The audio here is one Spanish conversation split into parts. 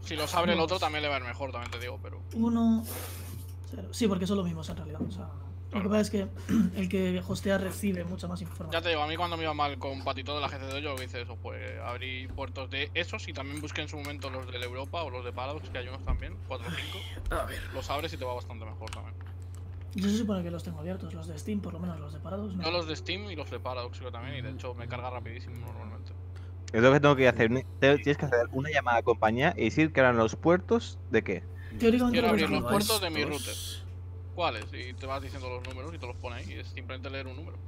Si los abre el otro también le va a ir mejor, también te digo, pero... 1, 0. Sí, porque son lo mismo en realidad. O sea, lo que pasa es que el que hostea recibe mucha más información. Ya te digo, a mí cuando me iba mal con Patito de la GC2, yo lo que hice eso, pues abrí puertos de esos y también busqué en su momento los del Europa o los de Paradox, que hay unos también, 4 o 5. A ver. Los abres y te va bastante mejor también. Yo se supone que los tengo abiertos, los de Steam, por lo menos los de Paradox. No. Yo los de Steam y los de Paradox yo también, y de hecho me carga rapidísimo normalmente. Es lo que tengo que hacer. Tienes que hacer una llamada a compañía y decir que eran los puertos de qué. Teóricamente Quiero lo abrir que los tengo. puertos de mi router. ¿Cuáles? Y te vas diciendo los números y te los pone ahí. Y es simplemente leer un número.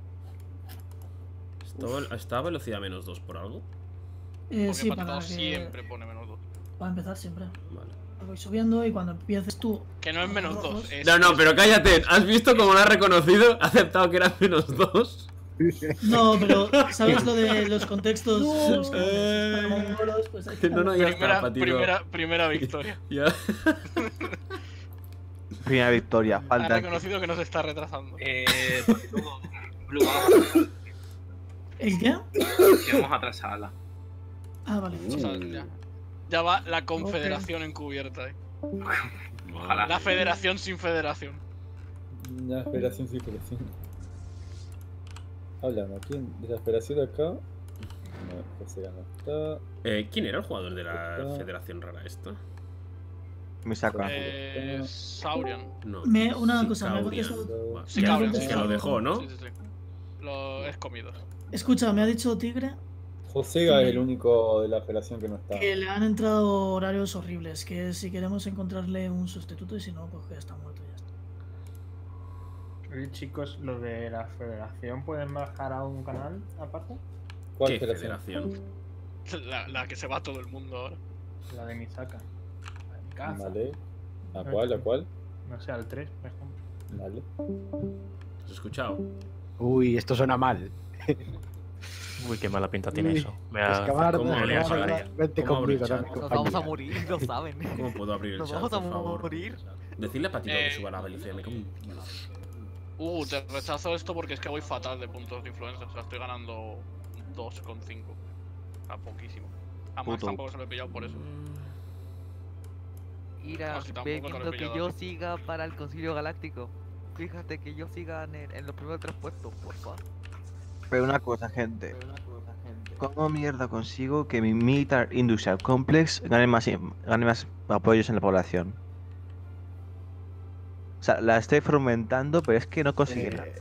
¿Está a velocidad -2 por algo? Porque Sí, Patito para que... siempre pone -2. Para empezar siempre. Vale. Lo voy subiendo y cuando empieces tú... Que no es -2. Es... No, pero cállate. ¿Has visto cómo lo ha reconocido? Ha aceptado que era -2. No, pero ¿sabes lo de los contextos? Los para mongolos, pues hay que... No, ya está, Patito. Primera victoria. Ya. Primera victoria. Ha Falta. reconocido que no se está retrasando. Blue, ¿El qué? que vamos a atrasarla. Ah, vale. O sea, ya va la confederación encubierta, Ojalá. La federación sin federación. La federación sí, federación. Hablamos, ¿quién? ¿De la federación de acá? No, José no está. ¿Quién era el jugador de la federación rara esta? Me saca. Saurian. No. Una cosa, me ha Kaurian. contestado... Va, Sí, me ha Kaurian, que lo dejó, ¿no? Sí. Lo es comido. Escucha, me ha dicho Tigre Josega es el único de la federación que no está. que le han entrado horarios horribles, que si queremos encontrarle un sustituto y si no, pues que está muerto y ya está. Oye, chicos, ¿los de la federación pueden bajar a un canal aparte? ¿Cuál ¿Qué federación? La que se va todo el mundo ahora. La de Misaka. La de Mikasa. Vale. ¿A cuál? ¿A cuál? No sé, al 3, por ejemplo. Vale. ¿Has escuchado? Uy, esto suena mal. Uy, qué mala pinta tiene eso. Me ha... Excavar, ¿Cómo no, abrir el excavar, chat? vente ¿Cómo abrir conmigo, el chat? dame Nos compañía. vamos a morir, lo saben. ¿Cómo puedo abrir el Nos chat, vamos a por favor? morir. Decidle a Patito que suba la velocidad. Me cago en Dios. Te rechazo esto porque es que voy fatal de puntos de influencia. O sea, estoy ganando 2,5. O sea, poquísimo. A Max tampoco se lo he pillado por eso. Ira, No, si tampoco ve te lo he viendo que pillado yo así. siga para el Concilio Galáctico. Fíjate que yo siga en los primeros 3 puestos, por favor. Pero una cosa, gente. ¿Cómo mierda consigo que mi Militar Industrial Complex gane más apoyos en la población? O sea, la estoy fomentando, pero es que no consigue nada.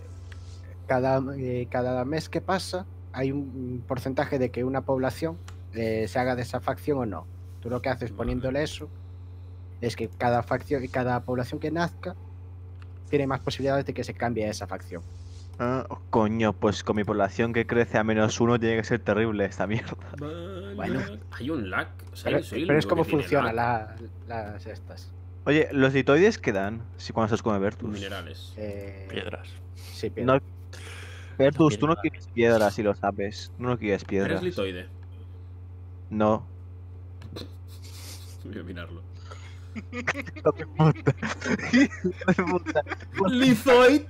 Cada mes que pasa hay un porcentaje de que una población se haga de esa facción o no. Tú lo que haces poniéndole eso es que cada facción y cada población que nazca tiene más posibilidades de que se cambie a esa facción. Ah, coño, pues con mi población que crece a -1 tiene que ser terrible esta mierda. Bueno. Hay un lag. O sea, Pero es como funcionan las estas. Oye, ¿los litoides qué dan si cuando estás con Vertus? Minerales. Piedras. Sí, piedras. No, Vertus, tú no quieres piedras si lo sabes. No quieres piedras. ¿Eres litoide? No. Voy a mirarlo. Lizoid.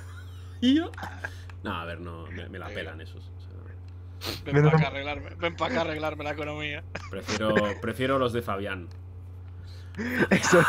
No, a ver, no, me la pelan esos. O sea, Ven para acá a arreglarme la economía. prefiero los de Fabián. Eso.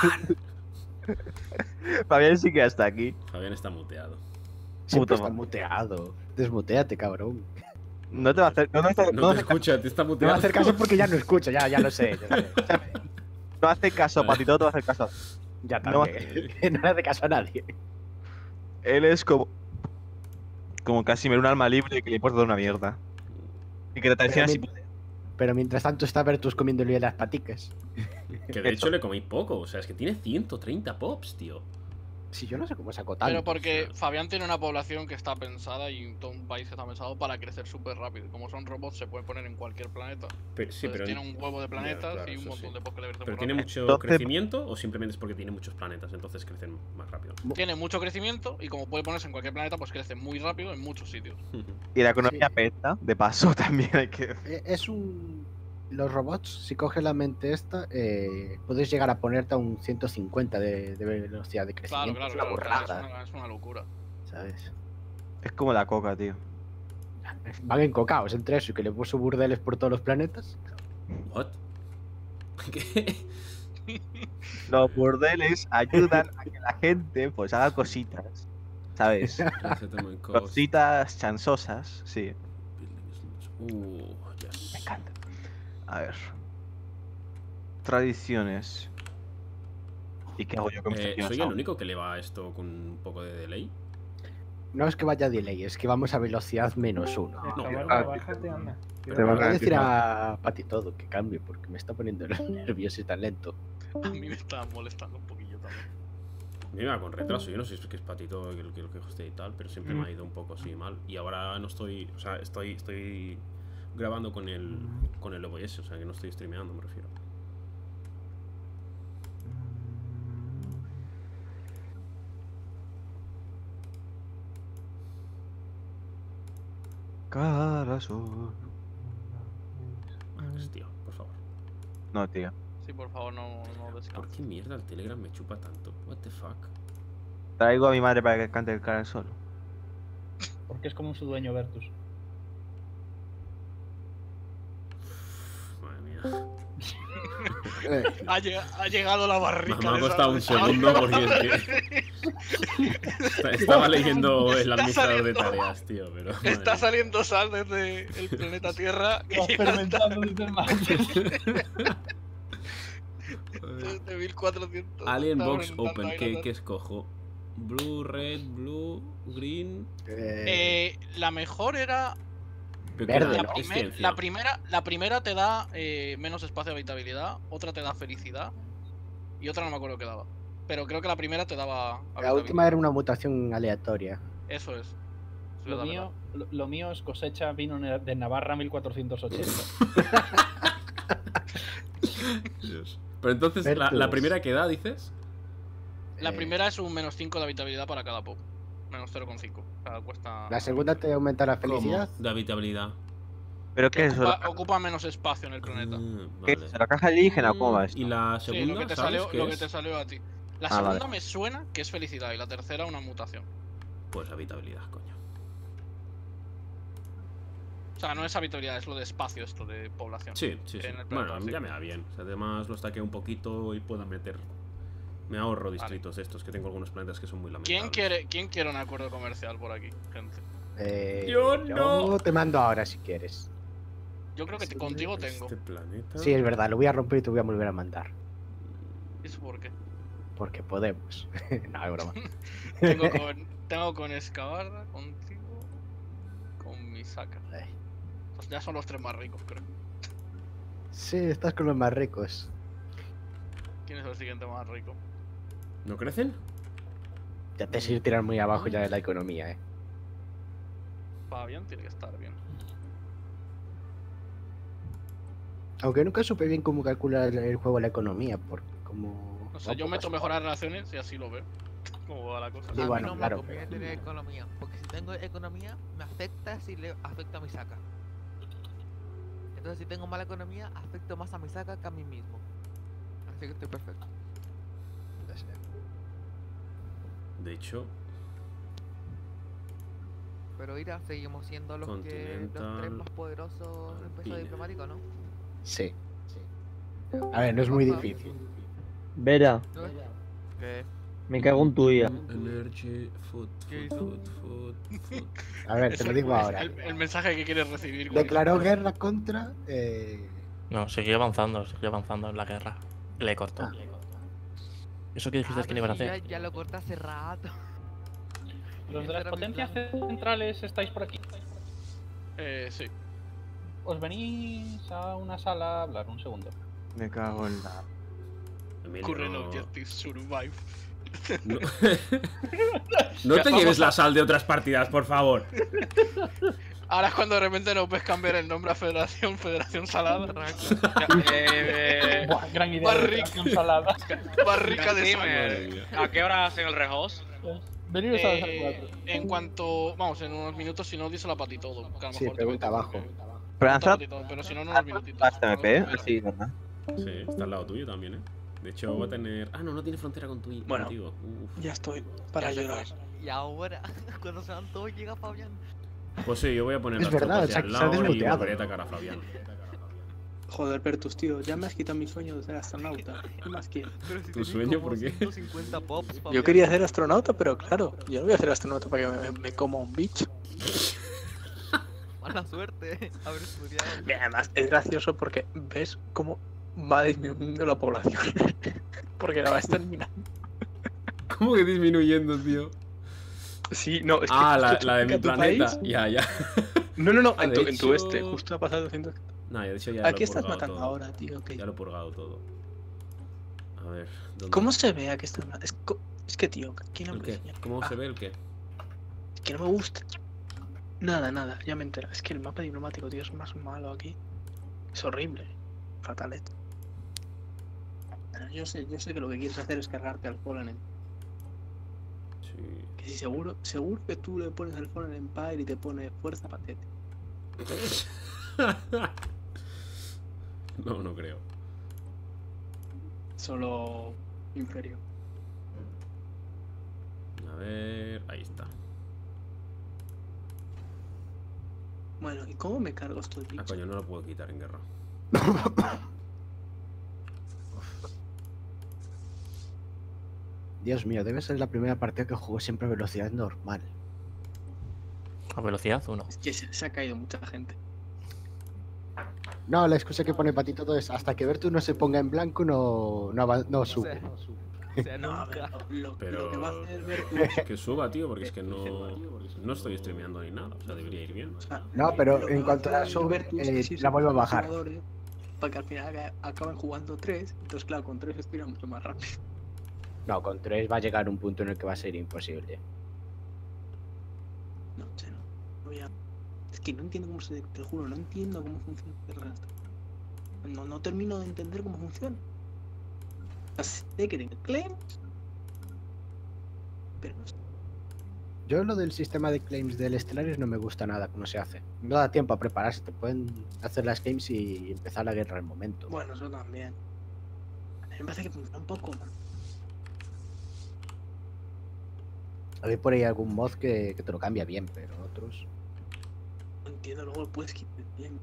Fabián sí que hasta aquí. Fabián está muteado. Siempre Puto está muteado. Desmuteate, cabrón. No te va a hacer. No te escucha, te está No muteado. va a hacer caso porque ya no escucha, ya lo sé. No hace caso, Patito, no te va a hacer caso. Ya No, también. No le hace caso a nadie. él es como Casimir, un alma libre que le importa de una mierda. Y que te traiciona si puede. Pero mientras tanto está Vertus comiéndole las paticas. Que de hecho le comí poco, o sea, es que tiene 130 pops, tío. Si yo no sé cómo sacó tanto. Pero porque Fabián tiene una población que está pensada y todo un país está pensado para crecer súper rápido. Como son robots, se pueden poner en cualquier planeta. Sí, Entonces, tiene un huevo de planetas claro, y un eso montón sí. de posts que le ¿Pero muy tiene rápido. mucho Entonces- crecimiento o simplemente es porque tiene muchos planetas, entonces crecen más rápido? Tiene mucho crecimiento y como puede ponerse en cualquier planeta, pues crece muy rápido en muchos sitios. Y la economía Sí. peta, de paso, también hay que. Es un. Los robots, si coges la mente esta, puedes llegar a ponerte a un 150 de velocidad de Claro, crecimiento. claro, es una claro. burrada, Es una locura. ¿sabes? Es como la coca, tío. Van encocados entre eso y que le puso burdeles por todos los planetas. ¿What? ¿Qué? Los burdeles ayudan a que la gente pues haga cositas, ¿sabes? Cositas chansosas, sí. Yes. Me encanta. A ver. Tradiciones. ¿Y qué hago yo con mis tradiciones? ¿Soy el único que le va a esto con un poco de delay? No es que vaya delay, es que vamos a velocidad -1. No, Bájate, anda. Te voy a decir a Pati todo que cambie porque me está poniendo nervioso y tan lento. A mí me está molestando un poquillo también. Mira, con retraso, yo no sé si es que es patito que lo que hostia y tal, pero siempre me ha ido un poco así mal. Y ahora no estoy, o sea, estoy grabando con el OBS, o sea, que no estoy streameando, me refiero. Corazón. Tío, por favor. No, tío. Sí, por favor, no ¿Por descanses. qué mierda el Telegram me chupa tanto? What the fuck? Traigo a mi madre para que cante el cara solo. Porque es como su dueño Vertus. Madre mía. Ha llegado la barrica. Me ha de costado un Sandra. segundo porque es que estaba leyendo el administrador de tareas, tío, pero... madre Está mía. saliendo sal desde el planeta Tierra. Vas fermentando desde el martes. Desde 1400. Alien Está Box fermentando Open, ahí ¿qué los- escojo? Blue, red, blue, green... La mejor era. Verde, La, ¿no? primer- Es ciencia. la primera te da menos espacio de habitabilidad, otra te da felicidad y otra no me acuerdo qué daba. Pero creo que la primera te daba La habitabilidad. última era una mutación aleatoria. Eso es. Lo mío es cosecha vino de Navarra 1480. Dios. Pero entonces, la Vertus. primera que da, dices... La primera es un -5 de habitabilidad para cada pop. Menos 0,5. O sea, cuesta. La segunda te aumenta la felicidad. ¿Cómo? De habitabilidad. ¿Pero qué es eso? Ocupa menos espacio en el planeta. ¿Qué es eso? ¿La caja alienígena o cómo va esto? ¿Y la Sí, segunda, lo que te sabes salió, qué lo que es? te salió a ti. La Ah, segunda vale. me suena que es felicidad y la tercera una mutación. Pues habitabilidad, coño. O sea, no es habitabilidad, es lo de espacio, esto de población. Sí, sí, sí. En el planeta, Bueno, sí. ya me da bien. O sea, además lo estaqueo un poquito y puedo meter... Me ahorro distritos de estos, que tengo algunos planetas que son muy lamentables. ¿Quién quiere un acuerdo comercial por aquí, gente? Yo no. Te mando ahora si quieres. Yo creo que contigo tengo. Este planeta... Sí, es verdad, lo voy a romper y te voy a volver a mandar. ¿Eso por qué? Porque podemos. No, es broma. tengo con Escabarda, contigo, con Misaka. Pues ya son los tres más ricos, creo. Sí, estás con los más ricos. ¿Quién es el siguiente más rico? ¿No crecen? Ya te sirve tirar muy abajo ya de la economía, Fabián tiene que estar bien. Aunque nunca supe bien cómo calcula el juego la economía, porque como... No sé, yo meto mejorar relaciones y así lo veo. ¿Cómo va la cosa? Sí, A mí bueno, no claro, me conviene pero- tener economía, porque si tengo economía me afecta si le afecta a mi saca. Entonces si tengo mala economía, afecto más a mi saca que a mí mismo. Así que estoy perfecto. De hecho, Pero Ira, seguimos siendo los tres Continental, más poderosos en peso Alpine. diplomático, ¿no? Sí. A ver, no es muy difícil. Vera, ¿Qué? me cago en tuya. Energy, food, ¿Qué food, hizo? food, food. A ver, te lo digo Es ahora. el mensaje que quieres recibir. con Declaró esto. guerra contra... No, siguió avanzando en la guerra. Le cortó. ¿Eso que dijiste que no iban a pero si hacer? ya lo corté hace rato. Los de Ese las era mi potencias plan. centrales estáis por aquí. Sí. Os venís a una sala a hablar un segundo. Me cago en la... Emilio, Current no- Objective Survive. No, no te lleves la sal de otras partidas, por favor. Ahora es cuando de repente nos ves cambiar el nombre a Federación Salada. Buah, gran idea. barrica. Federación salada. Barrica de Dime, ¿a qué hora hacen el rehost? Veniros a las 4. En cuanto. Vamos, en unos minutos, si no, díselo a Pati todo. Que a lo Sí, mejor te pregunta meto, abajo. porque- Pero pregunta a Ansat, Pati todo, pero si no, en unos minutitos. hasta MP, sí, ¿verdad? Sí, está al lado tuyo también, ¿eh? De hecho, va a tener... Ah, no tiene frontera con tu Bueno. contigo. Uf. Ya estoy para Ya se llorar. fue. Y ahora, cuando se van todos, llega Fabián. Pues sí, yo voy a poner Es las verdad, tropas ya se ha al lado y desmuteado. volveré a atacar a Fabián. Joder, Pertus, tío, ya me has quitado mi sueño de ser astronauta. ¿Qué más quieres? ¿Tu sueño por qué? Yo quería ser astronauta, pero claro, yo no voy a ser astronauta para que me coma un bicho. Mala suerte haber estudiado. Y además es gracioso porque ves cómo va disminuyendo la población. Porque la vas terminando. ¿Cómo que disminuyendo, tío? Sí, no, es que la de mi planeta. País... Ya. No, en de tu hecho... justo ha pasado 200. No, de hecho ya ¿A qué lo he estás purgado matando todo. ahora, tío? Okay. Ya lo he purgado todo. A ver, ¿dónde? ¿Cómo se ve a qué estás matando? Es que, tío, aquí no ¿El me qué? enseña. ¿Cómo se ve el qué? Es que no me gusta. Nada, ya me entero. Es que el mapa diplomático, tío, es más malo aquí. Es horrible. Fatal esto. Yo sé que lo que quieres hacer es cargarte al Fallen. Sí. Que si seguro que tú le pones al Fallen Empire y te pone fuerza patética. No creo. Solo inferior. A ver, ahí está. Bueno, ¿y cómo me cargo estos bichos? Coño, no lo puedo quitar en guerra. Dios mío, debe ser la primera partida que juego siempre a velocidad normal. ¿A velocidad 1? Es que se ha caído mucha gente. No, la excusa que pone Patito todo es hasta que Vertus no se ponga en blanco no sube. Pero lo que va a hacer Vertus... que suba, tío, porque es que no estoy streameando ni nada. O sea, debería ir bien. No, pero en cuanto a sube, la vuelvo a bajar. Para que al final acaben jugando 3. Entonces, claro, con 3 estira mucho más rápido. No, con 3 va a llegar un punto en el que va a ser imposible. No sé, no. Es que no entiendo cómo se... Te lo juro, no entiendo cómo funciona el resto. No termino de entender cómo funciona. O sea, sé que tengo claims, pero no sé. Yo lo del sistema de claims del Stellaris no me gusta nada cómo se hace. No da tiempo a prepararse, te pueden hacer las claims y empezar la guerra al momento. Bueno, eso también. A mí me parece que funciona un poco mal. A ver por ahí algún mod que te lo cambia bien, pero otros... No entiendo, luego lo puedes quitar bien.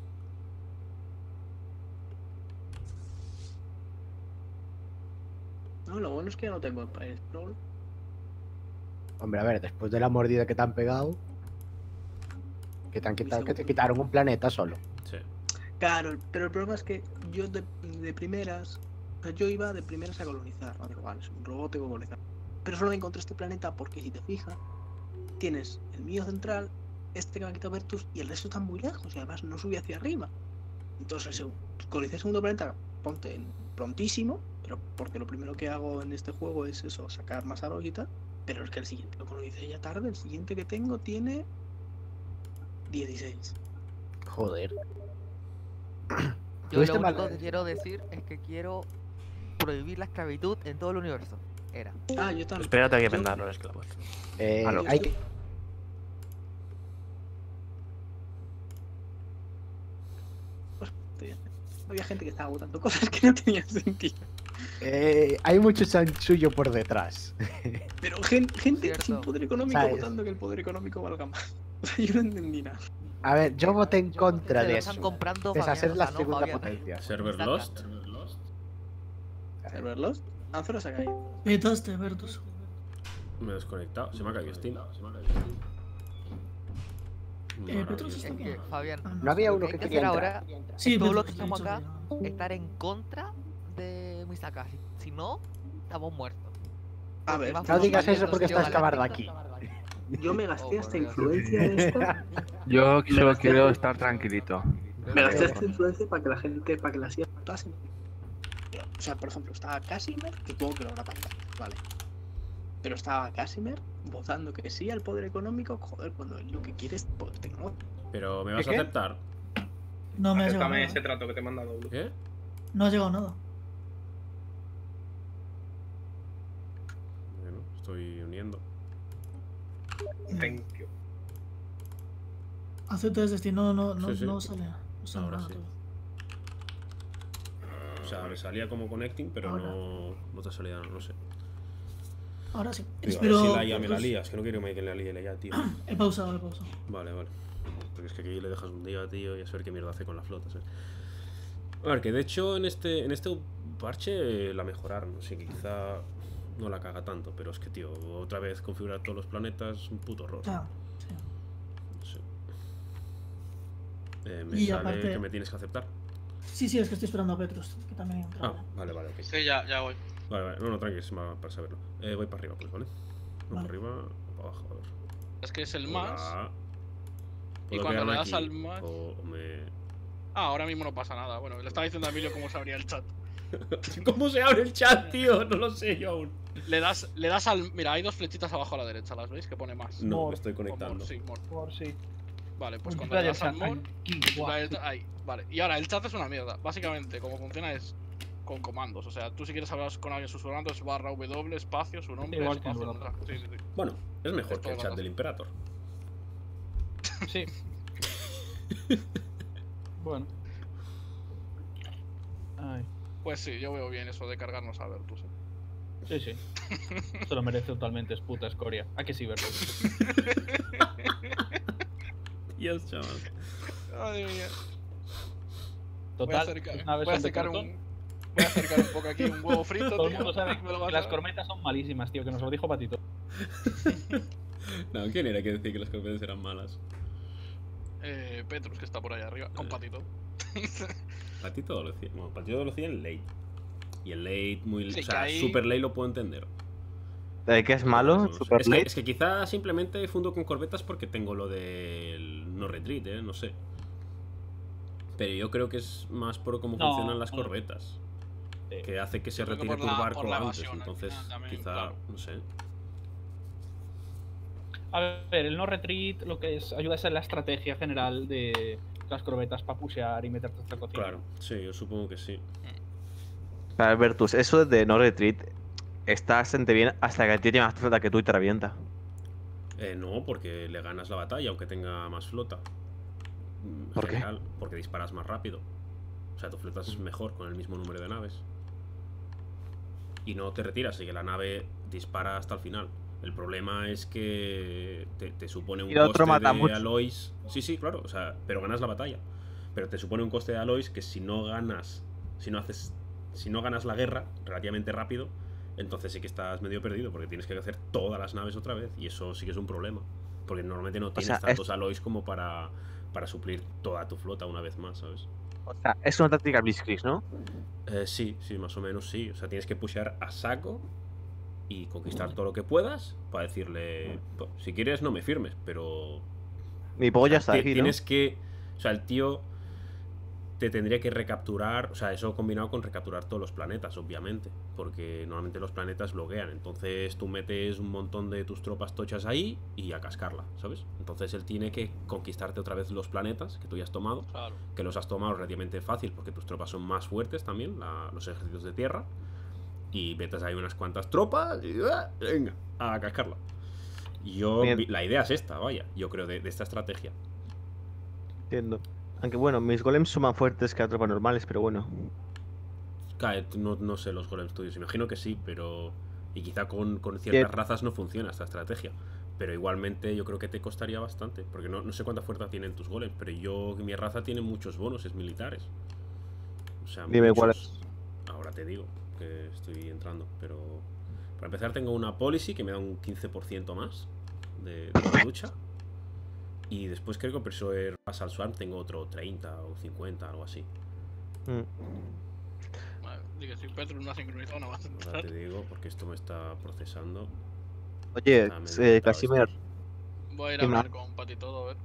No, lo bueno es que ya no tengo Empire Scroll. Hombre, a ver, después de la mordida que te han pegado... Que te han quitado, que te quitaron un planeta solo. Sí. Claro, pero el problema es que yo de primeras... O sea, yo iba de primeras a colonizar, no, igual, es un robot que colonizar. Pero solo encontré este planeta porque si te fijas, tienes el mío central, este que me ha quitado Vertus, y el resto están muy lejos, y además no sube hacia arriba. Entonces, colonizar el segundo planeta, ponte prontísimo, pero porque lo primero que hago en este juego es eso, sacar más aros y tal. Pero es que el siguiente lo colonicé ya tarde, el siguiente que tengo tiene 16. Joder. Yo lo único que quiero decir es que quiero prohibir la esclavitud en todo el universo. Yo también. Espérate a que vendan los esclavos. Hay que... Había gente que estaba votando cosas que no tenían sentido. Hay mucho chanchullo por detrás. Pero gente sin poder económico votando que el poder económico valga más. O sea, yo no entendí nada. A ver, yo voté en contra de eso. Comprando es hacer la Fabián, segunda Fabián. potencia. ¿Server Lost? ¿Server Lost? Anzoro se ha caído. Petaste, Vertus. Me he desconectado. Se me ha caído Steam. Petrus está que, Fabián, no había uno que hay quería hacer entrar. ahora, Sí, todos pero los que estamos acá, estar en contra de Misaka. Si no, estamos muertos. A ver, no digas eso porque estás acabando aquí. Yo me gasté hasta influencia de esta. Yo solo quiero estar tranquilito. Me gasté esta influencia para que la gente, para que la CIA votasen. O sea, por ejemplo, estaba Casimir, que supongo que lo habrá pantalla, vale. Pero estaba Casimir votando que sí al poder económico, joder, cuando lo que quiere es poder tecnológico. Pero, ¿me vas a aceptar? No me ha llegado nada. ese trato que te he mandado. ¿Qué? No ha llegado nada. Bueno, estoy uniendo. Thank you. Acepta el destino, no Sí. sale. No sale Ahora nada sí. todo. O sea, me salía como connecting, pero no te salía, no sé. Ahora sí. Digo, Espero. a ver si la IA me la lías, que no quiero que me la líe la IA, tío. He pausado. Vale. Porque es que aquí le dejas un día, tío, y a saber qué mierda hace con la flota, ¿sabes? A ver, que de hecho en este parche la mejoraron, así que quizá no la caga tanto, pero es que, tío, otra vez configurar todos los planetas es un puto horror. Ah, sí. No sé. Me Y sale aparte- que me tienes que aceptar. Sí, es que estoy esperando a Petrus, que también hay un Ah, vale, ok. Sí, ya voy. Vale, no, tranqui, es para saberlo. Voy para arriba, pues, ¿vale? No, Vale. para arriba o para abajo, a ver. Es que es el más. Hola. Y ¿Puedo cuando quedarme le das aquí al más. o me... Ah, ahora mismo no pasa nada. Bueno, le estaba diciendo a Emilio cómo se abría el chat. ¿Cómo se abre el chat, tío? No lo sé yo aún. Le das al. Mira, hay 2 flechitas abajo a la derecha, ¿las veis? Que pone más. No, me estoy conectando. Sí, more. Por sí. Vale, pues cuando Multiplayer le das al chat, more. Ahí, vale. Y ahora, el chat es una mierda. Básicamente, como funciona es con comandos. O sea, tú si quieres hablar con alguien susurrando es /w, espacio, su nombre, Igual que en espacio. Europa. Sí. Bueno, es mejor Es que el todo chat rato. del Imperator. Sí. Bueno. Ay. Pues sí, yo veo bien eso de cargarnos a Vertus. Sí, sí. Se lo merece totalmente, es puta escoria. ¿A que sí, verdad? Dios, chaval. Ay, mía. Total, voy es una a versión de acercar cartón. voy a acercar un poco aquí un huevo frito, Todo el tío. mundo sabe Me lo que vas las a- cornetas son malísimas, tío, que nos lo dijo Patito. No, ¿quién era que decía que las cornetas eran malas? Petrus, que está por ahí arriba, con Patito. Patito lo decía. Bueno, Patito lo decía en late. Y el late muy. Sí, o sea, que ahí- super late lo puedo entender. ¿De qué es malo? No sé. Super es, que, late. es que quizá simplemente fundo con corbetas porque tengo lo del no retreat, no sé. Pero yo creo que es más por cómo No, funcionan las no. corbetas. Que hace que se Yo creo que retire por tu la- barco por la antes. evasión, al Entonces, final también, quizá. claro. No sé. A ver, el no retreat lo que es ayuda a ser la estrategia general de las corbetas para pushear y meterte hasta cocina. Claro, sí, yo supongo que sí. Albertus, eso de no retreat está bastante bien hasta que el tío tiene más flota que tú y te revienta. No, porque le ganas la batalla aunque tenga más flota. ¿Por qué? Porque disparas más rápido. O sea, tu flota es mejor con el mismo número de naves. Y no te retiras, así que la nave dispara hasta el final. El problema es que te supone un Y el otro coste mata de mucho. alloys. Sí, claro, o sea, pero ganas la batalla. Pero te supone un coste de alloys que si no ganas la guerra relativamente rápido, entonces sí que estás medio perdido, porque tienes que hacer todas las naves otra vez. Y eso sí que es un problema. Porque normalmente no tienes sea, tantos alloys como para suplir toda tu flota una vez más, ¿sabes? O sea, es una táctica Blitzkrieg, ¿no? Sí, más o menos sí. O sea, tienes que pushear a saco y conquistar todo lo que puedas para decirle, si quieres no me firmes, pero... Mi polla está aquí, ¿no? Tienes que... O sea, el tío te tendría que recapturar, o sea, eso combinado con recapturar todos los planetas, obviamente, porque normalmente los planetas bloquean, entonces tú metes un montón de tus tropas tochas ahí y a cascarla, ¿sabes? Entonces él tiene que conquistarte otra vez los planetas que tú ya has tomado, Claro. que los has tomado relativamente fácil porque tus tropas son más fuertes también, los ejércitos de tierra, y metes ahí unas cuantas tropas y venga, a cascarla. Bien. La idea es esta, vaya, yo creo, de esta estrategia. Entiendo. Aunque bueno, mis golems son más fuertes que las tropas normales, pero bueno. No sé los golems tuyos, imagino que sí, pero... Y quizá con ciertas ¿Qué? razas no funciona esta estrategia. Pero igualmente yo creo que te costaría bastante. Porque no sé cuánta fuerza tienen tus golems, pero mi raza tiene muchos bonuses militares. O sea, Dime muchos. cuáles. Ahora te digo que estoy entrando, pero... Para empezar tengo una policy que me da un 15% más de la lucha. Y después creo que Pursuer Assault Swarm tengo otro 30 o 50, algo así. Vale, digo, si Petrus no ha sincronizado, no vas a Ahora entrar. te digo, porque esto me está procesando. Oye, Está medio inventado Casimir, esto. Voy a ir a ¿Qué hablar más? con Patito, a ver.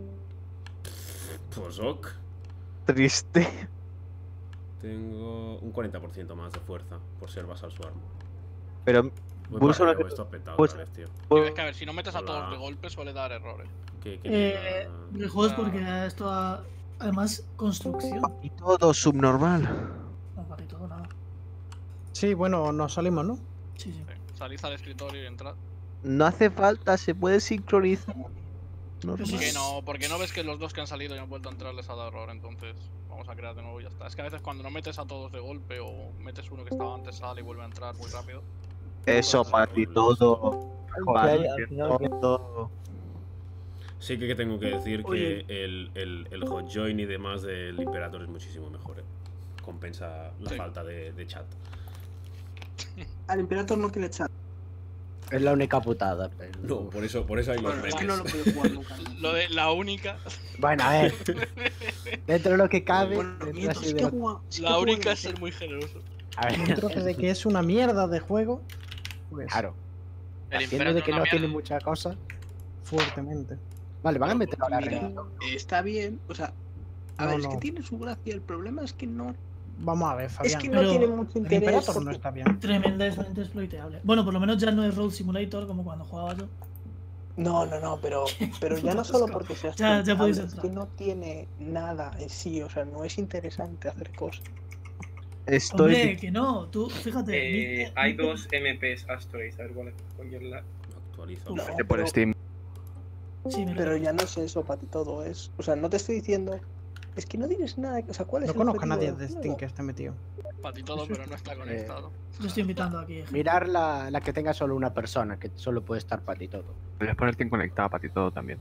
Pues ok. triste. Tengo un 40% más de fuerza por ser Basal Swarm. Pero Voy pulsa para una arriba, esto ha petado pues- otra vez, tío. Digo, es que a ver, si no metes a Hola. todos de golpe suele dar errores. ¿Qué El juego es porque esto además construcción. Y todo subnormal. No, para todo nada. Sí, bueno, nos salimos, ¿no? Sí, sí. Salís al escritorio y entrad. No hace falta, se puede sincronizar. ¿Por qué no? Porque no ves que los dos que han salido y han vuelto a entrar les ha dado error, entonces vamos a crear de nuevo y ya está. Es que a veces cuando no metes a todos de golpe o metes uno que estaba antes sale y vuelve a entrar muy rápido. Eso, para ti todo. Al final, todo. Sí que tengo que decir Oye. que el hot join y demás del Imperator es muchísimo mejor, compensa la falta de chat. Al Imperator no tiene chat. Es la única putada. Pero... No, por eso hay los memes. Es que no lo puedo jugar nunca. Lo de la única. Bueno, a ver. Dentro de lo que cabe. Bueno, dentro así es de que lo- juega- La única es ser muy generoso. A ver, Dentro de que es una mierda de juego, pues claro. El Partiendo de que no Imperator tiene una mucha cosa. fuertemente. Vale, van a meter ahora Mira, reggaetón. está bien, o sea, a No, ver, es no. que tiene su gracia. El problema es que no. Vamos a ver, Fabián. Es que no Pero tiene mucho El interés. Imperator no porque- está bien. Tremendamente exploiteable. Bueno, por lo menos ya no es Road Simulator como cuando jugaba yo. No, pero ya no solo porque sea Ya podéis es entrar. que no tiene nada en sí, o sea, no es interesante hacer cosas. Hombre, que no. Tú, fíjate. Hay 2 MPs Asteroids, a ver cuál coño es la. Actualiza. No, Vete por Steam. Sí, pero ya no es eso para ti todo, es. O sea, no te estoy diciendo. Es que no tienes nada. O sea, ¿cuál es No el conozco a objetivo nadie del de juego? Steam que esté metido. Para ti todo, pero no está conectado. Yo estoy invitando aquí. gente. Mirar la que tenga solo una persona, que solo puede estar para ti todo. Puedes ponerte en conectada para ti todo también.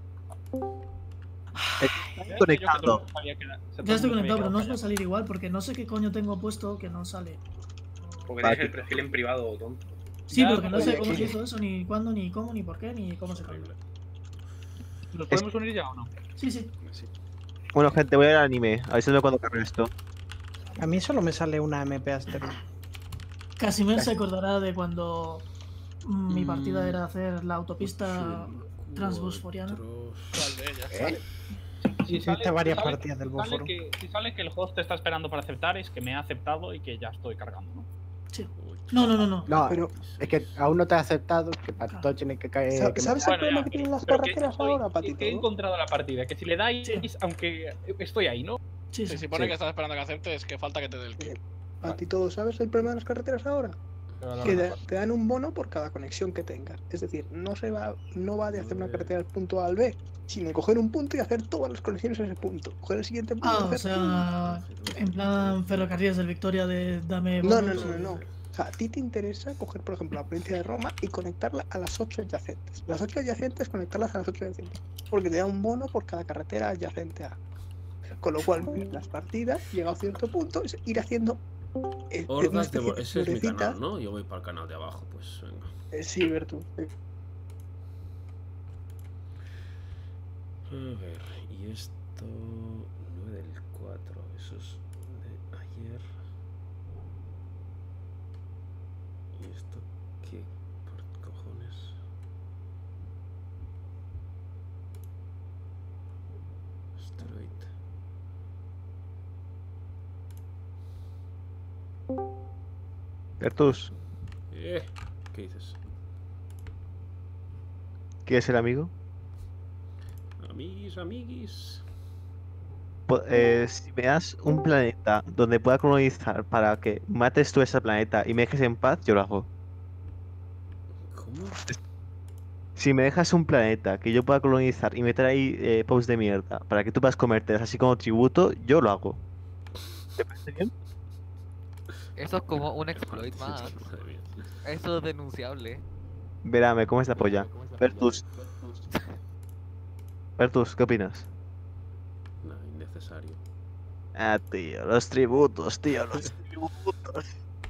Conectado. Ya estoy conectado, pero no os va a salir igual porque no sé qué coño tengo puesto que no sale. Porque tienes el perfil en privado, tonto. Sí, Ya, pero que no sé oye, cómo se sí. hizo eso, ni cuándo, ni cómo, ni por qué, ni cómo se cambia. ¿Nos podemos unir ya o no? Sí, sí. Bueno, gente, voy a ir al anime. A ver si me cuando cargue esto. A mí solo me sale una MP Asteroid. Casimir se acordará de cuando mi partida era hacer la autopista transbosforiana. ¿Cuál de ellas? ¿Eh? Si Hiciste varias sale- partidas del sale Bósforo. si sale que el host te está esperando para aceptar, es que me ha aceptado y que ya estoy cargando, ¿no? Sí. No. No, Pero- es que aún no te ha aceptado, que para todo tiene que caer. que ¿Sabes el problema que tienen las carreteras ahora, Que he Patito? encontrado la partida, que si le dais, aunque estoy ahí, ¿no? Sí, Si se pone que estás esperando que aceptes, que falta que te dé el kill. Patito, ¿sabes el problema de las carreteras ahora? Que te dan un bono por cada conexión que tengas. Es decir, no va de hacer una carretera del punto A al B, sino coger un punto y hacer todas las conexiones a ese punto. Coger el siguiente punto y O hacer... sea, en plan ferrocarriles del Victoria de dame. No. bonos. O sea, a ti te interesa coger, por ejemplo, la provincia de Roma y conectarla a las 8 adyacentes. Las 8 adyacentes, conectarlas a las 8 adyacentes. Porque te da un bono por cada carretera adyacente a. Con lo cual, las partidas, llega a cierto punto, es ir haciendo. Una Hordas de... especie de Ese es mi florecita. canal, ¿no? Yo voy para el canal de abajo, pues venga. Sí, Bertu. A ver, y esto... 9 del 4, eso es de ayer. ¿Y esto qué por cojones? Asteroid. Bertus, ¿Qué dices? ¿quieres ser amigo? Amiguis. Si me das un planeta donde pueda colonizar para que mates tú ese planeta y me dejes en paz, yo lo hago. ¿Cómo? Si me dejas un planeta que yo pueda colonizar y meter ahí posts de mierda para que tú puedas comértelas así como tributo, yo lo hago. ¿Te parece bien? Eso es como un exploit más. Eso es denunciable. Verá, me comes la polla. Bertus, ¿qué opinas? No, innecesario. Ah, tío, los tributos, tío, los tributos.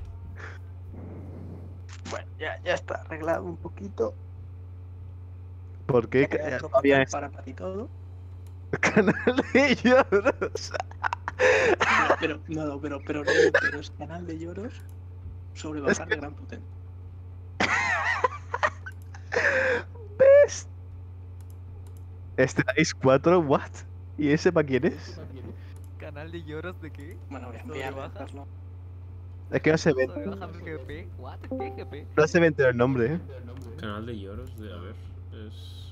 Bueno, ya está arreglado un poquito. ¿Por qué? Ya queda otro Había papel para Patito. canal de lloros. Pero es canal de lloros sobre bajar de gran potencia. ¿Ves? ¿Estáis 4? ¿What? ¿Y ese para quién es? ¿Canal de lloros de qué? Bueno, voy a ¿Sobre enviarlo. bajas? Es que no se ve. ¿Sobre bajas de GP? ¿What? ¿Qué GP? No se ve entero el nombre, ¿eh? Canal de lloros de... A ver, es...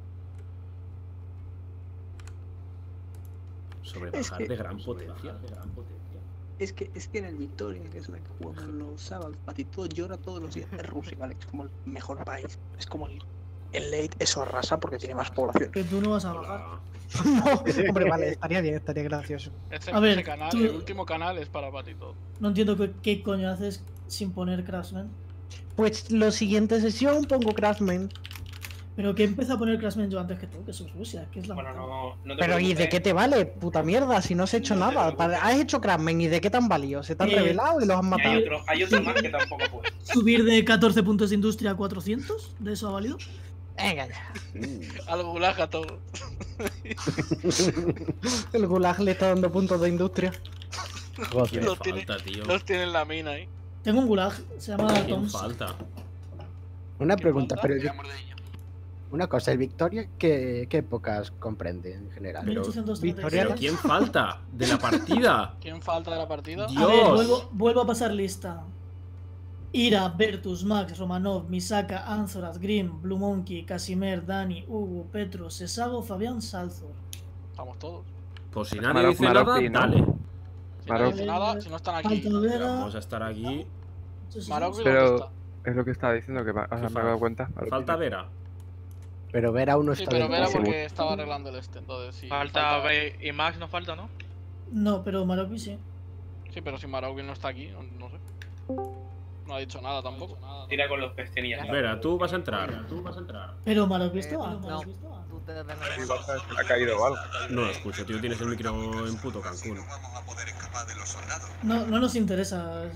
Sobre Es bajar que- de gran potencia. Es que en el Victoria, que es la que jugamos los sábados, Patito llora todos los días. Es Rusia, ¿vale? Es como el mejor país. Es como el late, eso arrasa porque tiene más población. Que tú no vas a bajar. No, hombre, vale, estaría bien, estaría gracioso. A ver, Ese canal, tú- el último canal es para Patito. No entiendo qué coño haces sin poner Crashman. Pues la siguiente sesión pongo Crashman. Pero que empieza a poner Crashman yo antes que tú, que eso es Rusia, que es la. Bueno, no te Pero ¿y de preocupes. qué te vale? Puta mierda, si no has hecho nada. Has hecho Crashman y de qué te han valido. Se te han revelado y los han Y matado. hay otro más que tampoco puede. Subir de 14 puntos de industria a 400, ¿de eso ha valido? Venga ya. Al gulag a todo. El Gulag le está dando puntos de industria. Los tiene en la mina ahí. Tengo un gulag, se llama ¿Quién Toms. falta? Una pregunta, falta? pero una cosa, ¿el Victoria qué épocas comprende en general? Pero, 1836. ¿pero quién falta de la partida? ¿Quién falta de la partida? A ver, vuelvo a pasar lista. Ira, Bertus, Max, Romanov, Misaka, Anzoraz, Grimm, Blue Monkey, Casimer, Dani, Hugo, Petro, Sesago, Fabián, Salzor. Estamos todos. Pues si nadie dice nada, dale. Si nadie dice nada, si no están aquí. Vamos a estar aquí. Marocco, Pero es lo que estaba diciendo, que me he dado cuenta. Falta Vera. Pero Vera aún no Sí, está pero dentro. Vera porque estaba arreglando el entonces sí. Falta y Max no falta, ¿no? No, pero Marocco sí. Sí, pero si Marocco no está aquí, no sé. No ha dicho nada tampoco. Tira con los pesteñas. Vera, tú vas a entrar. Pero Marocco estaba. No. Ha caído algo. No lo escucho, tío. Tienes el micro en puto Cancún. No nos interesa.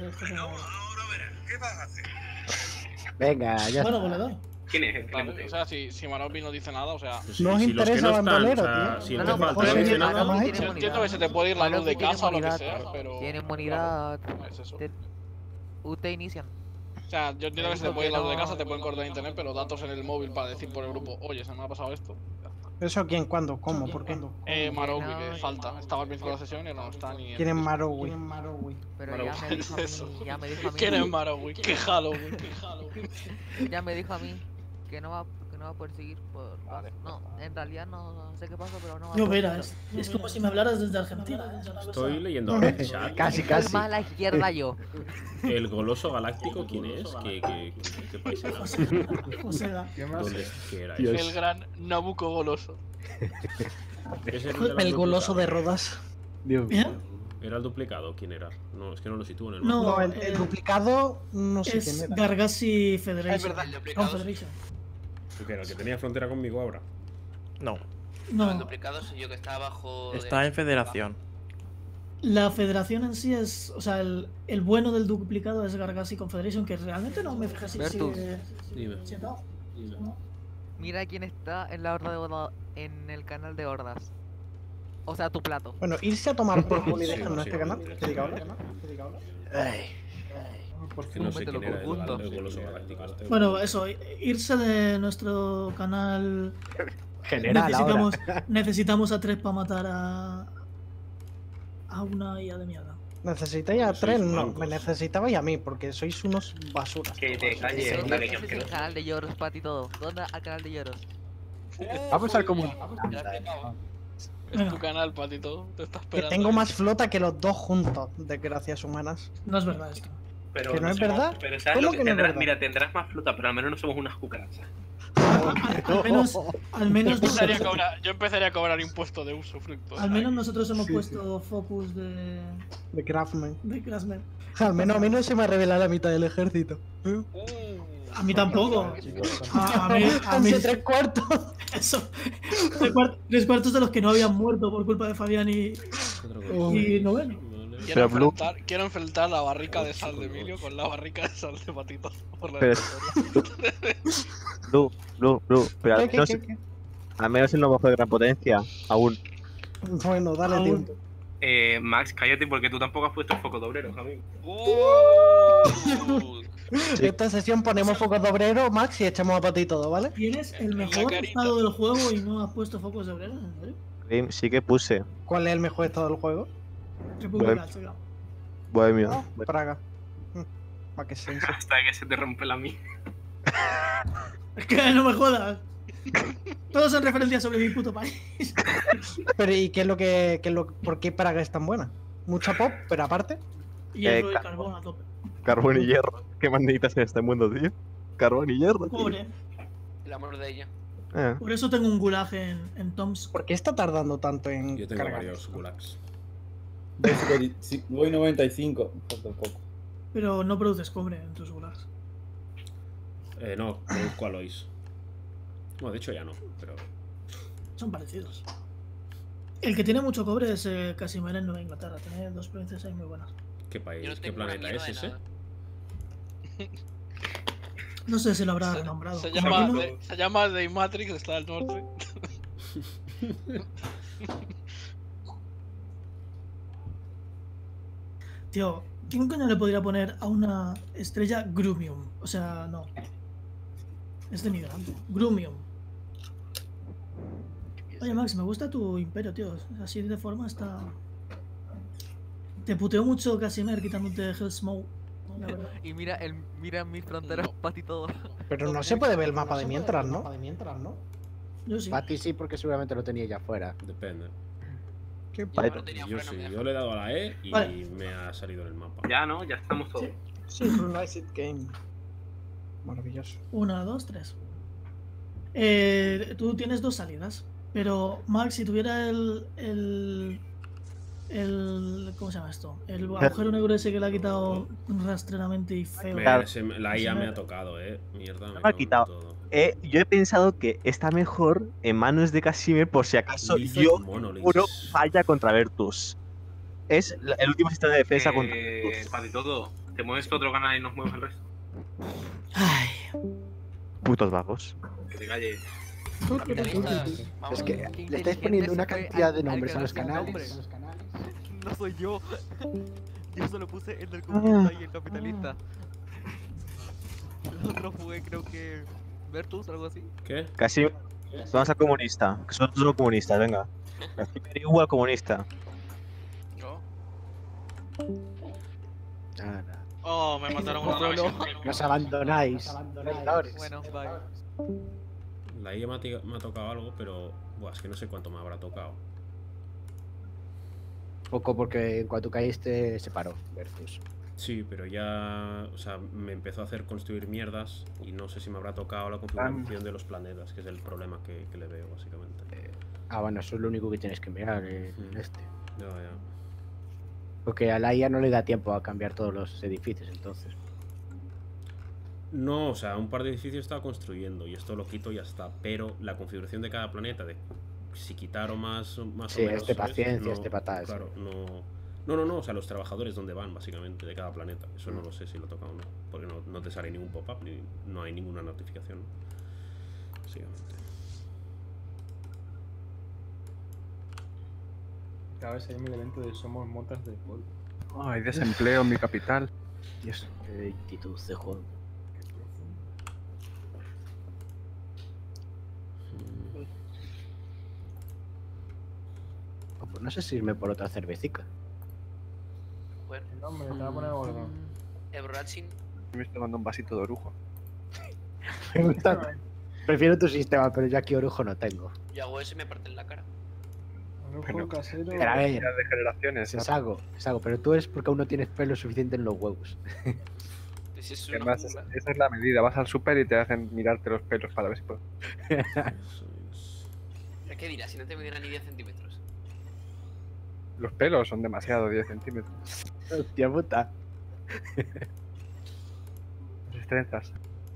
Venga, ya Bueno, está. goleador. ¿Quién es? Vale, o sea, si Marocco no dice nada, o sea. No os interesa bandolero, tío. Si No, no no, falta, mejor no dice tiene- nada. además Yo entiendo que se te puede ir la luz de casa o lo que sea, pero. Tiene inmunidad. Es eso. Usted inician. O sea, yo entiendo que se te puede ir la luz de casa, te pueden cortar internet, pero datos en el móvil para decir por el grupo, oye, se me ha pasado esto. ¿Eso quién? ¿Cuándo? ¿Cómo? ¿Por qué? Marocco, que falta. Estaba al principio de la sesión y ahora no está ni. ¿Quién es Marogui? Pero ya me dijo a mí. Ya me dijo a mí. ¿Quién es Marocco? ¿Qué Halloween? Ya me dijo a mí que no va a poder seguir por. No, en realidad no sé qué pasa, pero no va a Yo, poder. Vera, es como si me hablaras desde Argentina. Estoy leyendo ahora el chat. Casi, Soy casi. más a la izquierda yo. El goloso galáctico, ¿quién es? ¿Qué país era? Josega. ¿Dónde era? El gran Nabucco goloso. Ese era El goloso de Rodas. Dios ¿Eh? ¿Era el duplicado? ¿Quién era? No, es que no lo sitúo en el No, mapa. No, el duplicado no sé quién Es era. Gargasi Federation. Es verdad, el duplicado. Confederation. ¿Qué era? ¿El que tenía frontera conmigo ahora? No, El No, duplicado soy yo que está abajo. está en Federación. la federación en sí es. O sea, el bueno del duplicado es Gargasi Confederation, que realmente no me fijé si Bertus. Dime. si está. ¿No? Mira quién está en la horda de horda, en el canal de hordas. O sea, tu plato. Bueno, irse a tomar por culo y Sí, dejarnos sí, este canal. sí. Que diga hola. Que no sé quién era el goloso galáctico este. Bueno, eso, irse de nuestro canal. General ahora. Necesitamos a 3 para matar a una IA de mierda. ¿Necesitáis a Sois 3? No, blancos. me necesitabais a mí, porque sois unos basuras. Que te Ese calles, ese dale, es el asqueroso. canal de lloros, Pati, todo. ¿Dónde al canal de lloros? Vamos al común. Es tu canal, patito. Te está Que esperando. tengo más flota que los dos juntos, desgracias humanas. No es verdad esto. Pero ¿Que no es somos- verdad? Pero ¿sabes ¿Cómo lo que que no es tendrás? verdad? Mira, tendrás más flota, pero al menos no somos unas cucarachas. Al menos Yo empezaría a cobrar impuesto de uso fructo. Al menos nosotros hemos puesto focus de Craftman. Craftsman. Al menos a mí no se me ha revelado la mitad del ejército. A mí tampoco. A mí. Hace 3/4. Eso. 3/4 de los que no habían muerto por culpa de Fabián y Noveno. Quiero enfrentar la barrica de sal de Emilio con la barrica de sal de Patito. Por la Pero- Blue, pero al ¿Qué, menos, qué, qué? al menos en lo bajo de gran potencia, aún. Bueno, dale tiempo. Max, cállate porque tú tampoco has puesto el foco de obreros, amigo. Esta sesión ponemos focos de obrero, Max, y echamos a Pati todo, ¿vale? Tienes el mejor estado del juego y no has puesto focos de obreros, ¿en serio? Grim, sí que puse. ¿Cuál es el mejor estado del juego? República Checa. Bohemio. Praga. Para que se Hasta que se te rompe la mía. Es que no me jodas. Todos son referencias sobre mi puto país. Pero ¿y qué es lo que, por qué Praga es tan buena? Mucha pop, pero aparte. Hierro y carbón a tope. Carbón y hierro. ¿Qué más necesitas en este mundo, tío? Carbón y hierro. tío. Pobre. El amor de ella. Por eso tengo un gulag en Tomsk. ¿Por qué está tardando tanto en Yo tengo cargar? varios gulags. Voy 95, falta un poco. Pero no produces cobre en tus gulags. No, produzco Alois. Bueno, de hecho ya no, pero... Son parecidos. El que tiene mucho cobre es Casimir en Nueva Inglaterra. Tiene 2 provincias ahí muy buenas. ¿Qué país? Yo no ¿Qué tengo planeta una es mierda de ese? nada. No sé si lo habrá renombrado. Se Como llama, aquí no- se llama The Matrix, está al norte. Tío, ¿quién coño le podría poner a una estrella Grumium? O sea, no. Es de migrante. Grumium. Oye, Max, me gusta tu imperio, tío. Así de forma está... Te puteó mucho Casimir quitándote Hellsmoke. La verdad. Y mira mis fronteras, Pati, todo. Pero no se puede ver el mapa de mientras, ¿no? Yo sí. Pati sí, porque seguramente lo tenía ya fuera. Depende. ¿Qué Yo sí, yo le he dado a la E y Vale. me ha salido en el mapa. Ya, ¿no? Ya estamos todos. Synchronized Game. Maravilloso. 1, 2, 3. Tú tienes 2 salidas. Pero, Max, si tuviera el ¿cómo se llama esto? El agujero negro ese que le ha quitado rastreramente y feo. La IA me ha tocado, mierda. No me ha quitado. Yo he pensado que está mejor en manos de Casimir por si acaso Lizard yo Monolith. juro falla contra Vertus. Es el último sistema de defensa contra Vertus. Pati, todo. ¿Te mueves a otro canal y nos mueves el resto? Putos vagos. Que te calles. Es que le estáis poniendo una cantidad de nombres a los canales. No soy yo. Yo solo puse el del comunista y el capitalista. El otro fue, creo que... Vertus, algo así. ¿Qué? Casimir, vamos al comunista. Que son todos comunistas, venga. Casimir igual comunista. No. Nada. Oh, me mandaron una nave. Nos abandonáis. Bueno, bye. La IA me ha tocado algo, pero... Buah, es que no sé cuánto me habrá tocado. Poco porque en cuanto caíste se paró Vertus. Sí, pero ya... O sea, me empezó a hacer construir mierdas y no sé si me habrá tocado la configuración de los planetas, que es el problema que le veo, básicamente. Bueno, eso es lo único que tienes que mirar, este. Ya. Porque a la IA no le da tiempo a cambiar todos los edificios, entonces. No, o sea, un par de edificios estaba construyendo y esto lo quito y ya está. Pero la configuración de cada planeta, de si quitar o más Sí, o menos... este ¿sabes? paciencia, No, este patas. Claro, no, o sea, los trabajadores dónde van, básicamente, de cada planeta. Eso no lo sé si lo toca o no. Porque no te sale ningún pop-up, ni no hay ninguna notificación. Básicamente. Cada vez hay un evento de Somos Motas de Polvo. Oh, hay desempleo en mi capital. Dios, qué actitud de juego. Pues no sé si irme por otra cervecica. Bueno. No, hombre, te va a poner gordo. Ebrachin. Me estoy tomando un vasito de orujo. Prefiero tu sistema, pero yo aquí orujo no tengo. Yo hago eso y me parten la cara. Orujo casero. Pero a ver, de generaciones. es algo, pero tú es porque aún no tienes pelo suficiente en los huevos. Pues es Además, esa es la medida. Vas al super y te hacen mirarte los pelos para ver si puedes. ¿Qué dirás si no te midieran ni 10 centímetros? Los pelos son demasiado, 10 centímetros. Hostia puta. Las trenzas.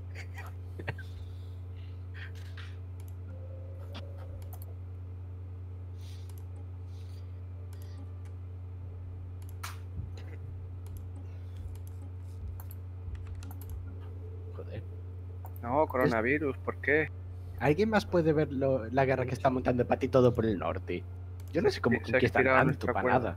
Joder. No, coronavirus, ¿por qué? ¿Alguien más puede ver la guerra que está montando Pati todo por el norte? Yo no sé cómo Sí, se ha conquistan expirado tanto nuestro para acuerdo. nada.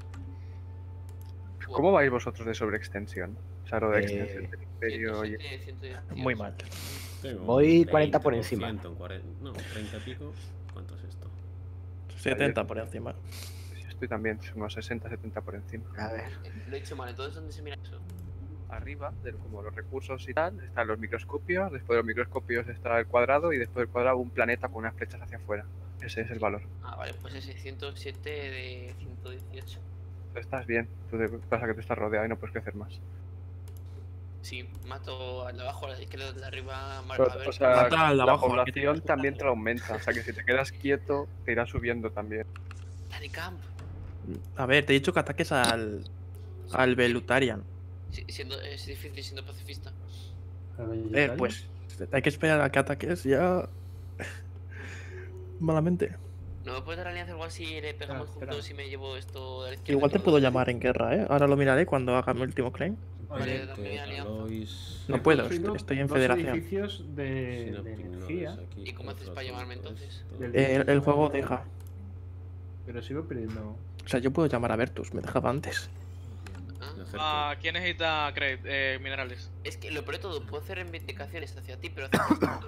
¿Cómo vais vosotros de sobreextensión? O sea, lo de Eh, extensión del imperio y... 107, Muy mal. Tengo Voy 40 20, por encima. 100, 40, no, 30 y pico. ¿Cuánto es esto? 70 por encima. Yo estoy también, unos 60-70 por encima. A ver. Lo he dicho mal, entonces ¿dónde se mira eso? Arriba, como los recursos y tal, están los microscopios, después de los microscopios está el cuadrado y después del cuadrado un planeta con unas flechas hacia afuera. Ese es el valor. Ah, vale, pues ese 107 de 118. Estás bien, pasa que tú estás rodeado y no puedes crecer más. Sí, mato al de abajo, a la izquierda, al de arriba, Pero, a ver. o sea, Mata al de la abajo, al que población también te la aumenta, o sea que si te quedas quieto te irá subiendo también. Dale camp. A ver, te he dicho que ataques al Belutarian. Sí, es difícil siendo pacifista. Pues hay que esperar a que ataques ya Malamente. ¿No me puedes dar alianza algo así y le pegamos juntos y me llevo esto de la izquierda? Igual te puedo llamar en guerra, ¿eh? Ahora lo miraré cuando haga mi último claim. Vale, dame alianza. No puedo, estoy en dos federación. edificios de energía. ¿Y cómo haces para llamarme entonces? El juego deja. Pero sigo perdiendo. O sea, yo puedo llamar a Vertus, me dejaba antes. ¿Quién necesita minerales? Es que lo peor de todo, puedo hacer reivindicaciones hacia ti, pero hacia ti.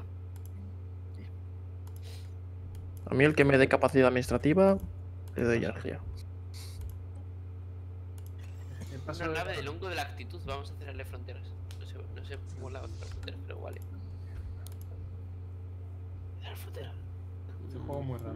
A mí el que me dé capacidad administrativa, le doy energía. Una nave del hongo de la actitud, vamos a cerrarle fronteras. No sé cómo la vamos a cerrar fronteras, pero vale. Cerrar fronteras. Es un juego muy raro.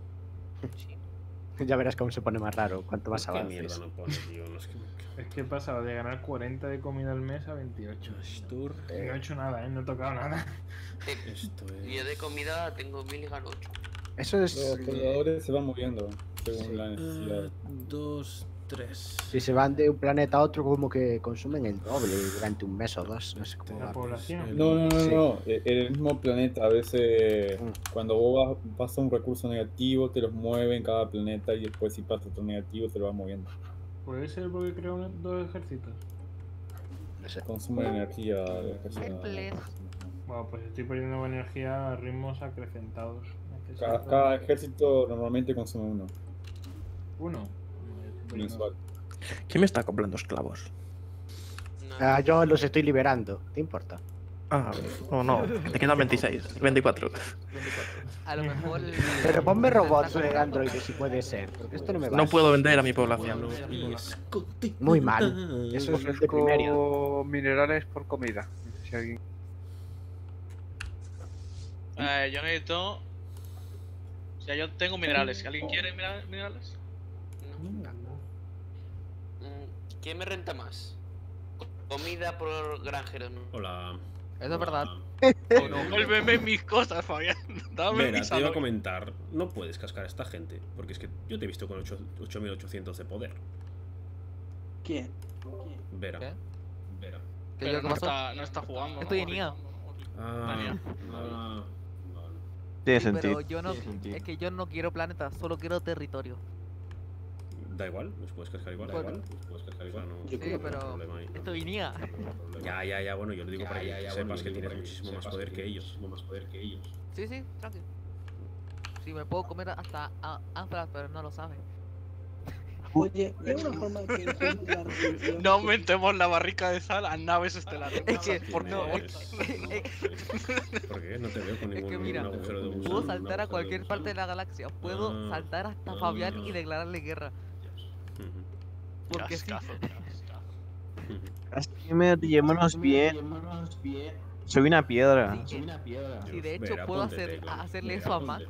Ya verás cómo se pone más raro, cuanto más ¿Qué avances. mierda no pone, tío? No es que... Es que he pasado de ganar 40 de comida al mes a 28. No he hecho nada, no he tocado nada. Yo de comida tengo 1000 y gano 8. Eso es. Los pobladores se van moviendo según la necesidad. 2, 3. Si se van de un planeta a otro, como que consumen el doble durante un mes o dos. No sé cómo va. No. En el mismo planeta, a veces cuando vos vas a un recurso negativo, te los mueve en cada planeta y después si pasa otro negativo, te lo va moviendo. ¿Puede ser porque creo dos ejércitos? Consume energía. Bueno, pues estoy perdiendo energía a ritmos acrecentados. Cada ejército normalmente consume uno. ¿Uno? Mensual. ¿Quién me está comprando esclavos? Yo los estoy liberando. ¿Te importa? Ah, no, te quedan 26, 24. A lo mejor. Pero ponme robots de Android si puede ser, porque esto no me va. No puedo vender a mi población. Muy mal. Eso es el de primaria. Minerales por comida. No sé si alguien... Yo necesito... O sea, yo tengo minerales. ¿Alguien quiere minerales? ¿Quién me renta más? Comida por granjero. Hola. Eso es verdad. Vuélveme mis cosas, Fabián. Dame Mira, mis te iba a aloy. comentar, no puedes cascar a esta gente, porque es que yo te he visto con 8800 de poder. ¿Quién? Vera. ¿Qué? Vera. Pero no está jugando. Estoy en IA. Tiene Sí, sentido. pero yo no, es que yo no quiero planetas, solo quiero territorio. Da igual, los puedes cascar igual. Bueno. Los puedes cascar igual, no. Sí, no hay pero problema ahí. esto venía. Ya, bueno, yo lo digo para que sepas que tienes muchísimo más poder que ellos. Sí, tranquilo. Sí, me puedo comer hasta Anthrax, pero no lo sabe. Oye, ¿hay una forma de que la revolución... No aumentemos la barrica de sal a naves estelares. Es que, por no, favor. ¿Por qué? No te veo con Es ningún que mira, agujero de gusano. puedo saltar a cualquier parte de la galaxia. Puedo saltar hasta Fabián y declararle guerra. Porque sí. Castimer, llevémonos bien. Soy una piedra. Y de hecho Vera, puedo ponte hacerle eso a Max.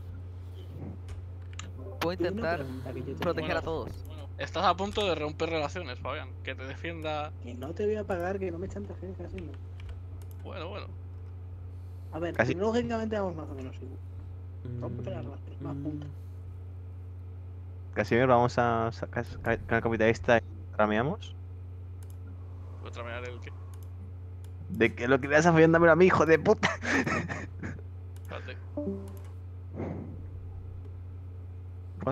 Puedo intentar proteger a todos. Estás a punto de romper relaciones, Fabián. Que te defienda. Que no te voy a pagar, que no me chantajees casi. Bueno. A ver, Casi. tecnológicamente vamos más o menos igual. Romper las relaciones, más puntos. Casimir, vamos a sacar la capitalista y trameamos. Otra manera el que. De que lo que le das a Fabián, dámelo a mí, hijo de puta. Espérate. What?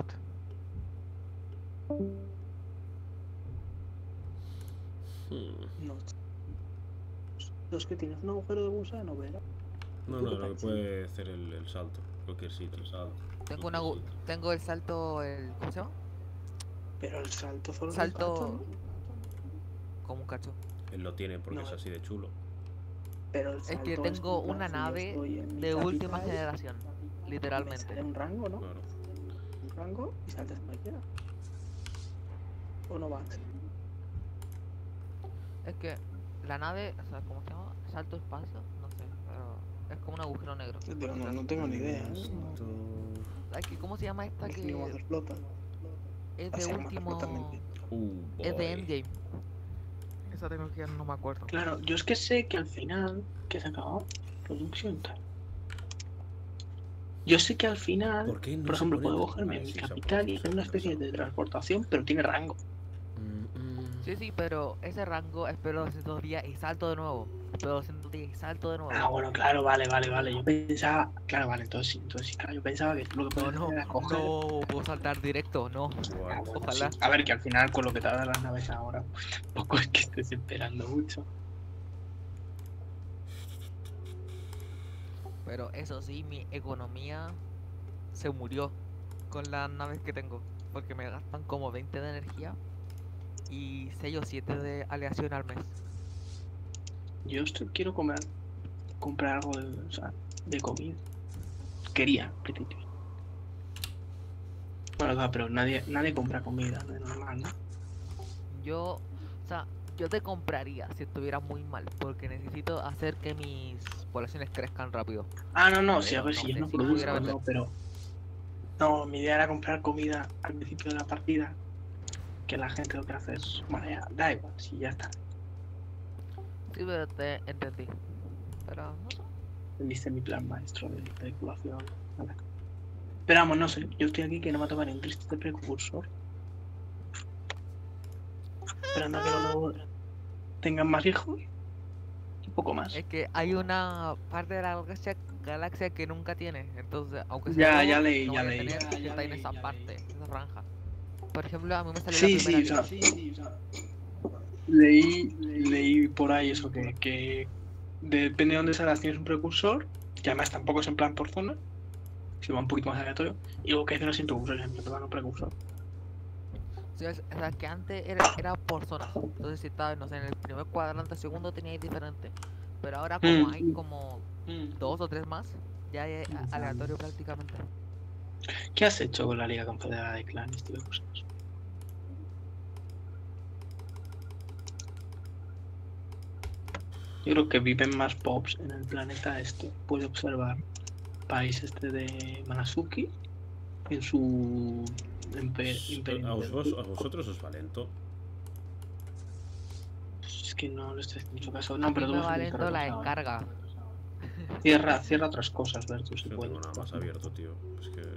No. Los que tienes un agujero de gusano, ¿verdad? No, lo que puede hacer el salto. Cualquier sitio, el salto. Tengo el salto, ¿cómo se llama? Pero el salto solo Salto. es un cacho, Como un cacho. Él lo tiene porque No. es así de chulo. pero el Es salto que tengo como una si yo nave estoy en mi de última capital, generación. me Literalmente. sale un rango, ¿no? Claro. Un rango y saltas cualquiera. ¿O no vas? Es que la nave, o sea, ¿cómo se llama? Salto espacio, no sé, pero es como un agujero negro. No tengo ni idea. Aquí, ¿cómo se llama esta No sé que ni cómo se explota. es Ah, de se llama último? perfectamente. Es de Endgame. Esa tecnología no me acuerdo. Claro, yo es que sé que al final, que se acabó, producción tal. Yo sé que al final, ¿Por qué no por se ejemplo, pone puedo el- cogerme Ah, mi sí, se ha capital y hacer una especie de transportación, pero tiene rango. Sí, pero ese rango espero 200 días y salto de nuevo. Espero 200 días y salto de nuevo. Ah, bueno, claro, vale. Yo pensaba, claro, vale, entonces sí, claro, yo pensaba que lo que podía hacer era coger. No puedo saltar directo, no. Ah, bueno, Ojalá. sí. A ver, que al final con lo que te dan las naves ahora, pues tampoco es que estés esperando mucho. Pero eso sí, mi economía se murió con las naves que tengo. Porque me gastan como 20 de energía y 6 o 7 de aleación al mes. Yo quiero comprar algo de comida. Quería, en principio. Bueno, claro, pero nadie compra comida, de normal, ¿no? Yo te compraría si estuviera muy mal, porque necesito hacer que mis poblaciones crezcan rápido. Ah, no, sí, a ver no si sé yo no si produzco, pudiera vender. no, pero... No, mi idea era comprar comida al principio de la partida, que la gente lo que hace es... Bueno, ya, da igual, sí, ya está. Sí, pero te entendí. Pero no sé. Entendiste mi plan maestro de especulación. Vale. Pero vamos, no sé, yo estoy aquí que no me ha tomado ni un triste precursor. Esperando a que los nuevos tengan más hijos. Un poco más. Es que hay una parte de la galaxia que nunca tiene, entonces, aunque sea Ya nuevo, leí, no ya vaya a leí. tener que está en esa parte, esa franja. Por ejemplo, a mí me salió Sí, la primera sí, o sea, leí por ahí eso, que depende de dónde salgas tienes un precursor, que además tampoco es en plan por zona, se va un poquito más aleatorio, y luego que hay zonas sin precursor, en plan un precursor. Sí, o sea, que antes era por zonas. Entonces, si estaba, no sé, en el primer cuadrante, segundo teníais diferente. Pero ahora, como hay como 2 o 3 más, ya es aleatorio prácticamente. ¿Qué has hecho con la Liga Confederada de Clanes, tío? Yo creo que viven más pops en el planeta este. Puede observar país este de Manasuki en su imperio. ¿A vosotros os va lento? Es que no le estoy haciendo mucho caso. No, pero me va lento la descarga. Cierra otras cosas, Vertus, si No puedes. tengo nada más abierto, tío. Es que...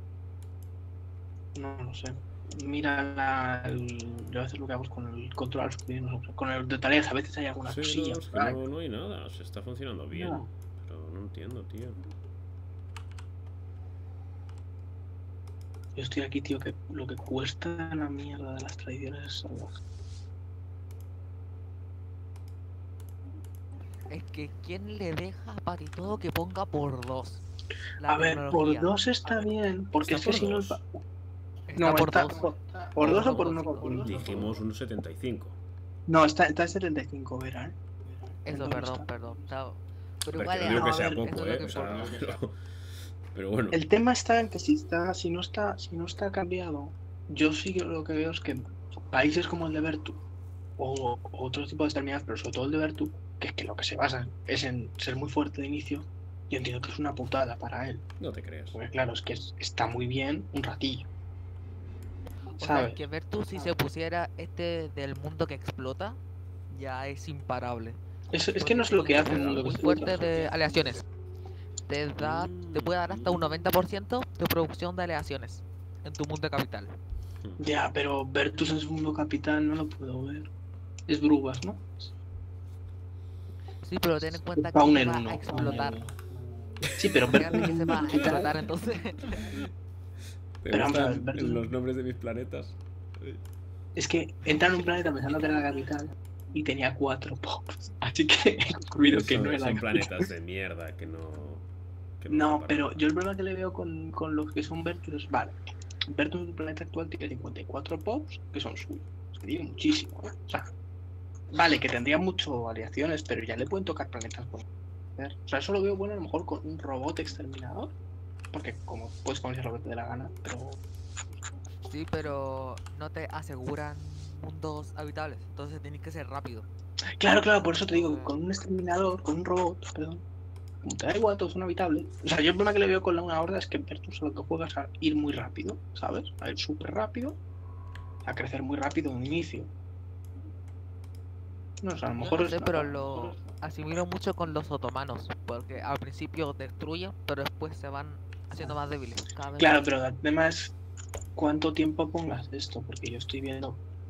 No lo sé. Mira yo a veces lo que hago es con el control con el de tareas, a veces hay alguna sí, cosilla. no, es que no hay nada, se está funcionando bien. No. Pero no entiendo, tío. Yo estoy aquí, tío, que lo que cuesta la mierda de las tradiciones es salvaje. Es que ¿quién le deja a Patitodo que ponga por 2? A ver, por 2 está bien, porque es que si no... No, por está 2. ¿Por 2 o por 1,1? Dijimos un 75. No, está en 75, verá, Eso, perdón. Chao. Pero Hombre, igual que no digo que sea eso poco, es lo que o sea, importa. pero bueno. El tema está en que si no está cambiado, yo sí que lo que veo es que países como el de Vertu o otros tipos de exterminadas, pero sobre todo el de Vertu, que es que lo que se basa es en ser muy fuerte de inicio, yo entiendo que es una putada para él. No te creas. Porque claro, es que está muy bien un ratillo. O sea, que Vertu si se pusiera del mundo que explota, ya es imparable. Es que no es lo que hace el mundo que muy explota. fuerte de aleaciones. Te puede dar hasta un 90% de producción de aleaciones en tu mundo capital. Ya, pero Vertus en su mundo capital no lo puedo ver. Es Brubas, ¿no? Sí, pero ten en cuenta que Spawn en va uno, a explotar. Sí, pero Fíjate que se va a explotar entonces. Pero vamos a ver, los nombres de mis planetas. Es que entra en un planeta pensando que era la capital y tenía 4 pops. Así que he concluido que no era son la planetas capital. de mierda que no. No, pero yo el problema que le veo con los que son Vertus es, vale, Vertus en su planeta actual tiene 54 pops que son suyos. Es que tiene muchísimo, ¿eh? O sea, vale, que tendría mucho variaciones, pero ya le pueden tocar planetas por ver. O sea, eso lo veo bueno a lo mejor con un robot exterminador. Porque como puedes conocer lo que te dé la gana, pero... Sí, pero no te aseguran mundos habitables, entonces tienes que ser rápido. Claro, por eso te digo, con un exterminador, con un robot, perdón, como te da igual, todo es inhabitable. O sea, yo el problema que le veo con una horda es que Vertus lo que juegas a ir muy rápido, ¿sabes? A ir súper rápido, a crecer muy rápido de un inicio. No, o sea, a lo mejor No sé, pero lo asimilo mucho con los otomanos, porque al principio destruyen, pero después se van haciendo más débiles. Cada vez claro, más. pero el tema es cuánto tiempo pongas esto, porque yo estoy viendo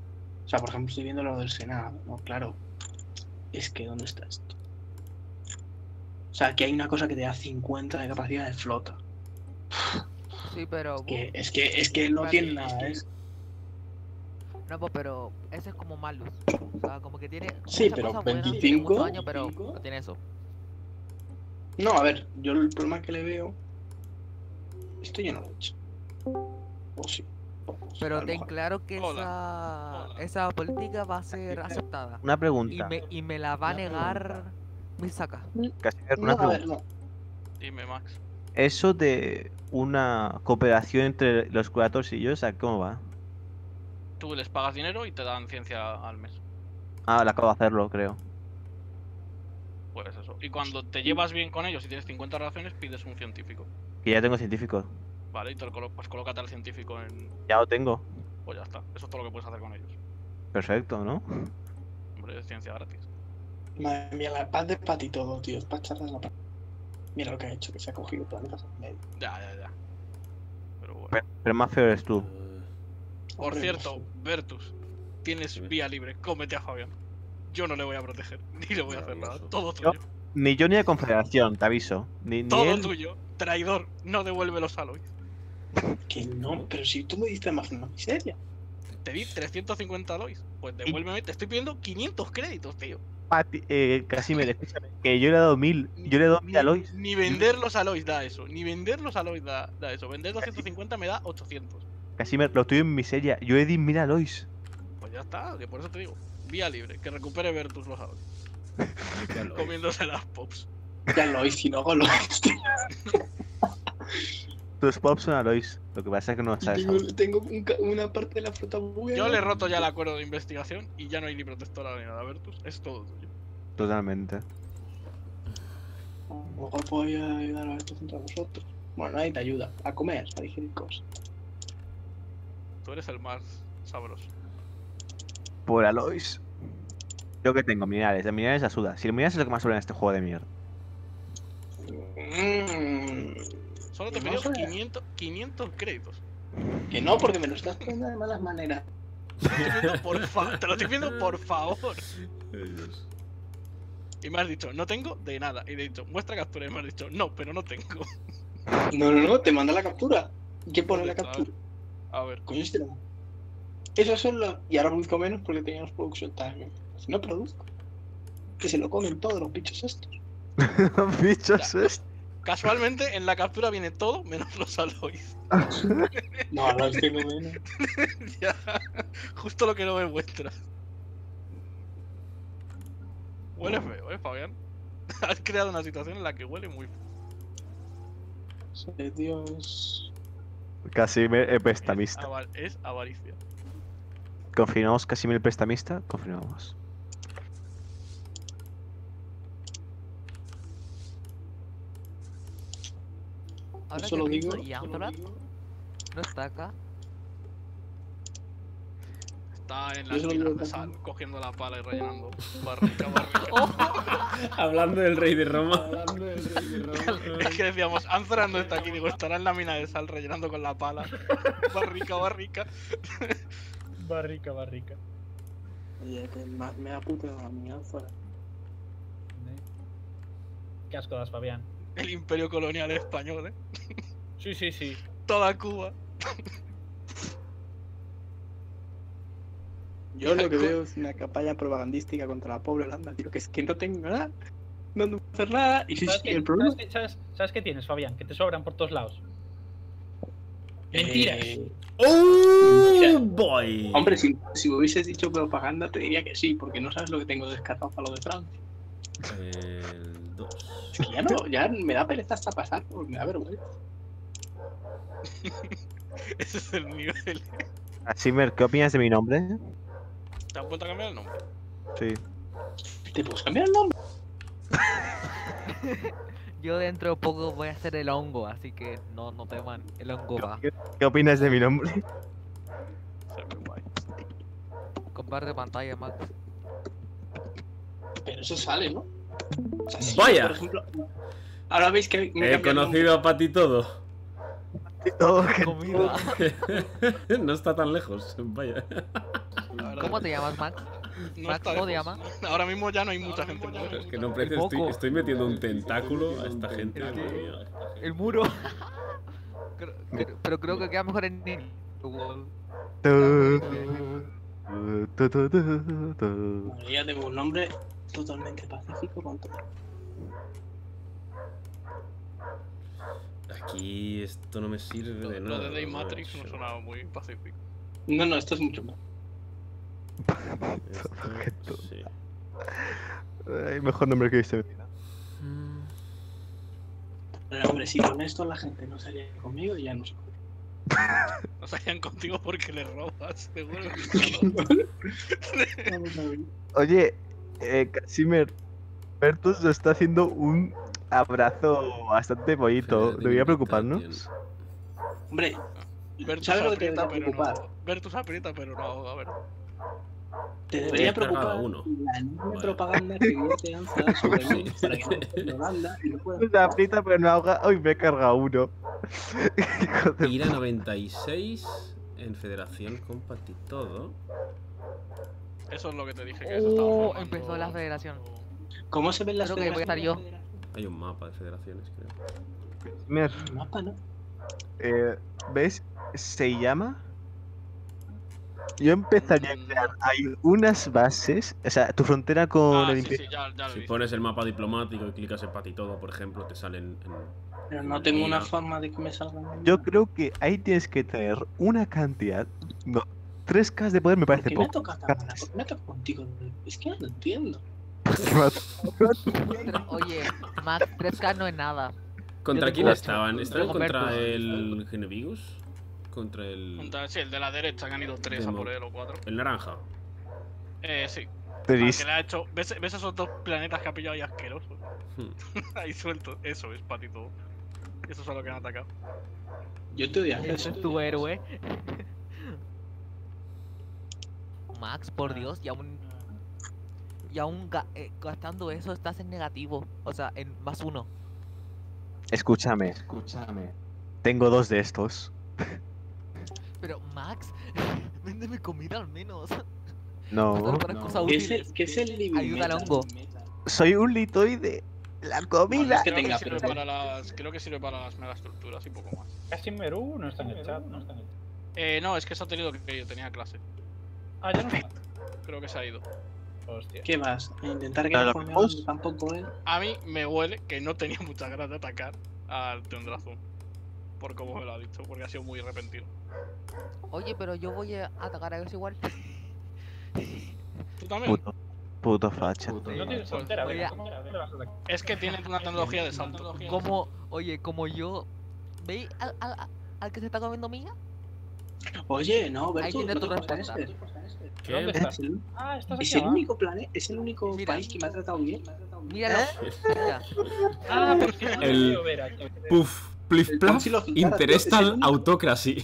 O sea, por ejemplo, estoy viendo lo del Senado, ¿no? Claro. Es que, ¿dónde está esto? O sea, que hay una cosa que te da 50 de capacidad de flota. Sí, pero... Es que no tiene nada, ¿eh? No, pues, pero ese es como Malus. O sea, como que tiene... Sí, muchas pero cosas buenas, 25... tiene mucho daño, pero no tiene eso. No, a ver, yo el problema que le veo... Esto ya no lo he hecho. O sí. Pero ten claro que esa política va a ser aceptada. Una pregunta. Y me la va a negar Misaka. Casimir, una pregunta. Dime, Max. Eso de una cooperación entre los curators y yo, o sea, ¿cómo va? Tú les pagas dinero y te dan ciencia al mes. Ah, le acabo de hacerlo, creo. Pues eso. Y cuando te llevas bien con ellos y tienes 50 relaciones, pides un científico. Que ya tengo científico. Vale, y te lo pues colócate al científico en... Ya lo tengo. Pues ya está. Eso es todo lo que puedes hacer con ellos. Perfecto, ¿no? Hombre, es ciencia gratis. Madre mía, la paz de Pati todo, tío. Es para echarle la paz. Mira lo que ha hecho, que se ha cogido planetas en medio. Ya. Pero bueno. Pero más feo eres tú. Por cierto, Vertus, tienes vía libre. Cómete a Fabián. Yo no le voy a proteger, ni le voy a hacer nada. Todo tuyo. Ni yo ni a Confederación, te aviso. Ni Todo él. tuyo. Traidor, no devuelve los aloys. Que no, pero si tú me diste más una miseria. Te di 350 aloys. Pues devuélveme, te estoy pidiendo 500 créditos, tío. Pati, Casimir, escúchame, que yo le he dado 1000. Yo le he dado 1000 aloys. Ni vender los aloys da eso. Ni vender los aloys da eso. Vender 250 me da 800. Casimir, lo estoy en miseria. Yo he dado 1000 aloys. Pues ya está, que por eso te digo. Vía libre, que recupere Vertus los aloys. Comiéndose las pops. Ya lo hice, si no hago lo Tus pops son aloys. Lo que pasa es que no sabes. Tengo una parte de la flota buena. Yo le he roto ya el acuerdo de investigación y ya no hay ni protectora ni nada, Vertus. Es todo tuyo. Totalmente. A lo mejor puedo ayudar a Vertus entre vosotros. Bueno, nadie te ayuda. A comer, a digerir cosas. Tú eres el más sabroso. Por aloys. Yo que tengo minerales. De minerales ayuda. Si el minerales es lo que más sobra en este juego de mierda. Solo te pido 500 créditos. Que no, porque me lo estás poniendo de malas maneras. Te lo estoy pidiendo por favor. Y me has dicho, no tengo de nada. Y te he dicho, muestra captura. Y me has dicho, no, pero no tengo. No, te manda la captura. ¿Qué pone la captura? A ver. Coño, esos son los... Y ahora produzco menos porque teníamos production time. Si no produzco. Que se lo comen todos los bichos estos. Los bichos estos. Casualmente en la captura viene todo menos los aloys. No, aloys tengo menos. Ya, justo lo que no me muestras. Huele feo, Fabián. Has creado una situación en la que huele muy feo. Dios. Casimir el prestamista. Es avaricia. ¿Confirmamos Casimir el prestamista? Confirmamos. Ahora Eso lo que digo. pienso, ¿y Anzolat? ¿No está acá? Está en las minas de sal, cogiendo la pala y rellenando. Barrica. Hablando del rey de Roma. Es que decíamos, Anzolat no está aquí, digo, estará en la mina de sal rellenando con la pala. Barrica. Barrica. Oye, que me da puta a mi Anzolat. Qué asco das, Fabián. El imperio colonial español, Sí. Toda Cuba. Yo lo que veo es una campaña propagandística contra la pobre Holanda, tío, que es que no tengo nada, no puedo hacer nada, y sí, el problema... ¿Sabes qué tienes, Fabián? Que te sobran por todos lados. Mentiras. ¡Oh, boy! Hombre, si hubieses dicho propaganda te diría que sí, porque no sabes lo que tengo descartado para lo de Francia. El 2. Es que ya me da pereza hasta pasar, porque me da vergüenza. Ese es el nivel. Casimir, ¿qué opinas de mi nombre? ¿Te has vuelto a cambiar el nombre? Sí. ¿Te puedes cambiar el nombre? Yo dentro de poco voy a hacer el hongo, así que no teman, el hongo va. ¿Qué opinas de mi nombre? Comparte pantalla, Max. Pero eso sale, ¿no? O sea, sí, ¡Vaya! Por ejemplo, ahora veis que me He conocido a Pati todo. Comida. No está tan lejos, vaya. ¿Cómo te llamas, Max? No Max, está ¿cómo te lejos. llamas? Ahora mismo ya no hay mucha gente. Es que no parece, estoy metiendo un tentáculo a esta gente. Madre mía. El muro. Pero creo que queda mejor en Ya tengo un nombre totalmente pacífico con todo. Aquí esto no me sirve de nada. Lo de Day Matrix no sonaba muy pacífico. No, esto es mucho más. Esto, sí. Ay, mejor nombre que he visto. Pero hombre, si con esto la gente no salía conmigo, ya no sé. No salían contigo porque le robas, seguro. Oye, Casimir, Bertus nos está haciendo un abrazo bastante bonito. ¿Debería preocuparnos? Hombre, Bertus ¿sabes lo que te aprieta, debería pero preocupar? no. Bertus aprieta, pero no. A ver. Te debería preocupar uno. la enorme propaganda que viene te lanza sobre mí para que no Holanda y no pueda. Se aprieta pero no ahoga. Uy, me he cargado uno. Ir a 96 en Federación Compact y todo. Eso es lo que te dije que eso estaba formando. Empezó la federación. ¿Cómo se ven las Creo que voy a estar yo. Hay un mapa de federaciones, creo. Mira, Mapa, ¿no? ¿ves? Se llama. Yo empezaría a crear. Hay unas bases. O sea, tu frontera con el Imperio. Si pones el mapa diplomático y clicas en Pat y todo, por ejemplo, te salen. Pero no tengo una forma de que me salgan. Yo creo que ahí tienes que tener una cantidad. No, 3K de poder me parece ¿Por qué me poco. toca cámara? ¿Por qué me toca contigo? Es que no lo entiendo. Oye, Max, 3K no es nada. ¿Contra Yo quién tengo estaban? ocho. ¿Estaban Tengo contra Bertus. el Genevigus? Contra el. Sí, el de la derecha, que han ido 3 a por él o 4. El naranja. Sí. Tris. Que le ha hecho. ¿Ves esos dos planetas que ha pillado ahí asquerosos? Ahí suelto. Eso es patito. Eso es a lo que han atacado. Yo te odio. Ese es tu héroe. Max, por Dios, y aún gastando eso estás en negativo. O sea, en +1. Escúchame. Tengo 2 de estos. Pero Max, véndeme comida al menos. No. Para cosas útiles. ¿Qué es el living Ayuda al metal? hongo. Soy un litoide. La comida. Creo que sirve para las megaestructuras y poco más. Casimir no está en el chat, no está en el chat. No, es que se ha tenido que ir, tenía clase. Ah, ya no está. Creo que se ha ido. Hostia. ¿Qué vas? ¿A intentar que la forme tampoco él? A mí me huele que no tenía muchas ganas de atacar al Tendrazón. Por cómo me lo ha dicho, porque ha sido muy repentino. Oye, pero yo voy a atacar a ellos igual. ¿Tú también? Puto facha. No tienes frontera, Voy venga, a- ¿cómo le vas a atacar? Es que tienen una tecnología de salto. Como yo. ¿Veis al que se está comiendo mía? Oye, no, Ahí Bertu, tiene no tu te cojas respuesta. este. ¿Qué? ¿Dónde Es estás? el, Ah, estás es aquí el abajo. único planeta, es el único Mira. país que me ha tratado bien. Míralo. Mira. Ah, pero sí, El- Vera. Puff, plif El plaf, Council of Itara, Interestal tío, es el único- Autocracy.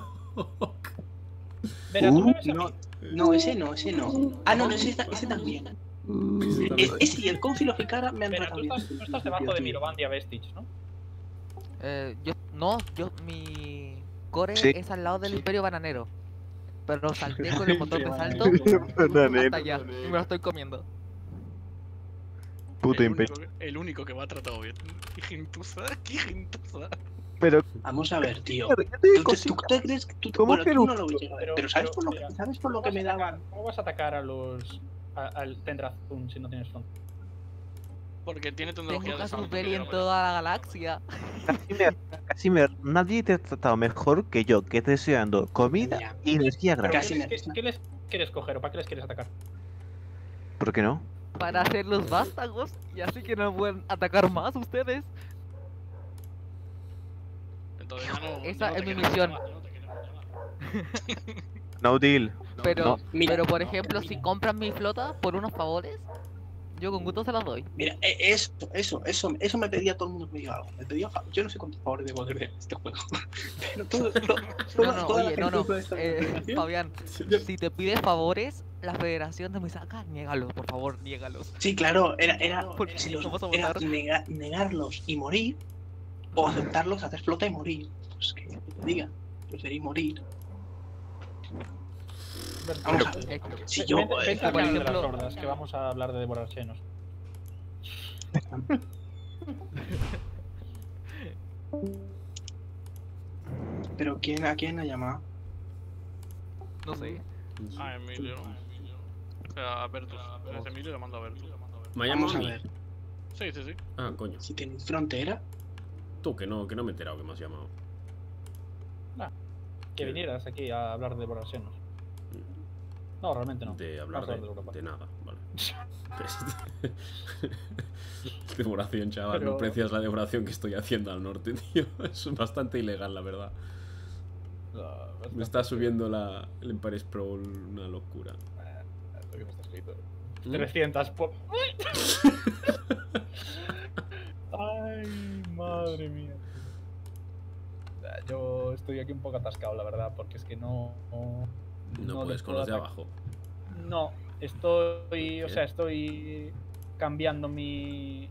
Vera, tú me ves a mí. No, ese no. Ah, no, ese también. Ese y el Council of Itara me han Vera, tratado tú bien. estás debajo de Mirovandia Vestige, ¿no? Mi core Sí. es al lado del Imperio Bananero. Pero salté con el motor de salto Bananero. hasta allá. Y me lo estoy comiendo. Puto El imperio. único, el único que me ha tratado bien. Qué gentuza. Pero. Vamos a ver, tío. Yo te digo, ¿Tú te crees que tú, ¿Cómo bueno, que tú no? no lo ves llegar, pero ¿sabes por lo que me daban? ¿Cómo vas a atacar a los. al Tendrazun si no tienes frontera? Porque tiene Tengo tecnología de Castle salto. Belly en toda la galaxia. Casimir, nadie te ha tratado mejor que yo, que te estoy dando comida y energía Pero gratis. ¿qué les quieres coger o para qué les quieres atacar? ¿Por qué no? Para hacer los vástagos. Y así que no pueden atacar más ustedes. Entonces ya no, Esa ya no es te mi queremos misión. llamar, ya no te queremos llamar. No deal. Pero, No. pero por ejemplo, si compran mi flota por unos favores, yo con gusto se los doy. Mira, eso me pedía todo el mundo que me diga algo. Me pedía yo no sé cuántos favores debo de ver en este juego. Pero todo, toda la gente usa esta información. Fabián, si te pides favores, la Federación de Misaka, niégalos, por favor, niégalos. Sí, claro, era Porque si no los, vamos a era votar. negarlos y morir, o aceptarlos, hacer flota y morir. Pues que te diga, preferí morir. Vamos a ver. Si yo, Vente por al de las ejemplo, hordas, que vamos a hablar de devorar chenos. pero ¿a quién ha llamado? No sé. A Emilio. O sea, a Bertus. Es Emilio llamando a Bertus. ¿Me ha llamado Vamos a a mí? ver. Sí, sí, sí. Ah, coño. Si tenéis frontera, Tú, que no me he enterado que me has llamado. Que vinieras aquí a hablar de devorar chenos. No, realmente no. De hablar Vamos a Europa. de nada, vale. Devoración, chaval, Pero- no aprecias la devoración que estoy haciendo al norte, tío. Es bastante ilegal, la verdad. Me está subiendo el Empire Sprawl una locura. Esto que no está escrito. ¿Mm? 300 por... Ay, madre mía. Yo estoy aquí un poco atascado, la verdad, porque es que no No puedes con los de abajo. No, estoy, o sea, estoy cambiando mi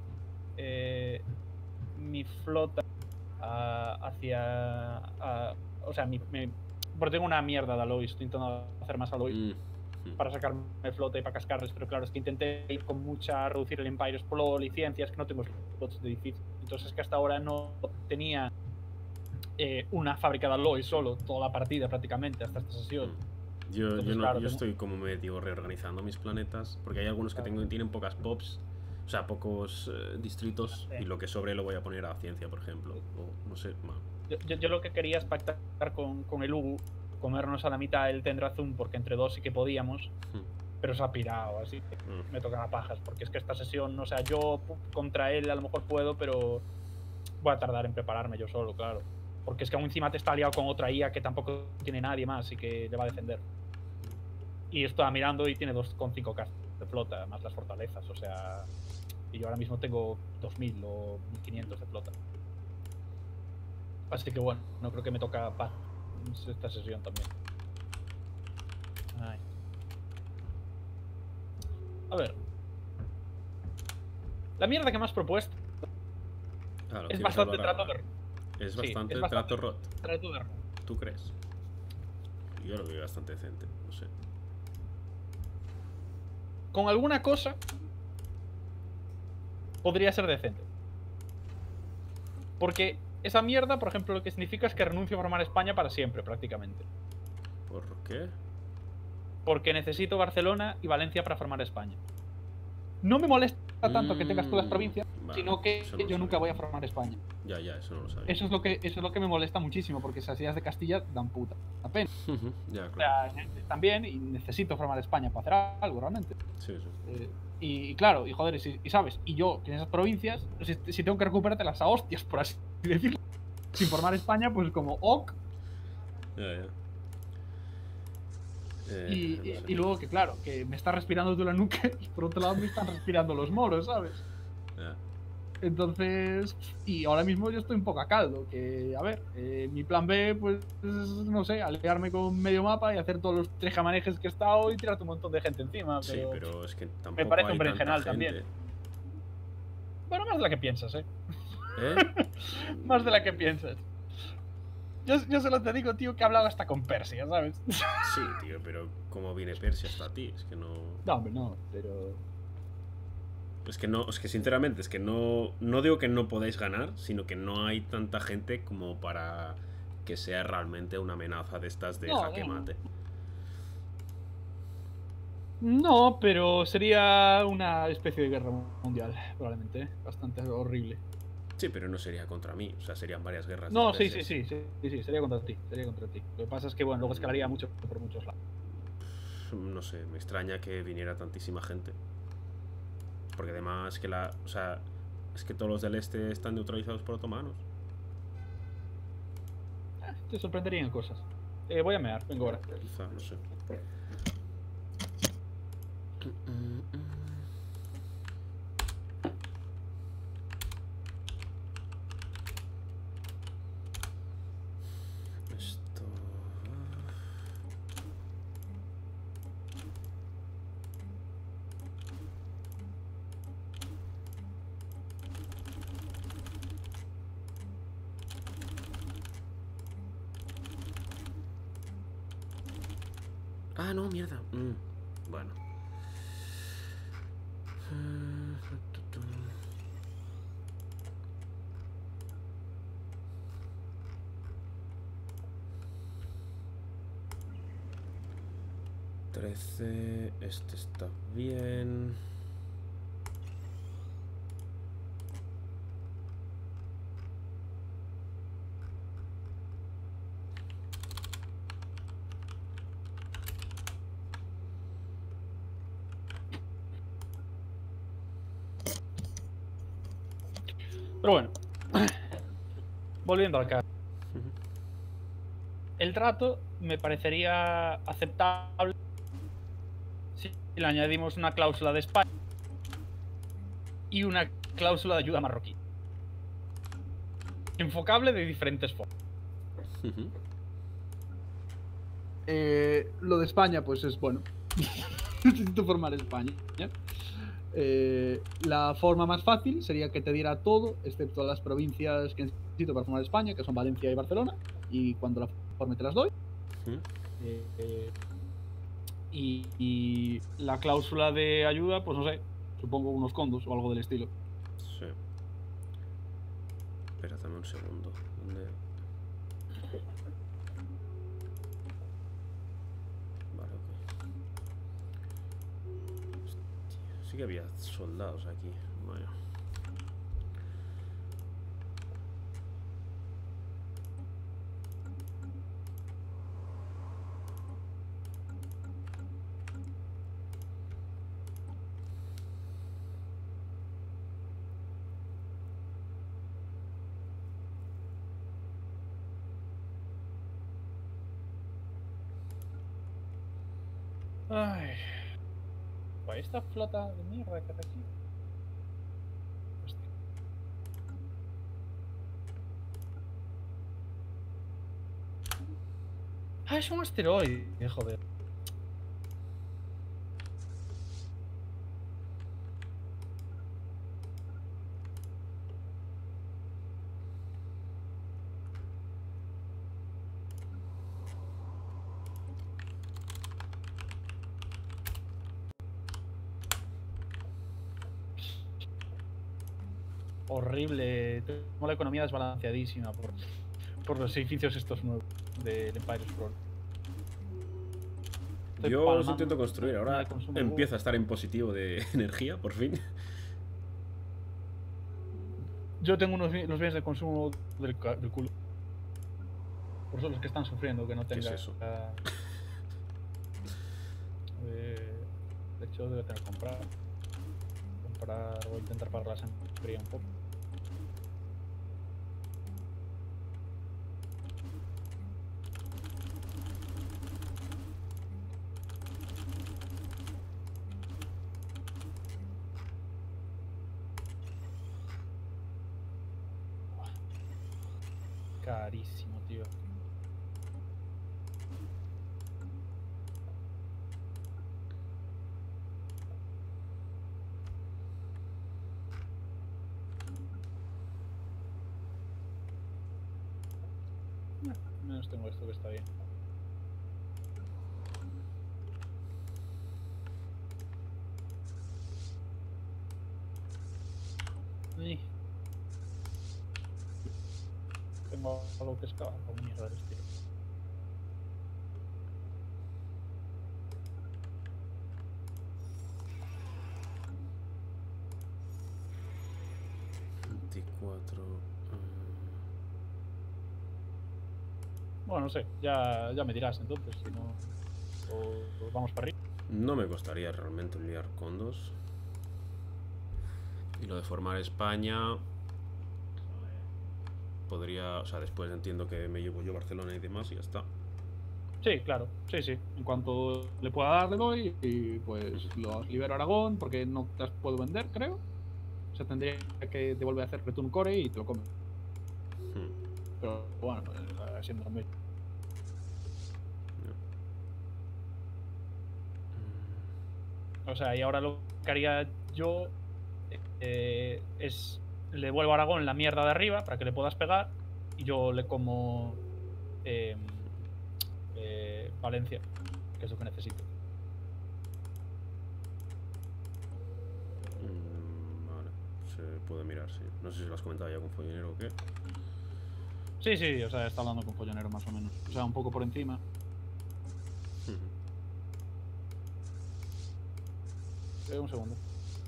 flota hacia, o sea, porque tengo una mierda de Aloy, estoy intentando hacer más Aloy para sacarme flota y para cascarles, pero claro, es que intenté ir con reducir el Empire Sprawl, licencias, que no tengo slots de edificio, entonces es que hasta ahora no tenía una fábrica de Aloy solo, toda la partida prácticamente, hasta esta sesión. Yo Entonces, estoy como medio reorganizando mis planetas, porque hay algunos que tienen pocas pops, o sea, pocos distritos, y lo que sobre lo voy a poner a ciencia, por ejemplo. O no sé, Yo lo que quería es pactar con el Ubu, comernos a la mitad el Tendrazum, porque entre dos sí que podíamos, pero se ha pirado, así que me tocan a pajas, porque es que esta sesión, o sea, yo contra él a lo mejor puedo, pero voy a tardar en prepararme yo solo, claro. Porque es que aún encima te está aliado con otra IA que tampoco tiene nadie más y que le va a defender. Y estaba mirando y tiene 2,5k de flota, más las fortalezas, o sea... Y yo ahora mismo tengo 2000 o 1500 de flota. Así que bueno, no creo que me toca esta sesión también. Ay. A ver. La mierda que me has propuesto Claro, es quieres bastante hablar trato ahora. de... Es Sí, bastante es trato rot. Trato de... ¿Tú crees? Yo lo veo bastante decente, no sé. Con alguna cosa podría ser decente. Porque esa mierda, por ejemplo, lo que significa es que renuncio a formar España para siempre, prácticamente. ¿Por qué? Porque necesito Barcelona y Valencia para formar España. No me molesta tanto que tengas todas las provincias, vale, sino que eso no lo yo nunca voy a formar España. Ya, eso no lo sabía. Eso es lo que me molesta muchísimo, porque esas ideas de Castilla dan puta pena. Ya, O claro. sea, también, y necesito formar España para hacer algo, realmente. Sí, sí. Y claro, y joder, y sabes, y yo, que en esas provincias, si tengo que recuperártelas a hostias, por así decirlo, sin formar España, pues como ok. Ya. Y luego que claro, que me está respirando tú la nuca y por otro lado me están respirando los moros, ¿sabes? Ya. Entonces, y ahora mismo yo estoy un poco a caldo, que a ver, mi plan B, pues, no sé, aliarme con medio mapa y hacer todos los trejamanejes que he estado y tirarte un montón de gente encima. Sí, pero es que tampoco me parece hay un tanta berenjenal gente. también. Bueno, más de la que piensas, ¿eh? ¿Eh? Más de la que piensas. Yo solo te digo, tío, que he hablado hasta con Persia, ¿sabes? Sí, tío, pero ¿cómo viene Persia hasta ti? Es que no... No, hombre, no, pero... Es que sinceramente, es que no digo que no podáis ganar, sino que no hay tanta gente como para que sea realmente una amenaza de estas de jaque mate. No, pero sería una especie de guerra mundial, probablemente, ¿eh? Bastante horrible. Sí, pero no sería contra mí, o sea, serían varias guerras. No, sí, dispersas. sí, sería contra ti, sería contra ti. Lo que pasa es que, bueno, luego escalaría mucho por muchos lados. No sé, me extraña que viniera tantísima gente. Porque además que o sea, es que todos los del este están neutralizados por otomanos. Te sorprenderían cosas. Voy a mear, vengo ahora. Quizá, no sé. Esto... Ah, no, mierda. Bueno. Este está bien. Pero bueno, volviendo al caso. El trato me parecería aceptable si le añadimos una cláusula de España y una cláusula de ayuda marroquí. Enfocable de diferentes formas. Lo de España, pues es bueno. Necesito formar España. La forma más fácil sería que te diera todo, excepto las provincias que necesito para formar España, que son Valencia y Barcelona, y cuando la forme te las doy. Y la cláusula de ayuda, pues no sé, supongo unos condos o algo del estilo. Sí. Espera, dame un segundo. ¿Dónde? Vale, ok. Hostia, sí que había soldados aquí. Vaya. Ay. Esta flota de mierda que hace aquí. Hostia. Ah, es un asteroide, joder. Horrible. Tengo la economía desbalanceadísima por los edificios estos nuevos del Empire Scroll. Yo los intento construir. Ahora empieza a estar en positivo de energía, por fin. Yo tengo los bienes de consumo del culo. Por eso los que están sufriendo que no tenga. ¿Qué es eso? De hecho, debe tener que comprar. Voy a intentar pagar la sangría un poco. Carísimo, tío. Menos tengo esto que está bien. Ay. Tengo algo que escapa con mierda de estilo. Bueno, no sé, ya me dirás entonces, si no, o vamos para arriba. No me costaría realmente enviar condos. Y lo de formar España podría, o sea, después entiendo que me llevo yo Barcelona y demás y ya está. Sí, claro, sí, sí. En cuanto le pueda dar, le doy y pues los libero a Aragón porque no te las puedo vender, creo. O sea, tendría que devolver a hacer return core y te lo comes. Pero bueno, siendo lo mismo. O sea, y ahora lo que haría yo es le vuelvo a Aragón la mierda de arriba para que le puedas pegar y yo le como Valencia. que es lo que necesito. Vale, se puede mirar, sí. No sé si lo has comentado ya con Follonero o qué. Sí, sí, o sea, está hablando con Follonero más o menos. O sea, un poco por encima. Un segundo.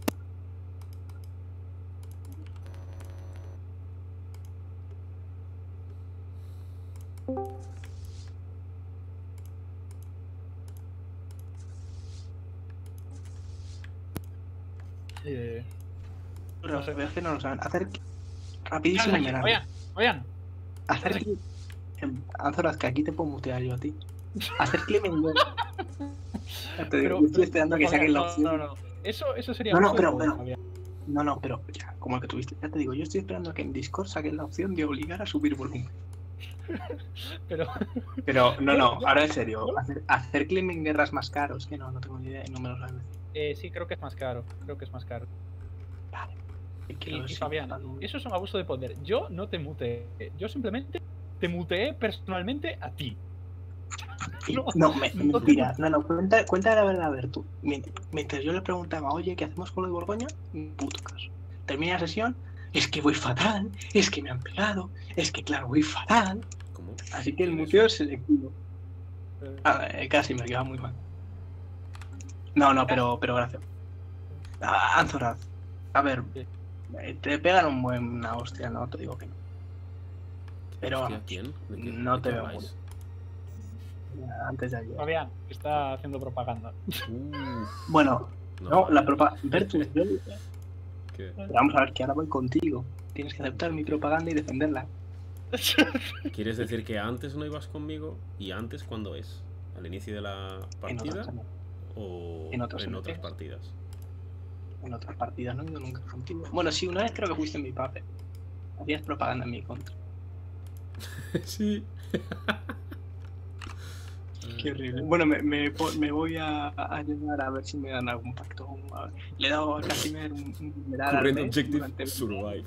No sé, es que no lo saben. Hacer rapidísimo y mirar. Oigan. Hacer clic. Anzoraz, que aquí te puedo mutear yo a ti. Hacer clic en web. Te digo, yo estoy esperando a que saquen la opción. No. Eso sería No, muy bueno, Fabián. No, pero ya, como el que tuviste, ya te digo, yo estoy esperando a que en Discord saquen la opción de obligar a subir volumen. Pero no, ahora en serio, hacer clic en guerras más caros, que no tengo ni idea y no me lo sabes decir. Sí, creo que es más caro. Vale. Y Fabián, eso es un abuso de poder. Yo no te muteé. Yo simplemente te muteé personalmente a ti. Mentira. No, cuenta la verdad. A ver, tú. Mientras yo le preguntaba, oye, ¿qué hacemos con lo de Borgoña? Puto caso. Termina la sesión, es que voy fatal, es que me han pegado, es que claro, voy fatal. ¿Cómo? Así que el muteo es selectivo. Casi me queda muy mal. No, pero gracias. Anzoraz, a ver, te pegan un buena hostia, no te digo que no. Pero ¿Hostia, quién? no te veo muy. Antes de ayer. Fabián, está haciendo propaganda. Bueno, no, la propaganda. ¿Qué? Vamos a ver que ahora voy contigo. Tienes que aceptar mi propaganda y defenderla. ¿Quieres decir que antes no ibas conmigo? ¿Y antes cuándo es? ¿Al inicio de la partida? ¿O en otras partidas? En otras partidas no he ido nunca contigo. Bueno, sí, una vez creo que fuiste en mi papel. Hacías propaganda en mi contra. Sí. Qué horrible. Bueno, me voy a llevar a ver si me dan algún pacto. Le he dado a Casimir un mirar al mes. Objective Survive.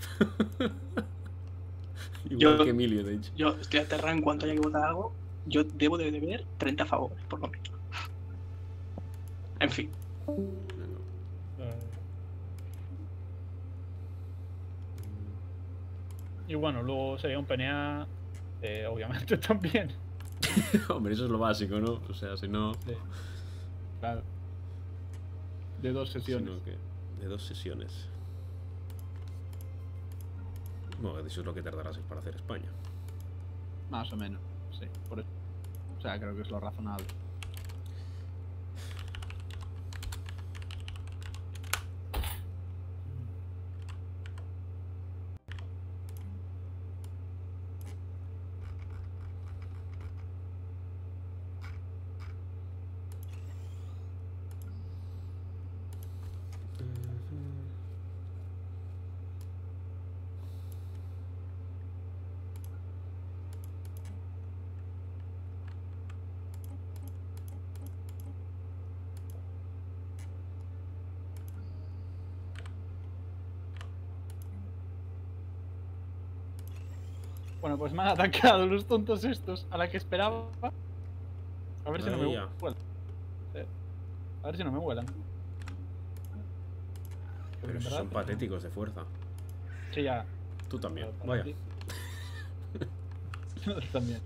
Igual que Emilio, de hecho. Yo estoy aterrado en cuanto haya que votar algo. Yo debo de deber 30 favores, por lo menos. En fin. Y bueno, luego sería un PNA, obviamente también. Hombre, eso es lo básico, ¿no? O sea, si no... Sí. Claro. De 2 sesiones. De 2 sesiones. Bueno, eso es lo que tardarás para hacer España. Más o menos, sí. Por eso. O sea, creo que es lo razonable. Bueno, pues me han atacado los tontos estos a la que esperaba. A ver si no me vuelan. A ver si no me vuelan. Pero son patéticos de fuerza. Sí, ya. Tú también, vaya. También.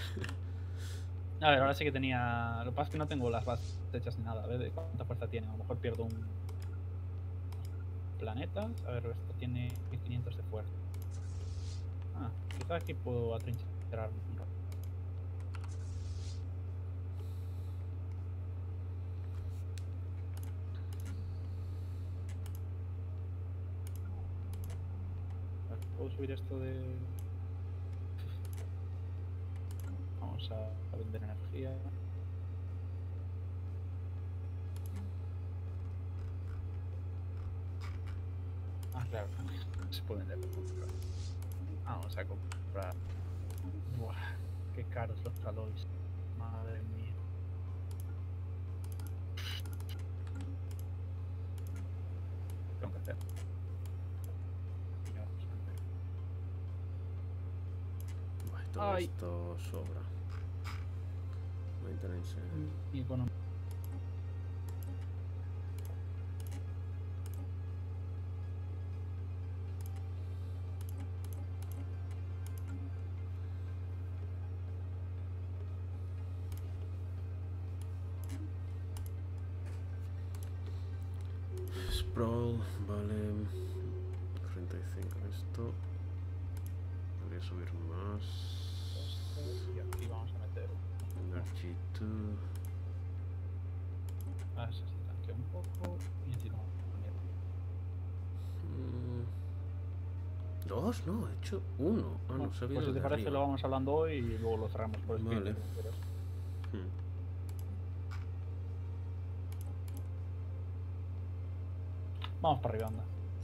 A ver, ahora sí que tenía... Lo que pasa es que no tengo las bases hechas ni nada. A ver de cuánta fuerza tiene. A lo mejor pierdo un... planetas. A ver, esto tiene 1500 de fuerza. Ah, quizá aquí puedo atrincherar un rato. A ver, puedo subir esto de... Vamos a vender energía. Ah, claro, se puede vender. Vamos a comprar. Buah, qué caros los calois. Madre mía. Tengo que hacer. Todo esto sobra. Maintenance. Y economía. Sprawl, vale. 35 esto. Podría subir más. Y aquí vamos a meter. Energy 2. Ah, se tanquea un poco. Y encima. Dos, no, he hecho uno. Ah, no sabía. Pues si te parece, lo vamos hablando hoy y luego lo cerramos por escrito. Vale. Vamos para arriba, anda.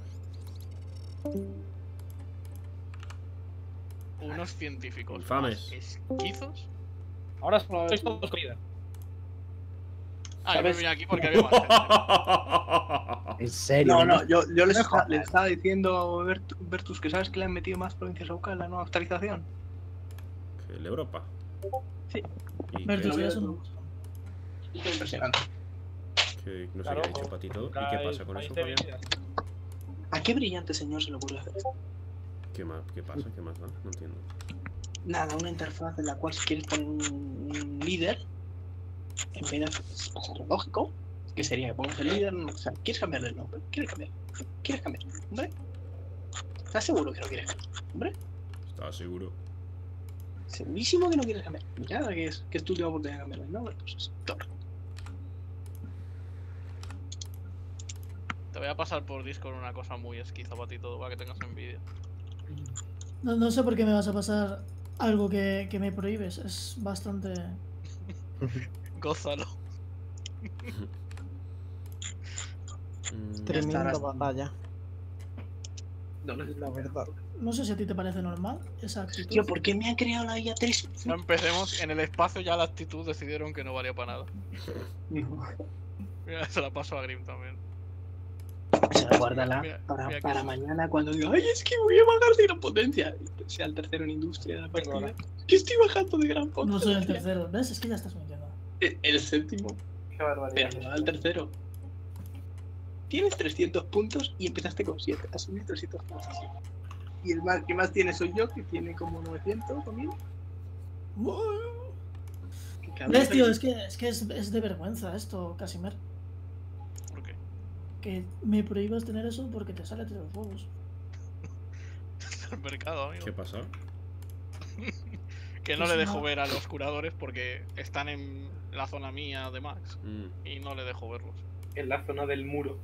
Unos científicos. Infames. Esquizos. Ahora sois todos comida. Ah, yo me vine aquí porque había más gente. ¿En serio? No, yo les estaba diciendo a Bertus que sabes que le han metido más provincias a UCA en la nueva actualización. ¿Que el Europa? Sí. ¿Y Bertus, qué? ya son... Es impresionante. Que no sé Claro, qué ha dicho Patito. ¿Y qué pasa con eso, Fabián? ¿A qué brillante señor se le ocurre hacer esto? ¿Qué pasa? ¿Qué más da? No entiendo. Nada, una interfaz en la cual si quieres poner un líder, en vez de hacer lógico, que sería que pongas el líder, o sea, ¿quieres cambiarle el nombre? ¿Quieres cambiar? ¿Hombre? ¿Estás seguro que no quieres cambiar? ¿Hombre? ¿Estaba seguro? Segurísimo que no quieres cambiar. Mira, que es tu última oportunidad de cambiarle el nombre, pues es torre. Te voy a pasar por Discord una cosa muy esquiza para ti todo, para que tengas envidia. No sé por qué me vas a pasar algo que me prohíbes. Es bastante... Gózalo. Tremenda batalla. La verdad. No sé si a ti te parece normal esa actitud. Tío, ¿por qué me han creado la IA 3? No empecemos, en el espacio ya la actitud decidieron que no valía para nada. Mira, se la paso a Grim también. Guárdala Mira, para mañana cuando diga, ay, es que voy a bajar de gran potencia. Sea el tercero en industria de la partida. Que estoy bajando de gran potencia. No soy el tercero, ¿ves? Es que ya estás mintiendo. El séptimo. Qué barbaridad. Pero no el tercero. Tienes 300 puntos y empezaste con 7. Has subido 300 puntos. Y el que más tiene soy yo, que tiene como 900 también. ¿Ves, tío? Es que es de vergüenza esto, Casimir. ¿Por qué? Que me prohíbas tener eso porque te sale de los huevos. El mercado, amigo. ¿Qué pasa? Que no le dejo ver a los curadores porque están en la zona mía de Max. Y no le dejo verlos. En la zona del muro.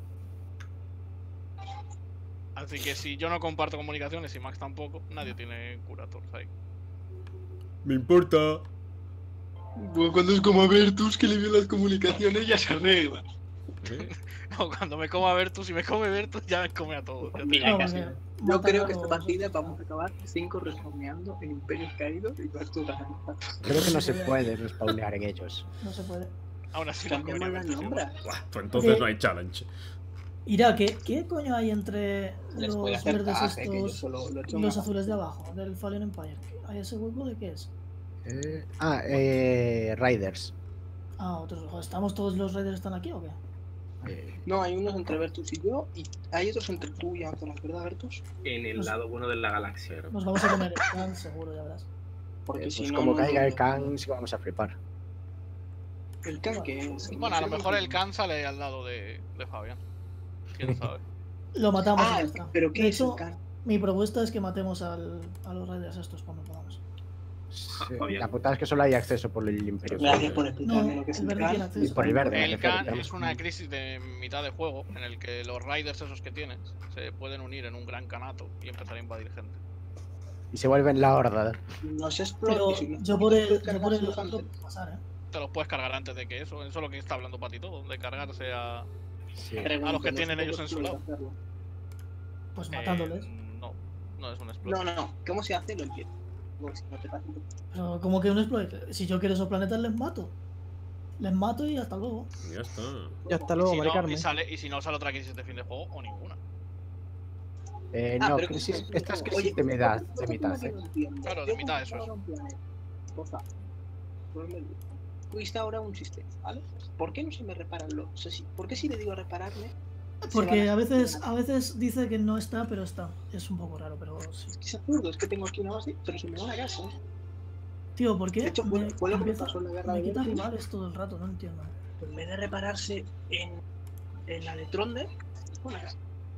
Así que si yo no comparto comunicaciones y Max tampoco, nadie tiene curators ahí. Me importa. Cuando es como a Bertus que le vio las comunicaciones ya se arregla. No, cuando me coma Bertus y me come Bertus ya me come a todos. Mira, casi. Yo creo que esta partida vamos a acabar 5 respawneando en Imperios Caídos y Bertus ganando. Creo que no se puede respawnear en ellos. No se puede. Aún así cambiamos la nombre. Pues entonces no hay challenge. Irá, ¿qué coño hay entre Les los puede hacer verdes caje, que yo estos solo lo he hecho y los mal. azules de abajo, del Fallen Empire? ¿Hay ese hueco de qué es? Riders. Ah, otros. Joder, ¿estamos todos los raiders están aquí o qué? No, hay unos entre Bertus y yo, y hay otros entre tú y Antonas, ¿verdad, Bertus? En el lado bueno de la galaxia. Nos vamos a comer el Khan, seguro, ya verás. Porque Pues si no, como no- caiga el Khan, sí que vamos a flipar. ¿El Khan qué es? Bueno, a lo mejor el Khan sale al lado de Fabián. ¿Quién sabe? Lo matamos y Ah, ya está. ¿pero qué De es el hecho, Khan? mi propuesta es que matemos a los raiders estos cuando podamos. Sí, la putada es que solo hay acceso por el Imperio. Gracias por explicarme No, lo que es el el verde tiene Khan. acceso. Y por el verde. me El refiero, Khan tenemos- es una crisis de mitad de juego en el que los riders esos que tienes se pueden unir en un gran canato y empezar a invadir gente. Y se vuelven la horda. No se Pero explota. yo por el otro puedo pasar, ¿eh? Te los puedes cargar antes de que eso es lo que está hablando Patito, de cargarse a los que no tienen sé ellos cómo en su se lado. puede hacerlo. Pues matándoles. No, no es un exploit. No. ¿Cómo se hace? Lo entiendo. Luego, si no te pasa, Pero como que un exploit. Si yo quiero esos planetas les mato. Les mato y hasta luego. Ya está. Ya hasta luego, Y si Mari no, Carmen. y si no sale otra crisis de fin de juego o ninguna. No, pero crisis, que- esta es crisis oye, de mitad, cosa de mitad, que no entiendo. Claro, Yo de mitad, cuando eso juego es. a un planeta, cosa, ponme el- Fuiste ahora un sistema, ¿vale? ¿Por qué no se me reparan los? O sea, ¿por qué si le digo repararme? Porque a veces dice que no está, pero está. Es un poco raro, pero sí. Es absurdo, es que tengo aquí una base, pero se me va a casa. Tío, ¿por qué? De hecho, fue lo que me pasó en la guerra de quitas Vertus. rivales todo el rato, no entiendo. En vez de repararse en la de Tronde, fue una casa.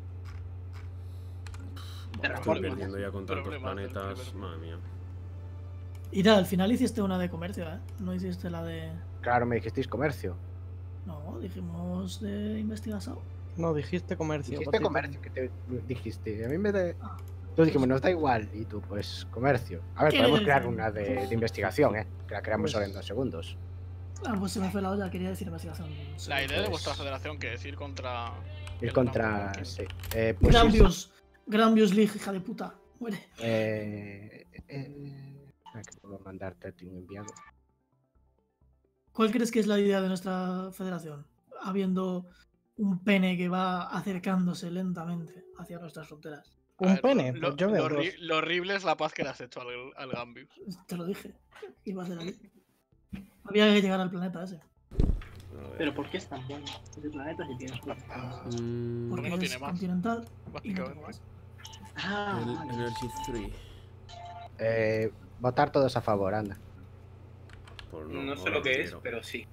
Estoy perdiendo ya con tantos planetas. Madre mía. Ira, al final hiciste una de comercio, ¿eh? No hiciste la de... Claro, me dijisteis comercio. No, dijimos de investigación. No, dijiste comercio. Dijiste comercio, que te dijiste. A mí me da... Tú dijimos, nos da igual. Y tú, pues, comercio. A ver, podemos crear una de investigación, ¿eh? Que la creamos ahora en 2 segundos. Ah, pues se me fue la olla, quería decir investigación. La idea de vuestra federación, que es ir contra... Ir contra... Sí. Pues Granbius League, hija de puta. Muere. Que puedo mandarte a ti un enviado. ¿Cuál crees que es la idea de nuestra federación? Habiendo un pene que va acercándose lentamente hacia nuestras fronteras. ¿Un pene? Pues yo veo lo horrible es la paz que le has hecho al Gambius. Te lo dije. Iba a ser aquí. Había que llegar al planeta ese. Pero ¿por qué es tan bueno ese planeta si tienes Porque no es tiene más. continental y no tiene más. Energy 3. Votar todos a favor, anda. No sé lo que es, pero sí.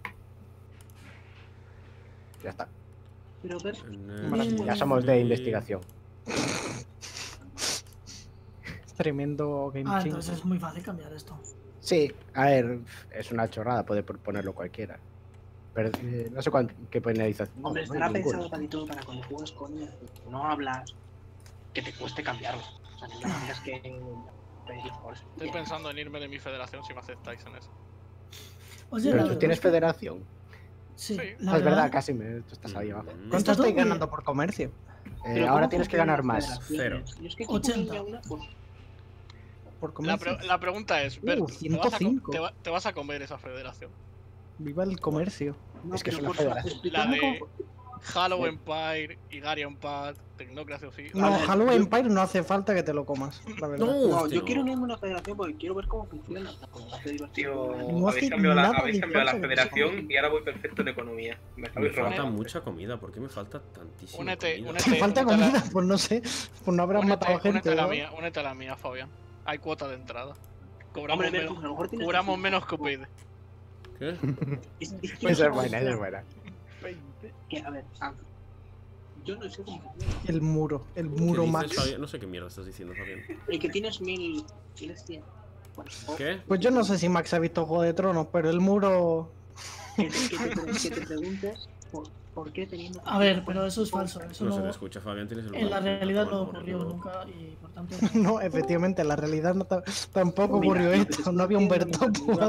Ya está. Pero ver... Ya somos de investigación. Tremendo game changer. Entonces es muy fácil cambiar esto. Sí, a ver, es una chorrada, puede ponerlo cualquiera. Pero no sé qué penalización. Hombre, estará pensado para todo para cuando juegas con él, no hablas, que te cueste cambiarlo. O sea, no tengas que pedir por eso. Estoy pensando en irme de mi federación si me aceptáis en eso. Oye, pero tú tienes federación. Sí. Es verdad, casi tú estás ahí abajo. ¿Cuánto estáis ganando por comercio? Ahora tienes que ganar más. 0. 80. Por comercio. La pregunta es, Bert, 105. ¿te vas a comer esa federación? Viva el comercio. No, es que es una federación. La de Halo Empire, Igaria Empire, Tecnocracia sí. No, Halo Empire no hace falta que te lo comas, la verdad. No, yo quiero unirme a una federación porque quiero ver cómo funciona. Tío, No habéis hace cambiado nada la diferente. federación y ahora voy perfecto en economía. Me Me estabais falta robando. mucha comida. ¿Por qué me falta tantísima Únete, comida? ¿Te falta comida? Pues no sé. Pues no habrás matado gente. Únete a la mía, Fabián. Hay cuota de entrada. Cobramos, Hombre, Vertus, a lo mejor tienes cobramos menos que Opide. ¿Qué? Esa es buena, esa es buena. Que, a ver, yo no sé cómo funciona. El muro ¿Qué max. dices, Fabián? No sé qué mierda estás diciendo, Fabián. El que tienes 1000... ¿Tienes 100? Bueno, ¿Qué? Pues yo no sé si Max ha visto Juego de Tronos, pero el muro... que te preguntes por qué teniendo... A ver, pero eso es falso. Eso No no, se te escucha, Fabián. Tienes el en la realidad no por ocurrió favor. nunca y por tanto... No, efectivamente, en la realidad no tampoco ocurrió Mira, esto. No había un Berto.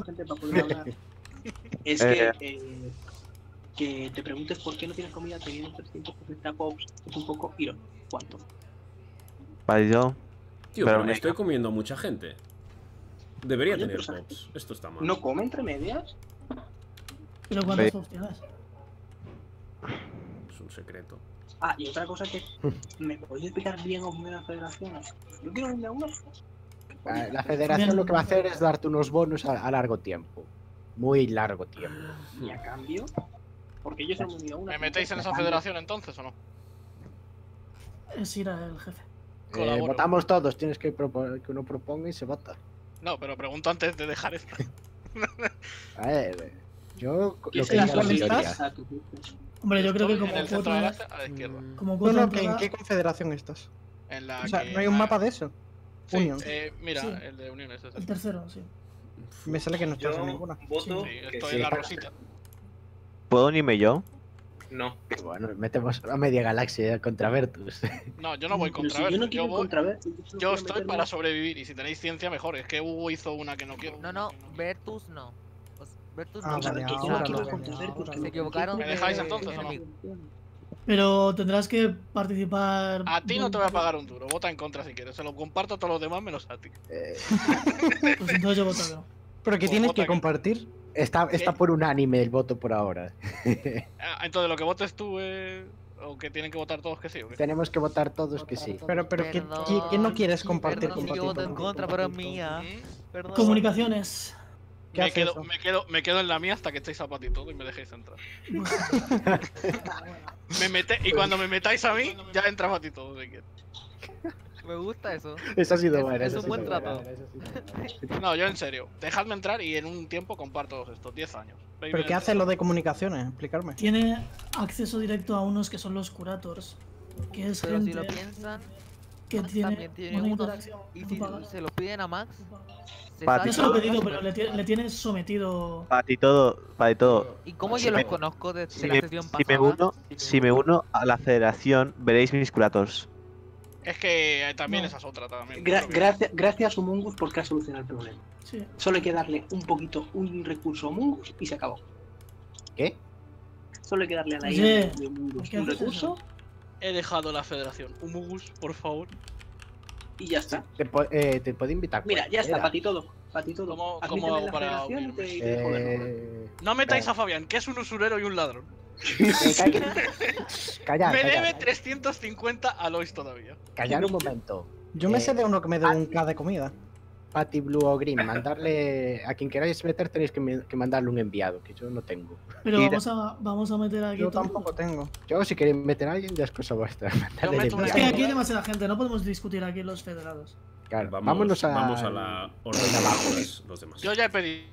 Es que te preguntes por qué no tienes comida teniendo 360 pops es un poco iro. ¿Cuánto? Vale, yo. Tío, pero me estoy comiendo mucha gente. Debería Oye, tener pero, pops. Esto está mal. ¿No come entre medias? ¿Pero cuántas pops tienes? Es un secreto. Ah, y otra cosa que me podéis explicar bien cómo funciona la federación. Yo quiero unirme a una. La federación lo que va a hacer es darte unos bonus a largo tiempo. Muy largo tiempo. Y a cambio, porque yo solo me uní a una. ¿Me metéis en esa federación entonces o no? Es ir al jefe. Colaboro. Votamos todos, tienes que uno proponga y se vota. No, pero pregunto antes de dejar esta. A ver, yo lo que ¿Qué diga la mayoría. estás? Hombre, yo creo que Estoy como en el centro de la, cuota... a la izquierda. Como No, cuota no, entrada- ¿en qué confederación estás? En la O sea, que- ¿no hay un mapa de eso? Sí, Union. Mira, Sí. el de Unión es ese. El tercero, sí. Me sale que no estás Yo en ninguna. voto Sí, que estoy sí. en la rosita. ¿Puedo unirme yo? No. Bueno, metemos a media galaxia contra Vertus. No, yo no voy Pero contra si ver. yo no quiero voy- contra ver. Yo estoy para sobrevivir y si tenéis ciencia mejor. Es que Hugo hizo una que no quiero. No, Vertus no. Vertus Ah, no. vale, que yo ahora no quiero lo contra veo, Vertus. ahora que Se equivocaron. ¿Me dejáis entonces o no? enemigo. Pero tendrás que participar... A ti no te voy a pagar un duro. Vota en contra si quieres. Se lo comparto a todos los demás menos a ti. Pues entonces yo voto que no. ¿Pero qué Pues tienes vota que que- compartir? Está por unánime el voto por ahora. Ah, entonces lo que votes tú o que tienen que votar todos que sí. ¿o qué? Tenemos que votar todos que sí. Pero ¿qué no quieres compartir? Perdón si yo voto en contra, pero es mía. Perdón. Comunicaciones. ¿Qué hace eso? Me quedo en la mía hasta que estéis a pati todo y me dejéis entrar. Y cuando me metáis a mí, ya entra pati todo si quieres. Me gusta eso. Eso ha sido bueno. Es un buen trato. No, yo en serio. Dejadme entrar y en un tiempo comparto todos estos 10 años. ¿Pero qué hace lo de comunicaciones? Explicarme. Tiene acceso directo a unos que son los curators. Que es Pero gente si lo piensan, que Max tiene también tiene una unos. interacción. Y si se lo piden a Max, Yo se lo he pedido, pero le tienes sometido. Para ti todo. ¿Y cómo yo los conozco de la sesión pasada? Si me uno a la federación, veréis mis curators. Es que también esa es otra también. Gracias Humungus porque ha solucionado el problema. Sí. Solo hay que darle un recurso a Humungus y se acabó. ¿Qué? Solo hay que darle a la Oye, IA de Humungus ¿qué un haces recurso He dejado la federación. Humungus, por favor. y ya está. Te puedo invitar. Mira, ya está, cualquiera. para ti todo. ¿Cómo Admíteme en la para federación y te dejo verlo. No metáis a Fabián, que es un usurero y un ladrón. Calla, Me calla. debe 350 a Lois todavía. Callar un momento. Yo me sé de uno que me dé un K de comida. Patty, Blue o Green, mandarle. A quien queráis meter tenéis que mandarle un enviado, que yo no tengo. Pero vamos a meter aquí. Yo todo. tampoco tengo. Yo, si queréis meter a alguien, ya es cosa vuestra. Mandarle el Es enviado. que aquí hay demasiada gente, no podemos discutir aquí los federados. Claro, Vamos a la orden de abajo, los demás. Yo ya he pedido.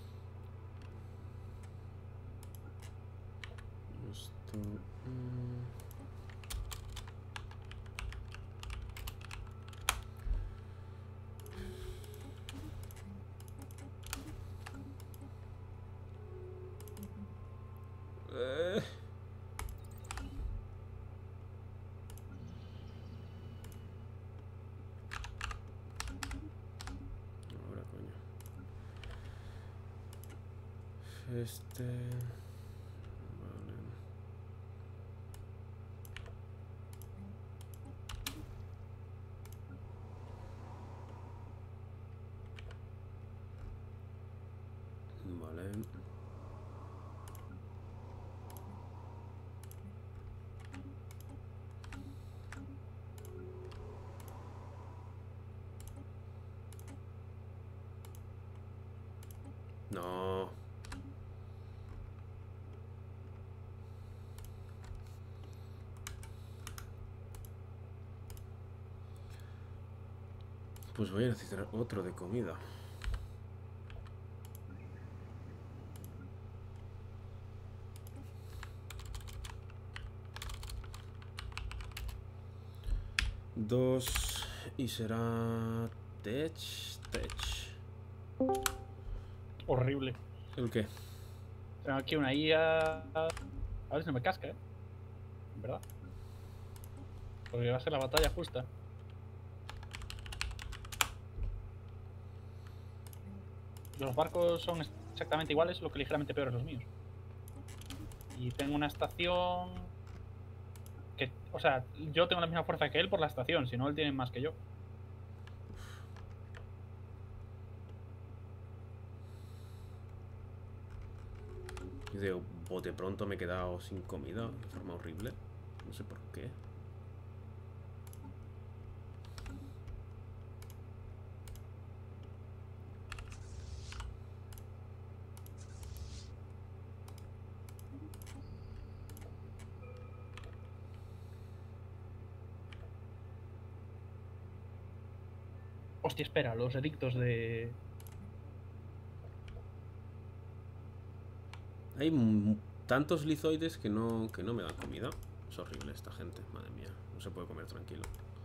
Ahora, coño. Vale. Vale. No. Pues voy a necesitar otro de comida. Dos y será Tech. Horrible. ¿El qué? Tengo aquí una IA. A ver si no me casca, ¿verdad? Porque va a ser la batalla justa. Los barcos son exactamente iguales, lo que ligeramente peores los míos. Y tengo una estación que, o sea, yo tengo la misma fuerza que él por la estación, si no él tiene más que yo. Yo de bote pronto me he quedado sin comida de forma horrible. No sé por qué. Hostia, espera, los edictos de... Hay tantos lizoides que no me dan comida. Es horrible esta gente, madre mía. No se puede comer tranquilo.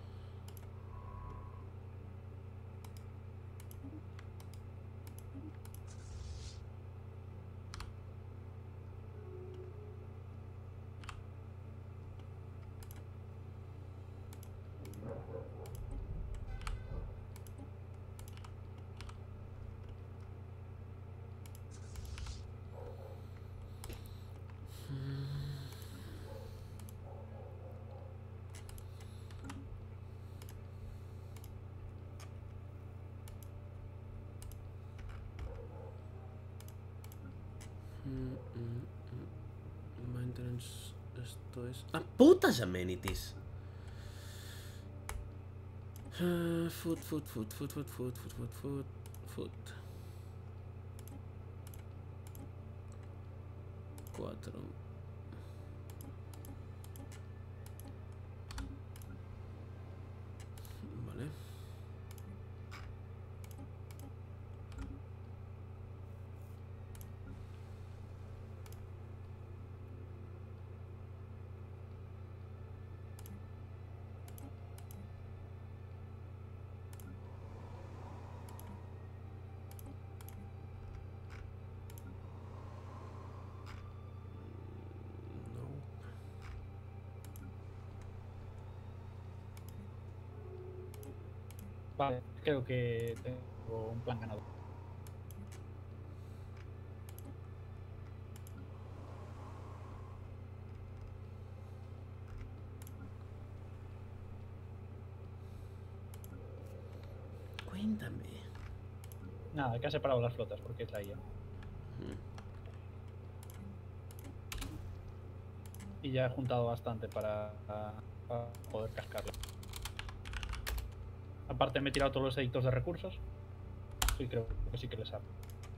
Maintenance. Esto es. ¡Ah, putas amenities! Food. 4. Vale. Vale, creo que tengo un plan ganador. Cuéntame. Nada, que ha separado las flotas porque es la IA. Y ya he juntado bastante para poder cascarlo. Aparte me he tirado todos los edictos de recursos. Sí, creo que sí que les hago.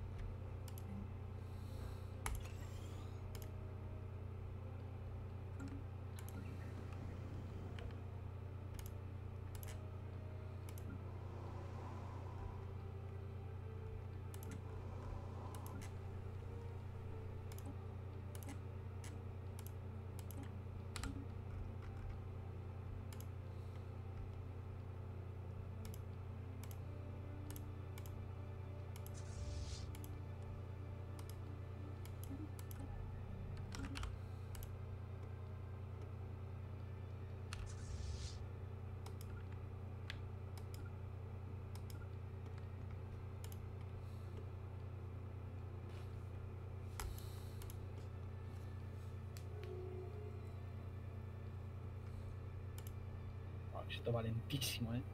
Esto va lentísimo, ¿eh?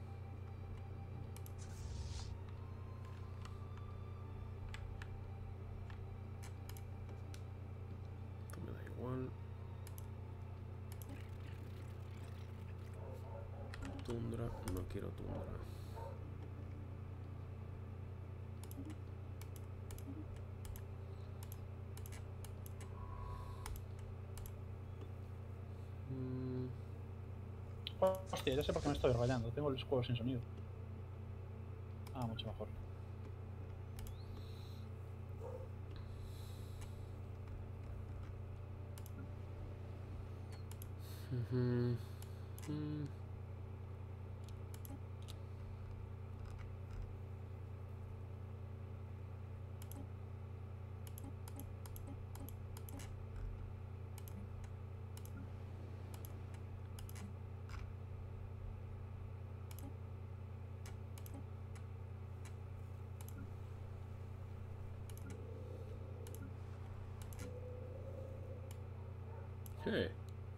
Esto me da igual. Tundra, no quiero tundra. Hostia, ya sé por qué me estoy rayando. Tengo el escudo sin sonido. Ah, mucho mejor. ¿Qué?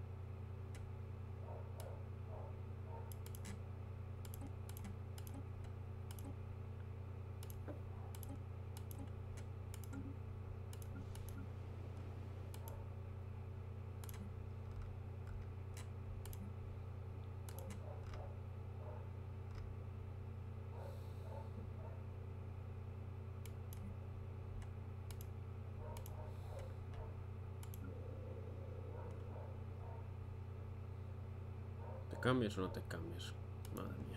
¿Te cambias o no te cambias? Madre mía.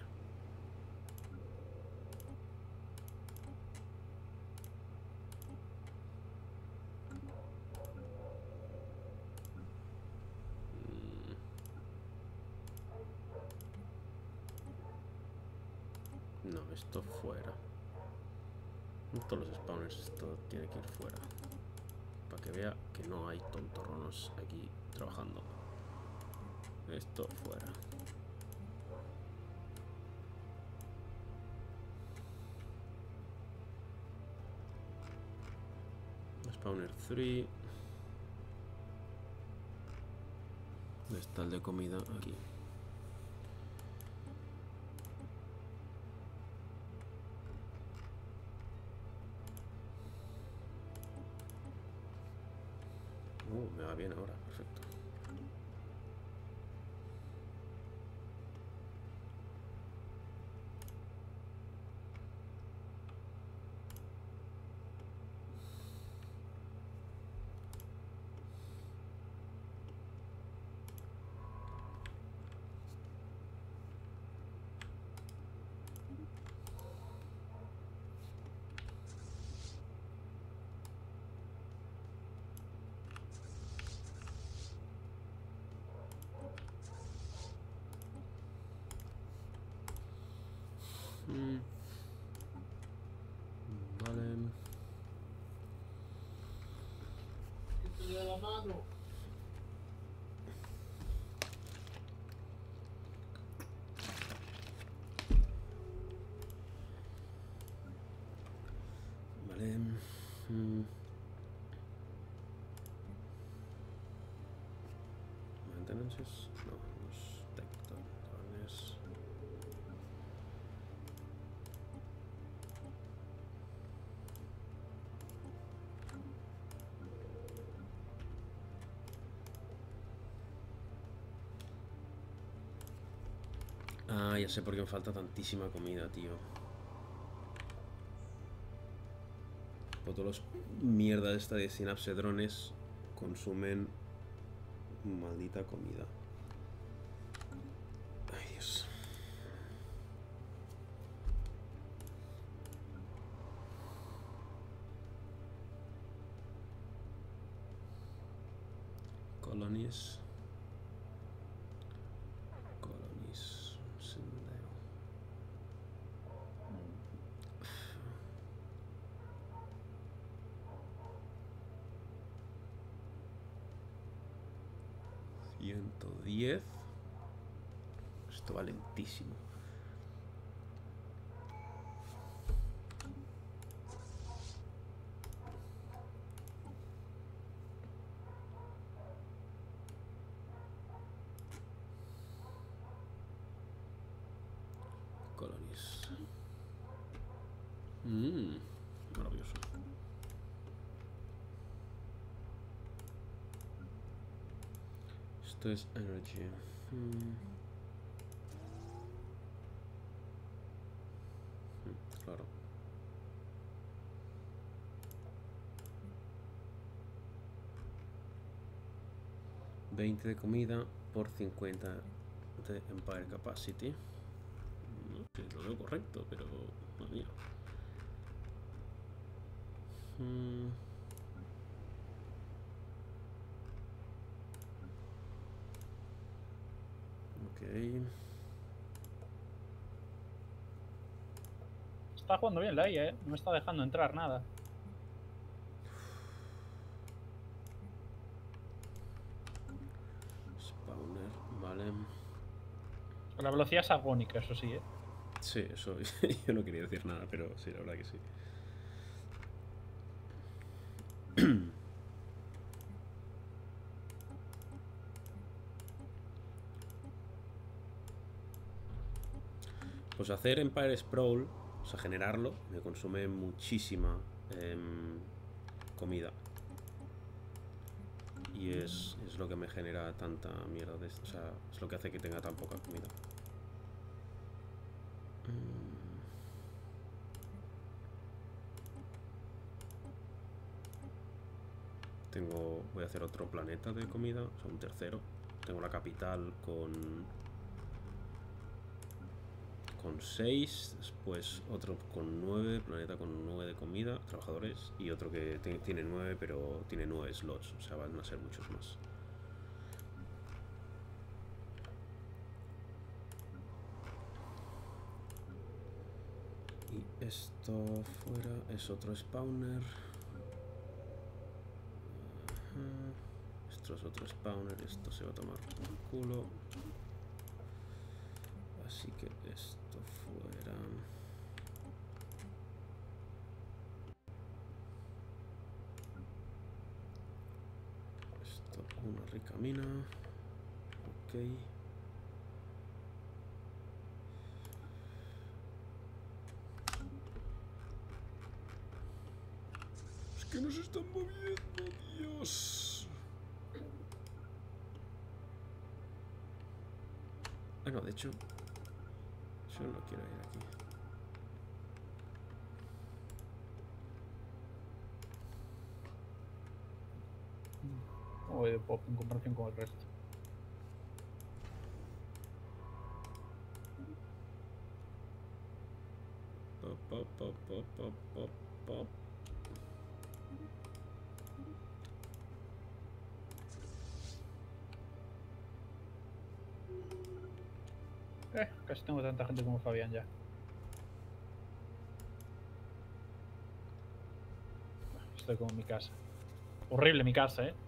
No, esto fuera. Todos los spawners, esto tiene que ir fuera. Para que vea que no hay tontorronos aquí trabajando. Esto fuera. Spawner 3. ¿Dónde está el de comida? Aquí. Me va bien ahora, perfecto. Vale. La mano. Vale. Maintenances. No, los tectones. Ah, ya sé por qué me falta tantísima comida, tío. Por todos los mierda esta de Synapse drones consumen maldita comida. Ay, Dios. Colonies. Sendeo. $110. Esto va lentísimo. Colonies. Maravilloso. Esto es energy. Claro. $20 de comida por 50 de Empire Capacity. No sé, lo veo correcto, pero madre mía. Ok. Está jugando bien la IA, no me está dejando entrar nada. Spawner, vale. La velocidad es agónica, eso sí, Sí, eso yo no quería decir nada, pero sí, la verdad que sí. Pues hacer Empire Sprawl, o sea, generarlo, me consume muchísima comida. Y es lo que me genera tanta mierda de esto. O sea, es lo que hace que tenga tan poca comida. Voy a hacer otro planeta de comida, o sea, un tercero. Tengo la capital con 6, después otro con 9, planeta con 9 de comida, trabajadores, y otro que tiene 9, pero tiene 9 slots, o sea, van a ser muchos más. Y esto fuera es otro spawner. Esto es otro spawner, esto se va a tomar por culo. Así que esto fuera. Esto, una rica mina. Ok. Es que nos están moviendo, Dios. Ah, no, de hecho, yo no quiero ir aquí. O de pop en comparación con el resto. Pop, pop, pop, pop, pop, pop. Casi tengo tanta gente como Fabián ya. estoy con mi casa. Horrible mi casa, ¿eh?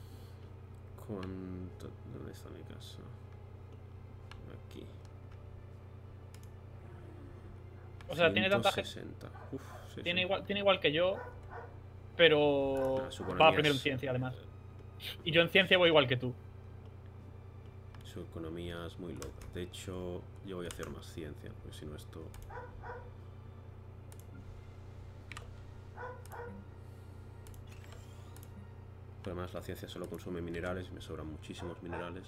¿Dónde está mi casa? Aquí. O sea, tiene tanta gente. 160. Sí, tiene sí. igual que yo, pero va primero en ciencia, además. Y yo en ciencia voy igual que tú. Su economía es muy loca. De hecho, yo voy a hacer más ciencia, porque si no esto... Pero además la ciencia solo consume minerales y me sobran muchísimos minerales.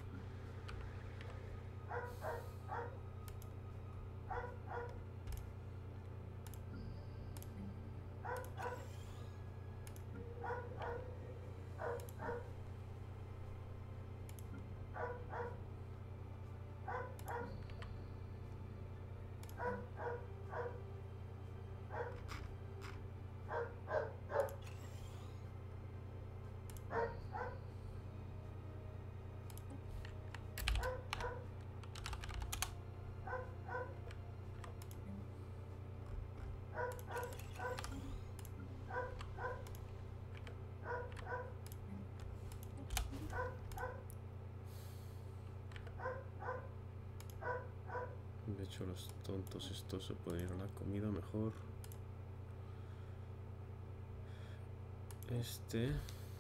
De hecho, los tontos estos se pueden ir a la comida mejor. Este.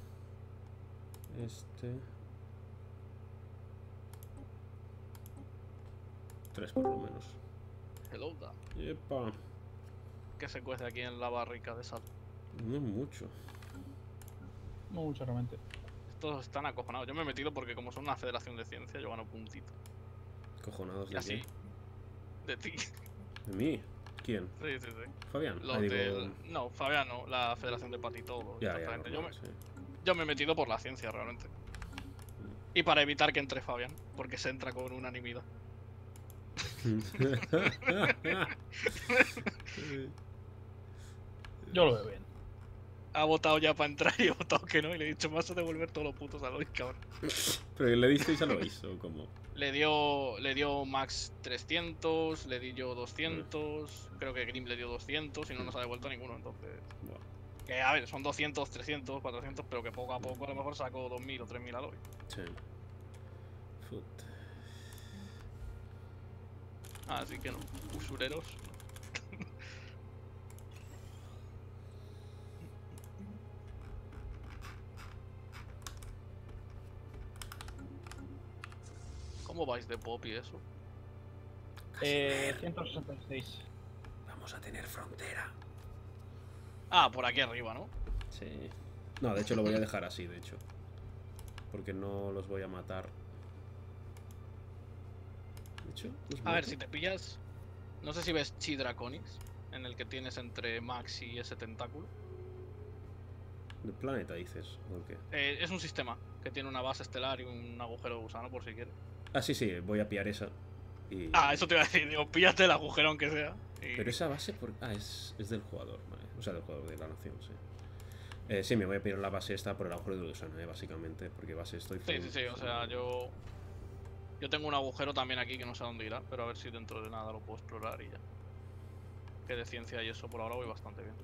3 por lo menos. Hello da. Yepa. ¿Qué se cuece aquí en la barrica de sal? No mucho. No mucho realmente. Estos están acojonados. Yo me he metido porque como son una federación de ciencia, yo gano puntito. ¿Cojonados Y de así. qué? De ti. ¿De mí? ¿Quién? Sí. Fabián. No, Fabián no, la federación de patito. Ya, normal, yo me he metido por la ciencia realmente. Y para evitar que entre Fabián, porque se entra con unanimidad. Yo lo veo bien. Ha votado ya para entrar y ha votado que no. Y le he dicho, vas a devolver todos los putos a Lois, cabrón. ¿Pero le disteis a Lois o cómo? Le dio Max 300, le di yo 200, creo que Grim le dio 200 y no nos ha devuelto ninguno, entonces... Que a ver, son 200, 300, 400, pero que poco a poco a lo mejor saco 2000 o 3000 a Lois. Sí. Foot. Así que no, usureros. ¿Cómo vais de pop y eso? 166. Vamos a tener frontera. Ah, por aquí arriba, ¿no? Sí. No, de hecho lo voy a dejar así, de hecho. Porque no los voy a matar. De hecho, a ver, si te pillas... No sé si ves Chi Draconis, en el que tienes entre Max y ese tentáculo. ¿De planeta dices? ¿O qué? Es un sistema que tiene una base estelar y un agujero de gusano, por si quieres. Ah, sí, voy a pillar esa. Y... Ah, eso te iba a decir, digo, píllate el agujero aunque sea. Y... Pero esa base, es del jugador, vale. O sea, del jugador de la nación, sí. Sí, me voy a pillar la base esta por el agujero de gusano, básicamente. Porque base estoy... Sí, o sea, yo tengo un agujero también aquí que no sé a dónde irá, pero a ver si dentro de nada lo puedo explorar y ya. Que de ciencia y eso por ahora voy bastante bien.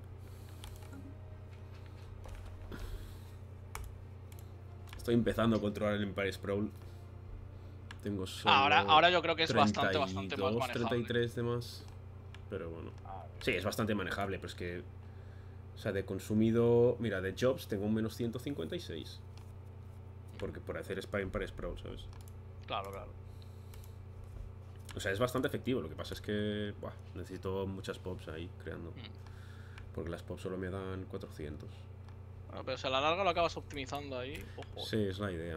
Estoy empezando a controlar el Empire Sprawl. Tengo solo ahora yo creo que es 32, bastante más manejable. 33 de más. Pero bueno. Sí, es bastante manejable, pero es que... O sea, de consumido... Mira, de jobs tengo un menos 156. Porque por hacer Empire Sprawl, ¿sabes? Claro. O sea, es bastante efectivo. Lo que pasa es que... necesito muchas pops ahí creando. Porque las pops solo me dan 400. Bueno, pero si a la larga lo acabas optimizando ahí, ojo. Sí, es la idea.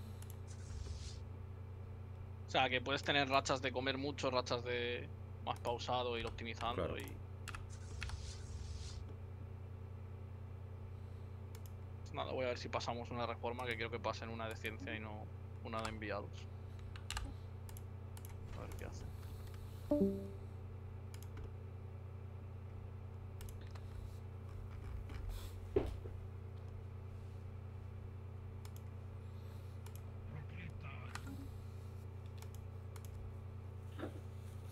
O sea, que puedes tener rachas de comer mucho, rachas de más pausado, ir optimizando claro. Y... Nada, voy a ver si pasamos una reforma, que quiero que pasen una de ciencia y no una de enviados. A ver qué hace.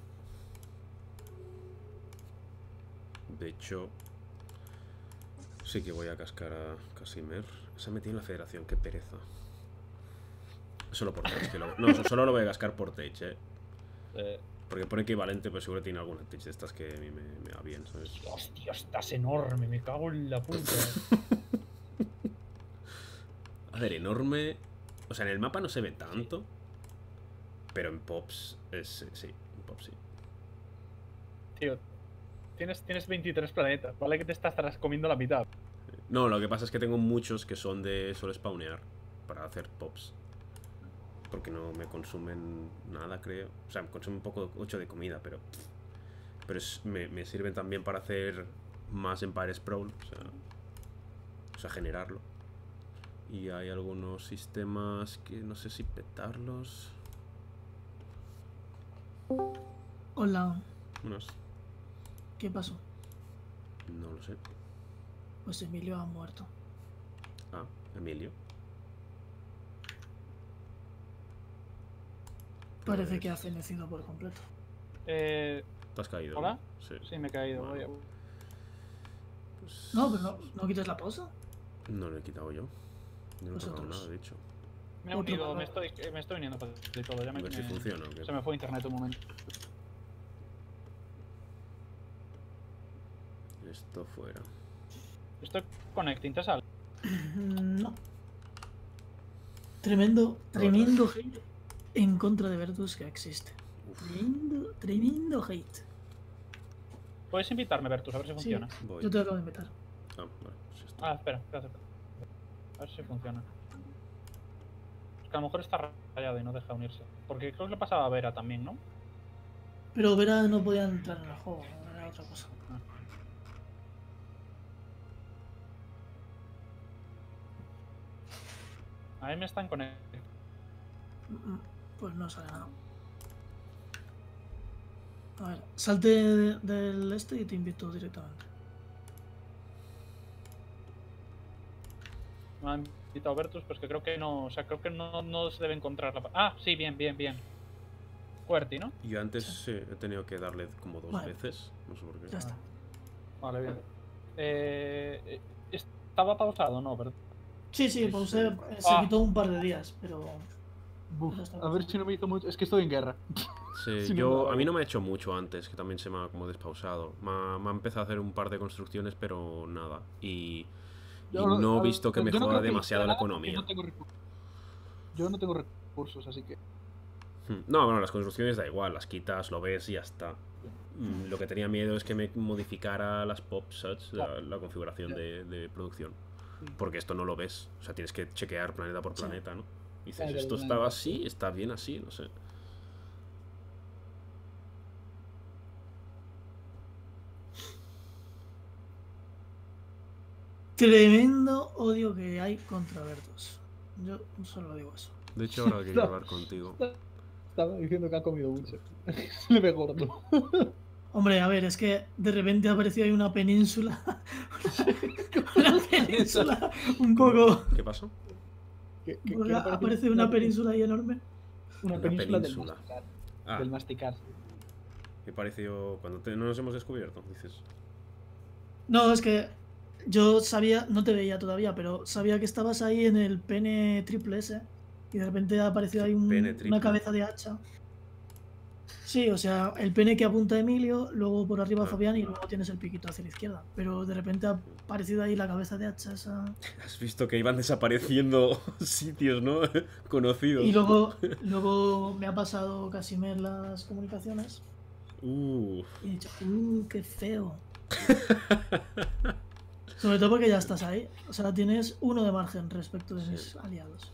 De hecho, Sí que voy a cascar a Casimir. Se ha metido en la federación, qué pereza. Solo por Tage, no, solo lo voy a cascar por Tage, Porque por equivalente, pues seguro tiene alguna Tage de estas que a mí me va bien, ¿sabes? Hostia, estás enorme, me cago en la puta. A ver, enorme. O sea, en el mapa no se ve tanto. Pero en Pops sí, en Pops sí. Tío, tienes 23 planetas, vale que te estás comiendo la mitad. No, lo que pasa es que tengo muchos que son de solo spawnear para hacer Pops. Porque no me consumen nada, creo. O sea, me consumen un poco 8 de comida, pero me sirven también para hacer más Empire Sprawl. O sea, generarlo. Y hay algunos sistemas que no sé si petarlos. Hola. Unos. ¿Qué pasó? No lo sé. Pues Emilio ha muerto. Ah, Emilio. Parece que ha fenecido por completo. ¿Te has caído? ¿Hola? Sí. Sí, me he caído. Vale. No, pero no quites la pausa. No lo he quitado yo. Yo no he tocado nada, de hecho. Me he unido, me estoy uniendo de todo. Ya A ver si funciona, ¿o qué? Se me fue internet un momento. Esto fuera. Estoy connecting, ¿te sale? No. Tremendo hate en contra de Vertus que existe. Tremendo hate. Puedes invitarme, Vertus, a ver si funciona. Sí, yo te acabo de invitar. Ah, vale. Ah, espera. A ver si funciona. Es que a lo mejor está rayado y no deja unirse. Porque creo que le pasaba a Vera también, ¿no? Pero Vera no podía entrar en el juego, era otra cosa. A mí me están conectando. Pues no sale nada. A ver, salte del este y te invito directamente. Me han invitado Vertus, pues que creo que no. O sea, creo que no se debe encontrar la. Ah, sí, bien. QWERTY, ¿no? Yo antes sí, he tenido que darle como 2 veces. No sé por qué. Ya está. Vale, bien. Estaba pausado, ¿no? ¿Verdad? Sí, pausé. Se quitó un par de días, pero. A ver si no me hizo mucho. Es que estoy en guerra. Sí, Si a mí no me ha hecho mucho antes, que también se me ha como despausado. Me ha empezado a hacer un par de construcciones, pero nada. Y no he visto que mejora demasiado la economía. Yo no tengo recursos, así que. No, bueno, las construcciones da igual, las quitas, lo ves y ya está. Lo que tenía miedo es que me modificara las PopSets, la configuración de producción. Porque esto no lo ves, o sea, tienes que chequear planeta por planeta, ¿no? Y dices, ¿esto estaba así? ¿Está bien así? No sé. Tremendo odio que hay contra Vertus. Yo solo digo eso. De hecho, ahora quería hablar contigo. Estaba diciendo que ha comido mucho. Le ve gordo. Hombre, a ver, es que de repente ha aparecido ahí una península. Una península un poco. ¿Qué pasó? Ha aparecido una península ahí enorme. Una península del masticar. Ah. Del masticar. ¿Qué pareció cuando no nos hemos descubierto? Dices. No, es que yo sabía, no te veía todavía, pero sabía que estabas ahí en el pene triple S y de repente ha aparecido ahí una cabeza de hacha. Sí, o sea, el pene que apunta a Emilio, luego por arriba Fabián y luego tienes el piquito hacia la izquierda. Pero de repente ha aparecido ahí la cabeza de hacha esa. Has visto que iban desapareciendo sitios, ¿no? Conocidos. Y luego me ha pasado Casimir las comunicaciones. Y he dicho, qué feo. Sobre todo porque ya estás ahí. O sea, tienes 1 de margen respecto de mis aliados.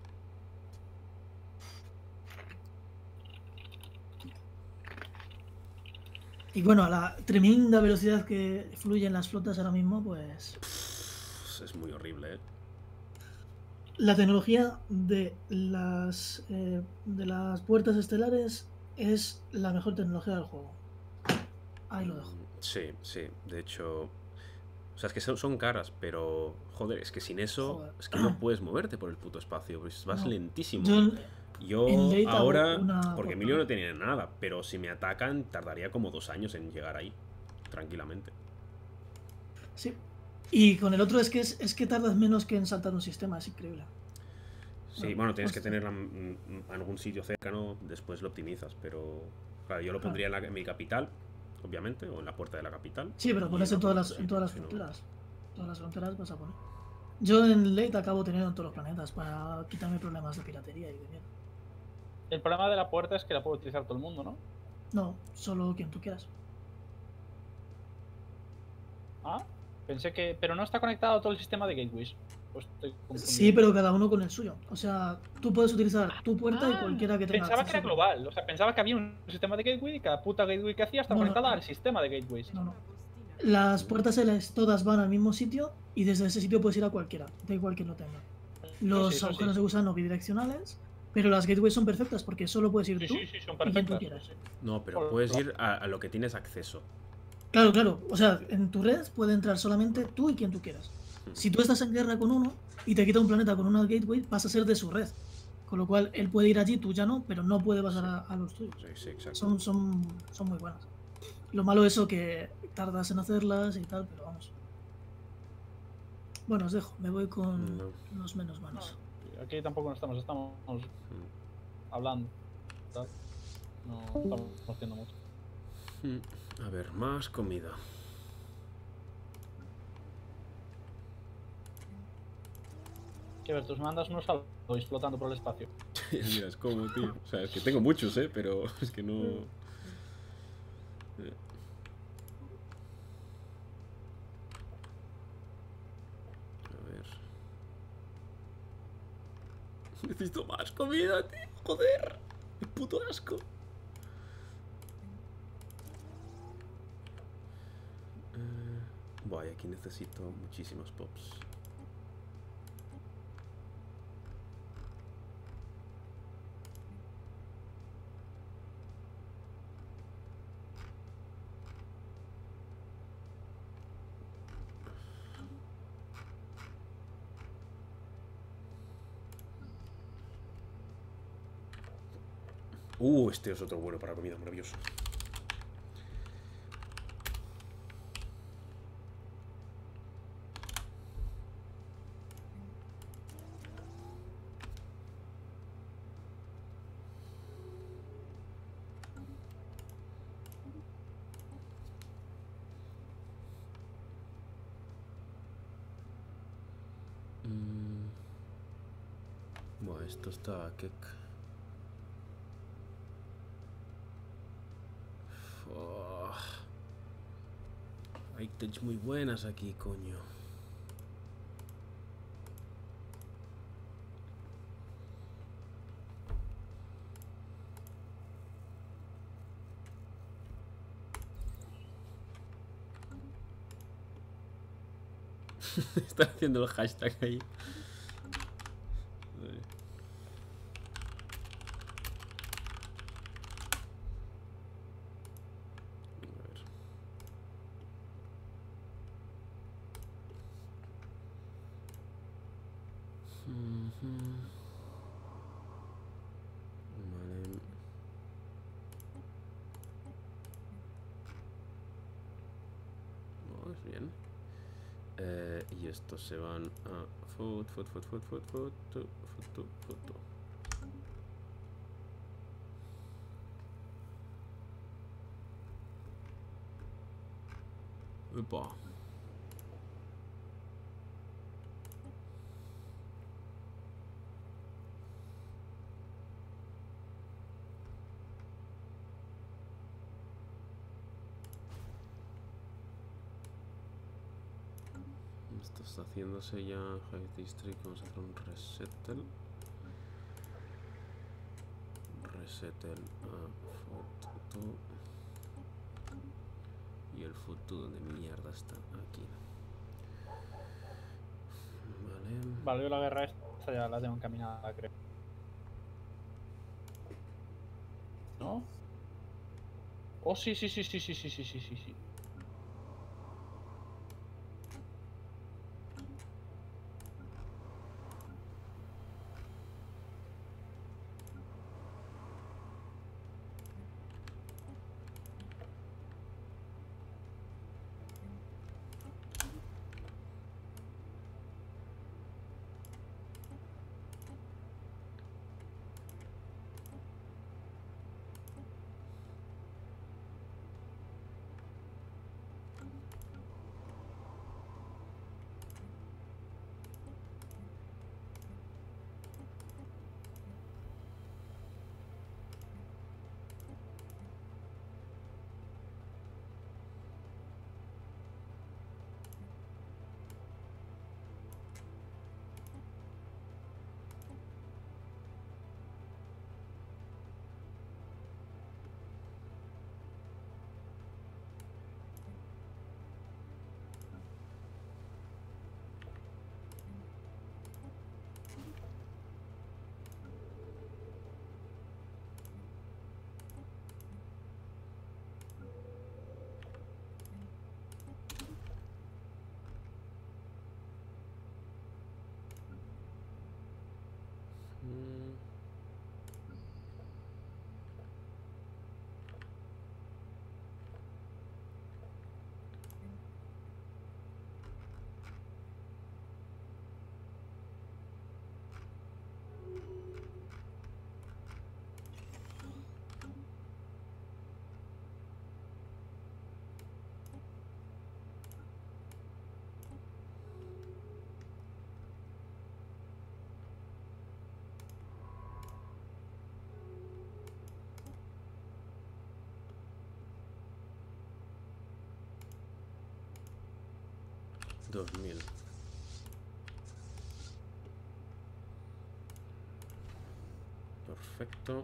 Y bueno, a la tremenda velocidad que fluyen las flotas ahora mismo, pues. Es muy horrible, ¿eh? La tecnología de las puertas estelares es la mejor tecnología del juego. Ahí lo dejo. Sí. De hecho. O sea, es que son caras, pero. Joder, es que sin eso. Es que no puedes moverte por el puto espacio. Pues vas lentísimo. Yo ahora, porque Emilio no tenía nada, pero si me atacan tardaría como 2 años en llegar ahí, tranquilamente. Sí. Y con el otro es que tardas menos que en saltar un sistema, es increíble. Sí, bueno, tienes que tener algún sitio cercano, después lo optimizas, pero claro, yo lo pondría en mi capital, obviamente, o en la puerta de la capital. Sí, pero pones en todas las fronteras. Todas las fronteras vas a poner. Yo en Late acabo teniendo en todos los planetas para quitarme problemas de piratería y de mierda. El problema de la puerta es que la puede utilizar todo el mundo, ¿no? No, solo quien tú quieras. Ah, pensé que... Pero no está conectado a todo el sistema de gateways. Pues sí, pero cada uno con el suyo. O sea, tú puedes utilizar tu puerta y cualquiera que tenga Pensaba que era global. O sea, pensaba que había un sistema de gateway y cada puta gateway que hacía estaba conectada al sistema de gateways. No. Las puertas todas van al mismo sitio y desde ese sitio puedes ir a cualquiera, da igual que lo tenga. Los agujeros se usan no bidireccionales, pero las gateways son perfectas porque solo puedes ir tú y quien tú quieras. No, pero puedes ir a lo que tienes acceso. Claro. O sea, en tu red puede entrar solamente tú y quien tú quieras. Si tú estás en guerra con uno y te quita un planeta con una gateway, vas a ser de su red. Con lo cual, él puede ir allí, tú ya no, pero no puede pasar a los tuyos. Sí, exacto. Son muy buenas. Lo malo es eso que tardas en hacerlas y tal, pero vamos. Bueno, os dejo, me voy con los menos malos. Aquí tampoco estamos hablando. No estamos haciendo mucho. A ver, más comida. Que ver, tus mandas no salgo explotando por el espacio. Mira, es como, tío. O sea, es que tengo muchos, pero es que no. A ver. Necesito más comida, tío. Joder. ¡Qué puto asco! Voy, aquí necesito muchísimos pops. Este es otro bueno para comida, maravilloso. Bueno, esto está kek. Hay tech muy buenas aquí, coño. Está haciendo el hashtag ahí. Bien. Y estos se van a food. Epa. Esto está haciéndose ya. High District. Vamos a hacer un resettle. Resettle a food 2. Y el food 2 donde mierda está aquí. Vale. Vale, yo la guerra esta ya la tengo encaminada, creo. ¿No? Oh, sí. 2000. Perfecto.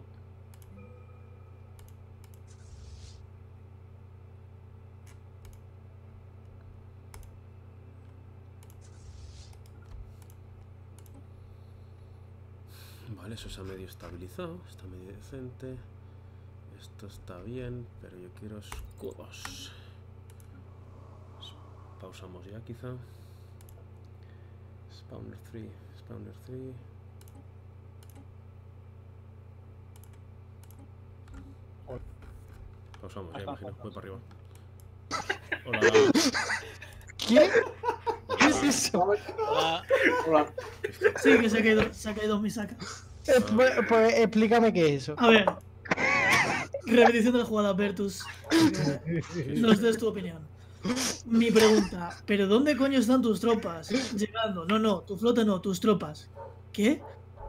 Vale, eso se ha medio estabilizado, está medio decente. Esto está bien, pero yo quiero escudos. Pausamos ya quizá. Spawner 3, Spawner 3. Pausamos ya, imagino. Voy para arriba. Hola. ¿Qué? ¿Qué es eso? Hola. Sí, que se ha caído mi saca. Pues explícame qué es eso. A ver. Repetición de la jugada, Bertus. Nos des tu opinión. Mi pregunta, ¿pero dónde coño están tus tropas? Llegando. No, tu flota no, tus tropas. ¿Qué?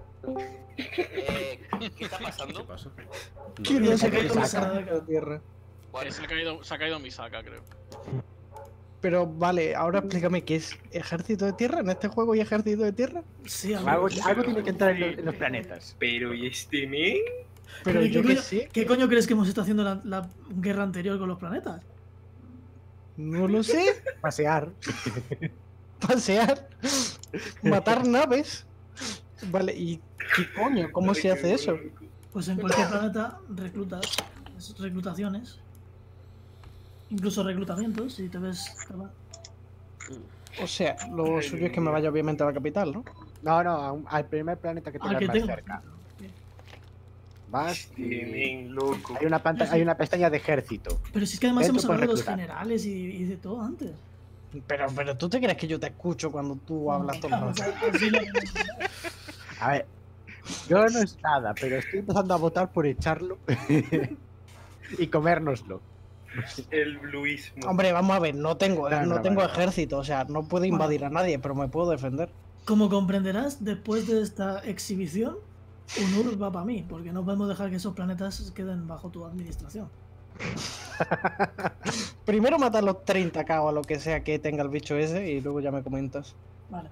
¿Qué está pasando? ¿Qué pasa? ¿Qué Dios se ha caído mi saca saca? de tierra? Se ha caído mi saca, creo. Pero vale, ahora explícame qué es ejército de tierra. ¿En este juego hay ejército de tierra? Sí, algo tiene que entrar en los planetas. Pero ¿y este men? Pero yo qué sé. ¿Qué coño crees que hemos estado haciendo la guerra anterior con los planetas? No lo sé. Pasear. Pasear. Matar naves. Vale, ¿y qué coño? ¿Cómo se hace eso? Pues en cualquier planeta reclutas. Reclutaciones. Incluso reclutamientos, si te ves capaz. O sea, lo suyo es que me vaya obviamente a la capital, ¿no? No, al primer planeta que tengas más cerca. Vas y loco. Hay una pestaña de ejército. Pero si es que además Dentro hemos hablado de los puedes generales y de todo antes. Pero tú te crees que yo te escucho cuando tú hablas todo el rato. A ver, yo no es nada, pero estoy empezando a votar por echarlo y comérnoslo. El bluismo. Hombre, vamos a ver, no tengo ejército, o sea, no puedo invadir a nadie, pero me puedo defender. Como comprenderás, después de esta exhibición, Unur va para mí, porque no podemos dejar que esos planetas queden bajo tu administración. Primero mata a los 30k o a lo que sea que tenga el bicho ese y luego ya me comentas. Vale.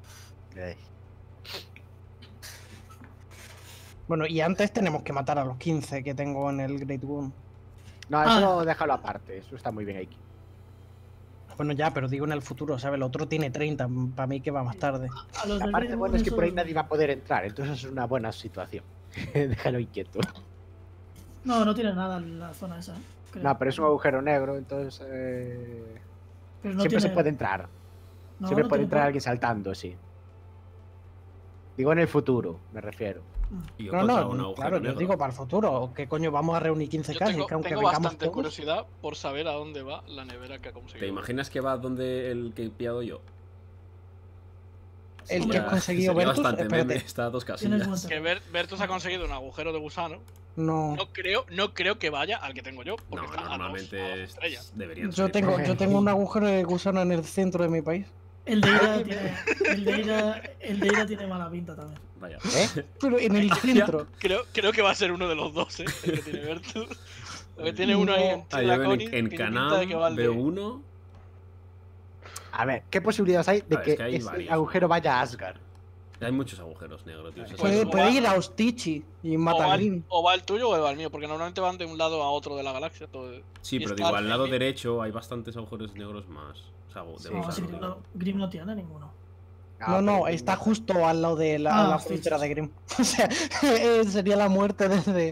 Bueno, y antes tenemos que matar a los 15 que tengo en el Great Wound. No, eso déjalo aparte, eso está muy bien aquí. Bueno, ya, pero digo en el futuro, ¿sabes? El otro tiene 30, para mí que va más tarde. La parte buena es que por ahí nadie va a poder entrar, entonces es una buena situación. Déjalo inquieto. No tiene nada en la zona esa. Creo. No, pero es un agujero negro, entonces pero no siempre tiene... se puede entrar. No, siempre no puede tiene entrar por- alguien saltando, sí. Digo en el futuro, me refiero. No, claro, yo digo para el futuro. ¿Qué coño vamos a reunir 15k? Yo que aunque tengo vengamos bastante todos... curiosidad por saber a dónde va la nevera que ha conseguido. ¿Te imaginas que va donde el que he pillado yo? El que has conseguido sería Vertus, bastante espérate. meme, está a 2 casillas. Que Bertus ha conseguido un agujero de gusano. No. No creo que vaya al que tengo yo. Porque No, está normalmente deberían Yo ser. tengo un agujero de gusano en el centro de mi país. El de Ira tiene mala pinta también. Vaya. Pero en el centro. Creo que va a ser uno de los dos, el que tiene Bertus. Porque tiene uno ahí en Draconic, en que tiene Canam pinta de que va al de- veo uno. A ver, ¿qué posibilidades hay de A ver, que, es que hay ese varios, agujero vaya a Asgard? Hay muchos agujeros negros, tío. Puede ir a Ostichi y mata a Green. O va el tuyo o va el mío, porque normalmente van de un lado a otro de la galaxia. Sí, Y pero está digo, al lado Grim. derecho hay bastantes agujeros negros más. O sea, de No, gusano, sí, digo. Grim no tiene ninguno. No, está justo al lado de la Ostichi. frontera de Grim. O sea, sería la muerte desde...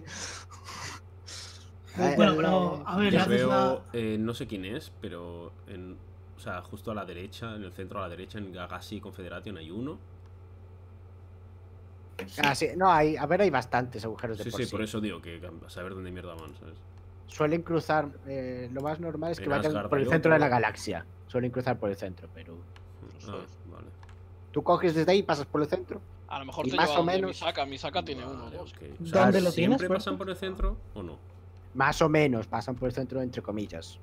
Bueno, pero a ver, Yo haces veo, la... no sé quién es, pero o sea, justo a la derecha, en el centro a la derecha, en Galaxy Confederation hay uno. Ah, sí, no, hay bastantes agujeros de Sí, por sí, por eso digo que a saber dónde mierda van, ¿sabes? Suelen cruzar, lo más normal es que En vayan Asgard por el hay centro de otro. la galaxia. Suelen cruzar por el centro, pero... Ah, vale. Tú coges desde ahí y pasas por el centro. A lo mejor Y te más lleva o donde menos... Misaka tiene uno o dos. O sea, ¿Dónde lo tienes, ¿siempre Bertus? pasan por el centro o no? Más o menos pasan por el centro, entre comillas.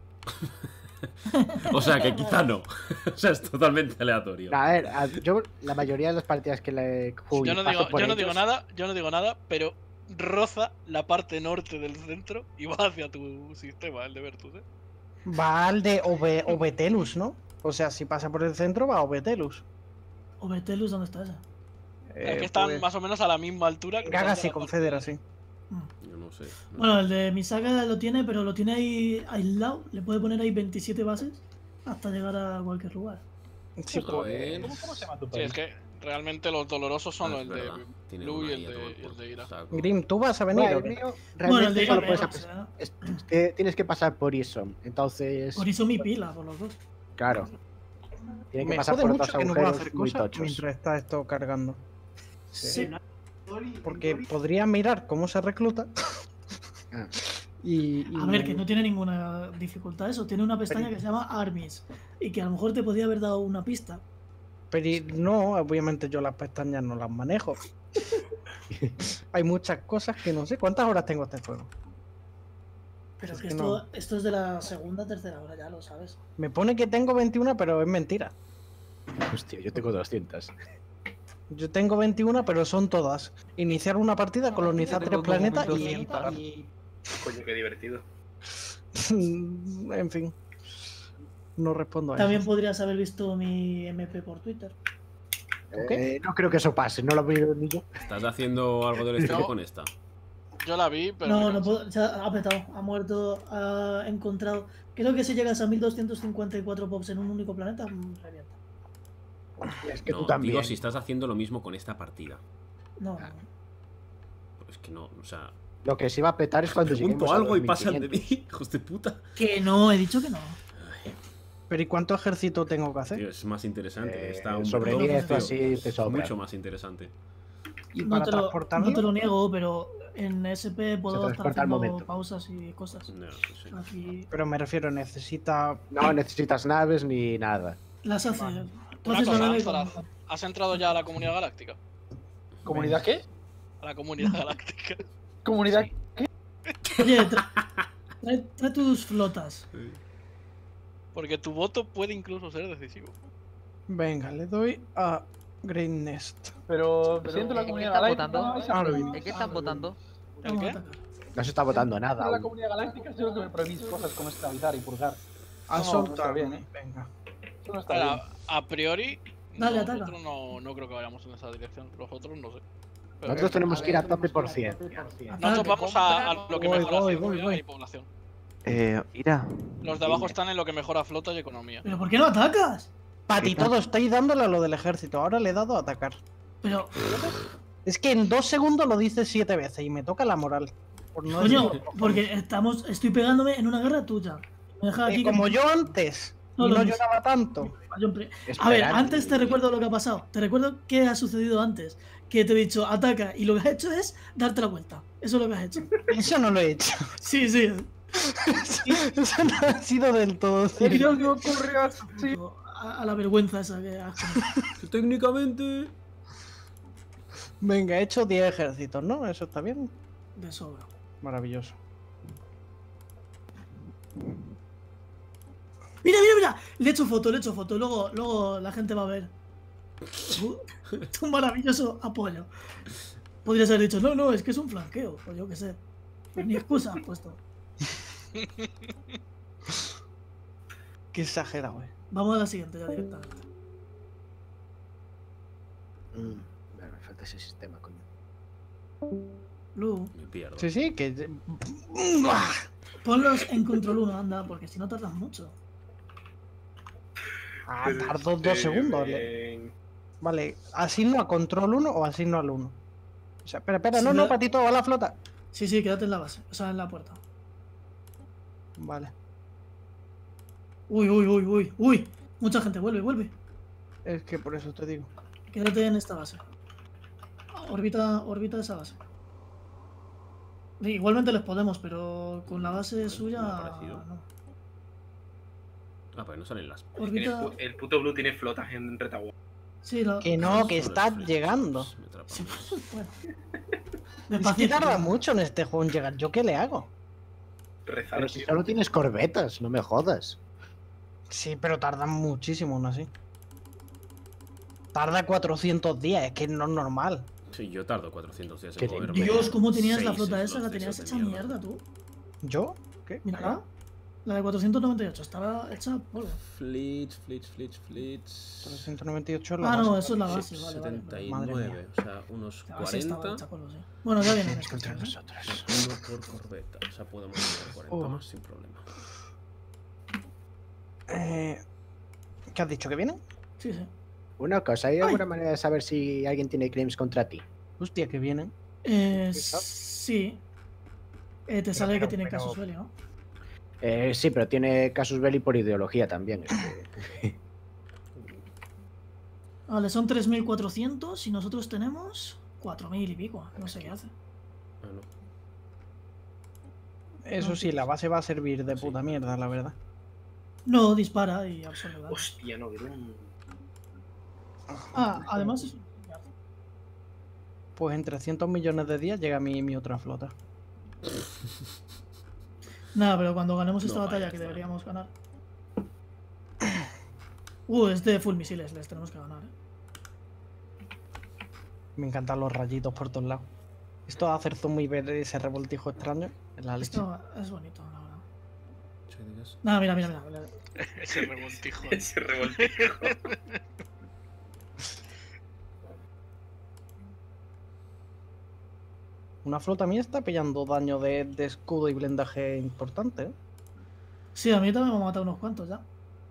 O sea, que quizá no. O sea, es totalmente aleatorio. A ver, yo la mayoría de las partidas que le jugué Yo no paso por ellos. digo nada, pero roza la parte norte del centro y va hacia tu sistema, el de Vertus, ¿eh? Va al de Obetelus, ¿no? O sea, si pasa por el centro va a Obetelus. ¿Obetelus dónde está esa? Es que están más o menos a la misma altura. Galaxy Confederacy. Yo no sé. Bueno, el de Misaka lo tiene, pero lo tiene ahí aislado. Le puede poner ahí 27 bases hasta llegar a cualquier lugar. Sí, ¿Cómo se llama tu Sí, país? es que realmente los dolorosos son el de Tiene Blue una y ahí a el de Ira. Grim, ¿tú vas a venir? Bueno, o el qué? mío Bueno, el realmente de solo Ira puedes menos, pasar. Es que tienes que pasar por Isom. Entonces, Por eso mi pila, por los dos. claro. Tienes que Me pasar jode por mucho dos que no pueda agujeros hacer muy cosas tochos. mientras está esto cargando. Sí. Porque podría mirar cómo se recluta. y A ver, que no tiene ninguna dificultad eso. Tiene una pestaña que se llama Armies. Y que a lo mejor te podría haber dado una pista. Pero no, obviamente yo las pestañas no las manejo. Hay muchas cosas que no sé. ¿Cuántas horas tengo este juego? Pero es que que esto es de la segunda, tercera hora, ya lo sabes. Me pone que tengo 21, pero es mentira. Hostia, yo tengo 200. Yo tengo 21, pero son todas. Iniciar una partida, colonizar Yo tengo 3 planetas como y... 200. Coño, qué divertido. En fin. No respondo a También eso. podrías haber visto mi MP por Twitter. No creo que eso pase, no lo veo ni yo. ¿Estás haciendo algo del estilo con esta? Yo la vi, pero. No, no puedo. Ya ha petado, ha muerto, ha encontrado. Creo que si llegas a 1254 pops en un único planeta, revienta. Es que No, tú también. digo si estás haciendo lo mismo con esta partida. No. Es que no, o sea... Lo que sí va a petar es cuando Pregunto lleguemos a algo y pasan de 2500. mí, hijos de puta. Que no, he dicho que no. Pero ¿y cuánto ejército tengo que hacer? Tío, es más interesante. Está sobre 10 o así te sobra. Mucho más interesante. ¿Y No para te, lo, transportarlo? no te lo niego, pero en SP puedo estar transporta al haciendo momento. pausas y cosas. Aquí Pero me refiero, necesita... No necesitas naves ni nada. las hace. Una Entonces cosa, la nave Amstrad, ¿has entrado ya a la comunidad galáctica? ¿Comunidad qué? A la comunidad galáctica. ¿Comunidad qué? Oye, trae tus flotas. Porque tu voto puede incluso ser decisivo. Venga, le doy a Green Nest. Pero Pero, siento la ¿en qué comunidad están galáctica. votando? Ah, lo vi. ¿En qué están votando? ¿El qué? No se está votando nada. Pero la aún. comunidad galáctica seguro que me prohibís cosas como esclavizar y purgar. A No, soltar. no está bien, ¿eh? Venga. Eso no está bien. A priori, Dale, ataca. nosotros no creo que vayamos en esa dirección. Los otros no sé. Pero Nosotros tenemos que ir a tope por 100. nosotros vamos a lo que Voy, mejora voy, seguridad voy. y población. Ira. Los de abajo están en lo que mejora flota y economía. ¿Pero por qué no atacas? Pati, todo estáis dándole a lo del ejército. Ahora le he dado a atacar. Pero, Es que en 2 segundos lo dices 7 veces y me toca la moral. Por no coño, decir- porque estoy pegándome en una guerra tuya. Me dejas aquí como que- yo antes. No, y lo no mismo. lloraba tanto. A ver, antes te recuerdo lo que ha pasado. Te recuerdo qué ha sucedido antes. Que te he dicho ataca y lo que has hecho es darte la vuelta. Eso es lo que has hecho. Eso no lo he hecho. Sí, sí. Eso no ha sido del todo cierto. ¿Qué ocurrió así? A la vergüenza esa que has cometido. Técnicamente... Venga, he hecho 10 ejércitos, ¿no? Eso está bien. De sobra. Maravilloso. Mira, mira, mira. Le he hecho foto. Luego la gente va a ver. Un maravilloso apoyo. Podrías haber dicho, no, es que es un flanqueo. O yo qué sé. Pues ni excusa has puesto. Qué exagerado, Vamos a la siguiente ya directamente. Me falta ese sistema, coño. Lu, Me pierdo. Sí, sí, que... ponlos en control 1, anda, porque si no tardas mucho. Ah, tardo 2 segundos. Vale, ¿asigno a control 1 o asigno al 1? O sea, espera, Sí, no, no- Patito, va a la flota. Sí, quédate en la base. O sea, en la puerta. Vale. Uy. Mucha gente, vuelve. Es que por eso te digo. Quédate en esta base. Orbita esa base. Igualmente les podemos, pero con la base suya. parecido. No. Ah, pues no salen las... Orbita. El puto Blue tiene flotas en retaguardia. Sí, Que no, que está llegando. Bueno. Es que Despacito. tarda mucho en este juego en llegar. ¿Yo qué le hago? Rezar, Pero si tío. solo tienes corbetas, no me jodas. Sí, pero tardan muchísimo aún así. Tarda 400 días, es que no es normal. Sí, yo tardo 400 días ¿Qué en moverme. Dios, ¿cómo tenías la 6 flota esa? slots La de tenías esos hecha de mierda tú. ¿Yo? ¿Qué? Mírala. La de 498 estaba hecha polvo. Fleets. 498 es la Ah, no, base. eso es la base, vale, 79, o sea, unos La base estaba 40. hecha polvo, sí. Bueno, ya vienen contra nosotros. Uno por corbeta, o sea, podemos hacer 40 más sin problema. ¿Qué has dicho que vienen? Sí, sí. Una cosa, ¿hay alguna manera de saber si alguien tiene claims contra ti? Hostia, que vienen. Sí. Te sale que tiene casus belli, ¿no? Sí, pero tiene casus belli por ideología también. Vale, son 3.400 y nosotros tenemos 4.000 y pico. No sé qué hace. Eso sí, la base va a servir de puta mierda, la verdad. No, dispara y absorbe daño. Hostia, no, que un... Además... Pues en 300 millones de días llega mi otra flota. Nada, pero cuando ganemos esta batalla, que deberíamos ganar. Es de full misiles, les tenemos que ganar, Me encantan los rayitos por todos lados. Esto de hacer zoom y ver ese revoltijo extraño es la leche. Esto es bonito, la verdad. Nada, mira. Ese revoltijo. Ese revoltijo. Una flota mía está pillando daño de escudo y blindaje importante, ¿eh? Sí, a mí también me han matado unos cuantos ya.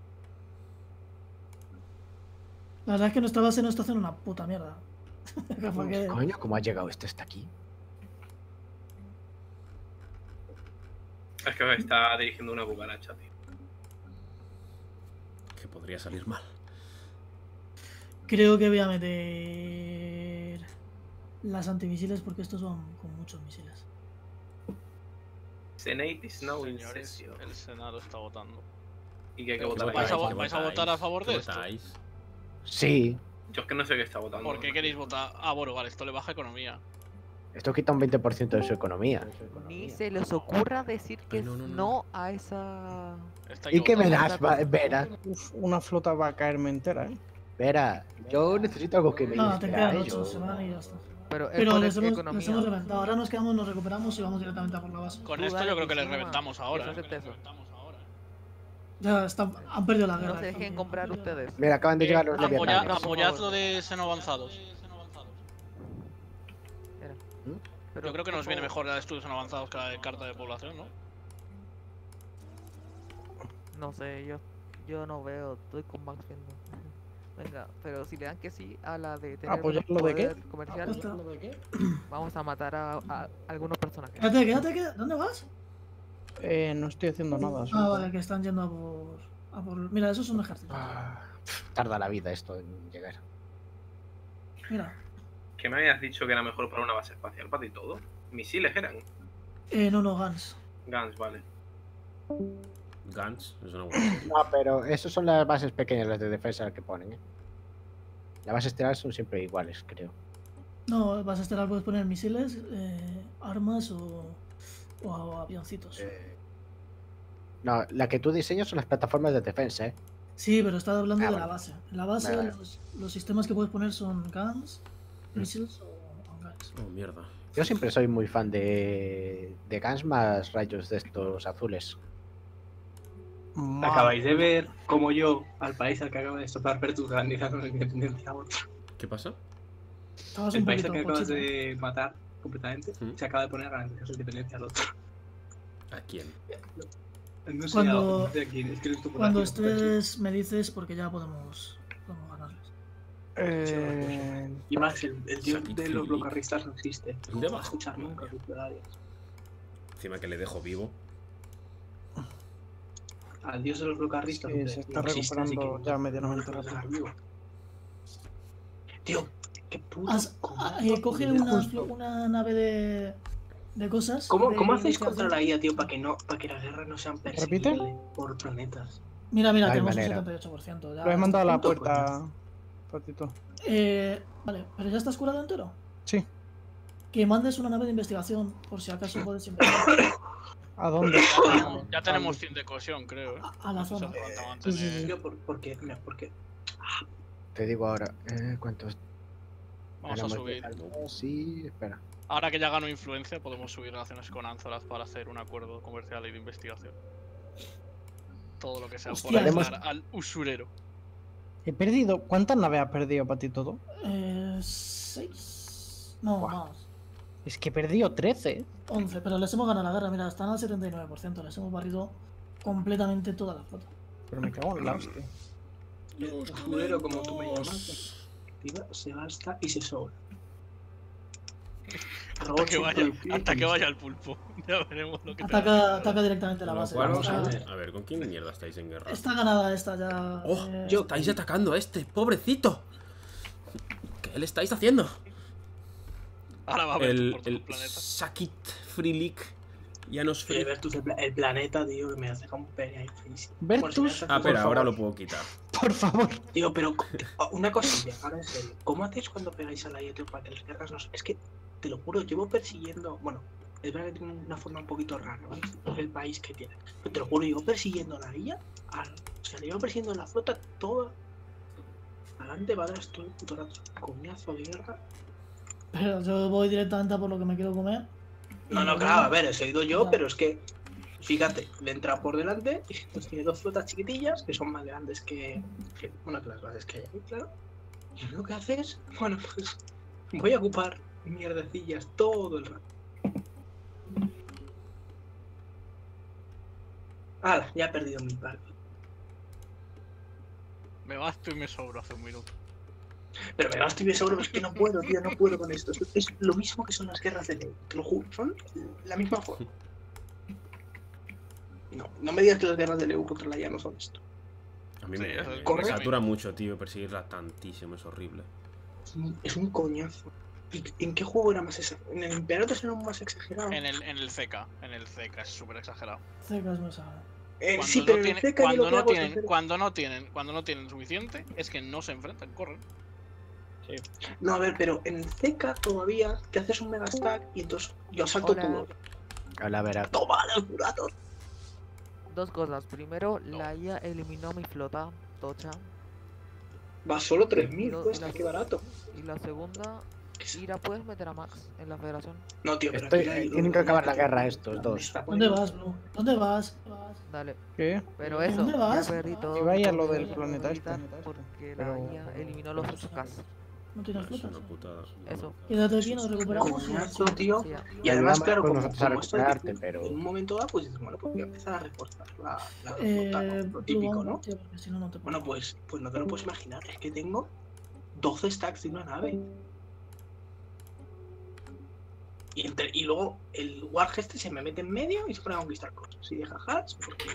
La verdad es que nuestra base no está haciendo una puta mierda. Coño, ¿cómo ha llegado este hasta aquí? Es que me está dirigiendo una cucaracha, tío. Que podría salir mal. Creo que voy a meter las antimisiles porque estos van con muchos misiles. Senate is now in Señores, session. el Senado está votando. ¿Y qué hay que votar ahí? ¿Vais a votar a favor de esto? Sí. Yo es que no sé qué está votando. ¿Por qué queréis votar? Ah, bueno, vale, esto le baja economía. Esto quita un 20% de su economía. Ni se les ocurra decir que no a esa... ¿Y qué me das, Vera? Una flota va a caerme entera, ¿eh? Vera, yo necesito algo que me No, te inspire quedan a 8, ellos. se van y ya está. Pero les hemos reventado. Ahora nos quedamos, nos recuperamos y vamos directamente a por la base. Con esto yo creo que les reventamos ahora. Ya han perdido la guerra. No se dejen comprar ustedes. Mira, acaban de llegar los leviatanes. Apoyad lo de seno avanzados. Yo creo que nos viene mejor la de estudios seno avanzados que la de carta de población, ¿no? No sé, yo no veo, estoy con Max viendo. Venga, pero si le dan que sí a la de tener ¿Apoyarlo de qué? comercial, ¿Apoyarlo de qué? vamos a matar a algunos personajes. Quédate. ¿Dónde vas? No estoy haciendo nada. Vale, que están yendo a por... Mira, esos son ejércitos. Tarda la vida esto en llegar. Mira. ¿Qué me habías dicho que era mejor para una base espacial? ¿Para ti todo? ¿Misiles eran? No, Guns. Guns, vale. Guns, es una buena. No, pero esas son las bases pequeñas, las de defensa que ponen, ¿eh? Las bases estelar son siempre iguales, creo. No, vas a estelar, puedes poner misiles, armas o avioncitos. No, la que tú diseñas son las plataformas de defensa, ¿eh? Sí, pero estaba hablando de vale. la base. En la base, Vale. los sistemas que puedes poner son guns, missiles o guns. Oh, mierda. Yo siempre soy muy fan de guns más rayos de estos azules. Acabáis de ver como yo, al país al que acaba de estopar Pertus grandizando la independencia a otro. ¿Qué pasa? Estabas El un país poquito al que acabas pochito. de matar completamente se acaba de poner a garantizar su independencia al otro. ¿A quién? No sé Cuando, a quién, es que lo estoy cuando por aquí, estés me dices porque ya podemos ganarles. Y Max, el tío de los blocarristas no existe. No ¿Dónde va a va? escuchar nunca sus plegarias. Encima que le dejo vivo. Al dios de los blocarristas Sí, se está no existe, así recuperando que ya medianamente no rápido. vivo. Tío, qué puto. Coge una nave de cosas. ¿Cómo de hacéis contra la investigación. IA, tío, para que las guerras no sean perseguibles por planetas? Mira, No hay tenemos manera. un 78%. Ya Lo he mandado a la ¿Cuánto puerta, Patito. Vale, pero ya estás curado entero. Sí. Que mandes una nave de investigación, por si acaso puedes investigar. ¿A dónde? Ya tenemos 100 de cohesión, creo. A la zona. ¿Por qué? Te digo ahora, ¿cuántos? Vamos a subir. Sí, espera. Ahora que ya gano influencia, podemos subir relaciones con Anzoraz para hacer un acuerdo comercial y de investigación. Todo lo que sea Hostia, por ayudar al usurero. He perdido. ¿Cuántas naves has perdido para ti todo? 6. No, Buah. más. Es que he perdido 13. 11, pero les hemos ganado la guerra. Mira, están al 79%. Les hemos barrido completamente toda la flota. Pero me cago en la hostia. El usurero, como tú me llamas, se gasta y se sobra. Hasta que vaya el pulpo. Ya veremos lo que Ataca directamente la base. A ver, ¿con quién mierda estáis en guerra? Está ganada esta ya. ¡Oh! Estáis atacando a este, pobrecito. ¿Qué le estáis haciendo? Ahora va a ver el planeta. Sakit Frilik. Ya nos fue. Vertus, el planeta, tío, que me hace un pene ahí feísimo. Vertus. Ah, pero ahora lo puedo quitar. Por favor. Tío, pero una cosilla, ahora en serio. ¿Cómo hacéis cuando pegáis a la IET para que las guerras no? Es que, te lo juro, llevo persiguiendo. Bueno, es verdad que tiene una forma un poquito rara, ¿vale? El país que tiene. Pero te lo juro, llevo persiguiendo a la IA. O sea, llevo persiguiendo la flota toda. Adelante, va a dar esto el puto rato. Coñazo de guerra. Pero yo voy directamente a por lo que me quiero comer. No, claro, a ver, he ido yo, pero es que, fíjate, le entra por delante y entonces tiene dos flotas chiquitillas que son más grandes que bueno, que las bases que hay ahí, claro. Y lo que hace es, bueno, pues voy a ocupar mierdecillas todo el rato. ¡Hala! Ya he perdido mi parte. Me basto y me sobro hace un minuto. Pero me gasto y me sobro, es que no puedo, tío, no puedo con esto. Es lo mismo que son las guerras de ley, te lo juro, son la misma forma. No me digas que las guerras de Leu contra la IA no son esto. A mí me satura mucho, tío, perseguirla tantísimo, es horrible. Es un coñazo. ¿En qué juego era más exagerado? ¿En el Imperator era más exagerado? En el CK, es súper exagerado. CK es más exagerado. Sí, pero en el CK cuando no tienen suficiente, es que no se enfrentan, corren. Sí. No, a ver, pero en el CK todavía te haces un mega stack y entonces yo salto todo. Hola, verá. ¡Toma el curator! Dos cosas. Primero, la IA eliminó mi flota tocha. Va solo 3000, cuesta, qué barato. Y la segunda, Ira, ¿puedes meter a Max en la federación? No, tío, pero tienen que acabar la guerra estos dos. ¿Dónde vas, bro? ¿Dónde vas? Dale. ¿Qué? Pero eso, ¿Dónde vas? ya perdí todo. Que vaya lo del planeta este. Porque la IA eliminó los Usukas. No tienes flotas. Eso. Quédate aquí, nos recuperamos. Coñazo, tío. Y además, claro, como esto en un momento dado, pues bueno, pues voy a empezar a reforzar la flota, lo típico, ¿no? Bueno, pues no te lo puedes imaginar, es que tengo 12 stacks de una nave. Y luego el Warg este se me mete en medio y se pone a conquistar cosas. Y deja hats, porque...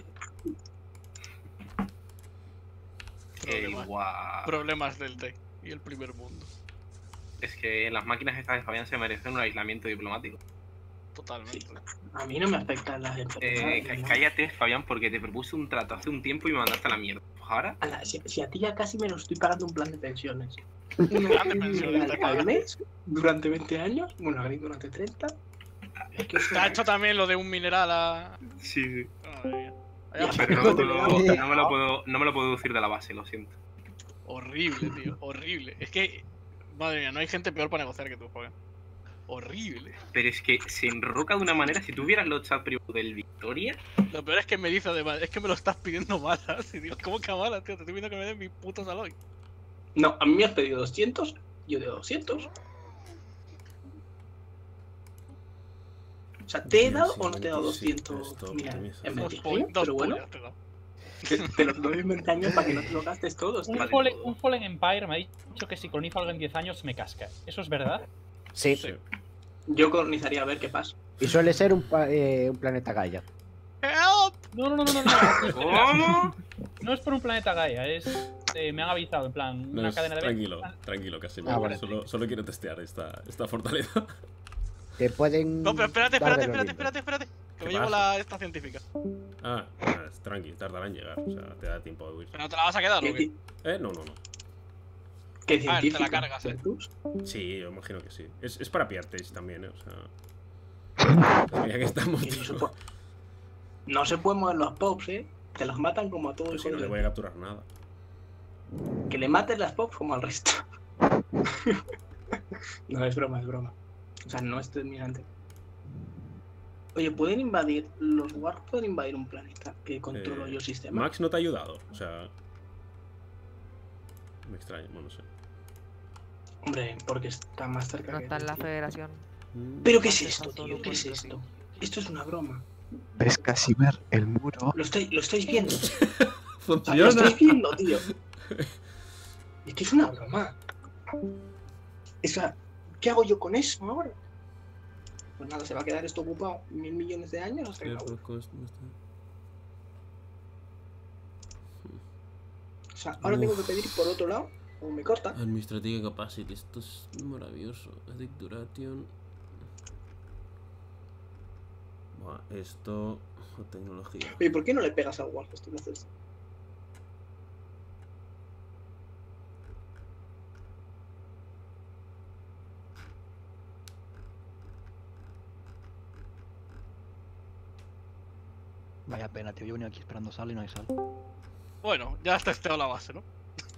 Problemas del TEC y el primer mundo. Es que las máquinas estas de Fabián se merecen un aislamiento diplomático. Totalmente. Sí. A mí no me afectan las enfermedades. Cállate, Fabián, porque te propuse un trato hace un tiempo y me mandaste a la mierda. Ahora. Si a ti ya casi me lo estoy pagando un plan de pensiones. Un plan de pensiones al mes durante 20 años, bueno, a durante 30. Es que te ha hecho también lo de un mineral a. Sí. Pero no me lo puedo decir de la base, lo siento. Horrible, tío, horrible. Es que, madre mía, no hay gente peor para negociar que tú, joder. Horrible. Pero es que se enroca de una manera. Si tuvieras los chats privados del Victoria. Lo peor es que me dice además, es que me lo estás pidiendo malas. Y digo, ¿cómo que malas, tío? Te estoy pidiendo que me den mis putos Aloy. No, a mí me has pedido 200, yo de 200. O sea, ¿te he dado o no te he dado 200? Mira, en vez de pero bueno. Te los doy en 20 años para que no te lo gastes todos. Un Fallen Empire me ha dicho que si colonizo algo en 10 años me casca. ¿Eso es verdad? Sí. Yo colonizaría a ver qué pasa. Y suele ser un planeta Gaia. ¡Help! No. ¿Cómo? No es por un planeta Gaia, es... me han avisado, en plan, una cadena de... Tranquilo, casi bueno. Solo quiero testear esta fortaleza. Te pueden... No, pero espérate. Que me llevo esta científica. Tranqui, tardará en llegar. O sea, te da tiempo de huir. ¿Pero no te la vas a quedar o qué? No. ¿Qué científica? ¿Te la cargas, Sí, yo imagino que sí. Es para Piartes también, O sea... Ya que estamos, tío. No se pueden mover los pops, Te los matan como a todos. Pues si no le voy a capturar nada. Que le maten las pops como al resto. No, es broma. O sea, no es terminante. Oye, los Warp pueden invadir un planeta que controlo yo el sistema. Max no te ha ayudado, o sea... Me extraña, bueno, no sé. Hombre, porque está más cerca. No está en la federación. ¿Pero qué es esto, tío? ¿Qué es esto? Esto es una broma. ¿Ves Casimir el muro? Lo estáis viendo. Funciona. Lo estáis viendo, tío. Es que es una broma. O sea, ¿qué hago yo con eso ahora? Pues nada, se va a quedar esto ocupado 1000 millones de años hasta que lo haga. O sea, ahora tengo que pedir por otro lado o me corta. Administrative Capacity, esto es maravilloso. Edit Duration. Buah, esto... tecnología. Oye, ¿por qué no le pegas al Warp? Esto lo haces. Vaya pena, tío. Yo venía aquí esperando sal y no hay sal. Bueno, ya has testeado la base, ¿no?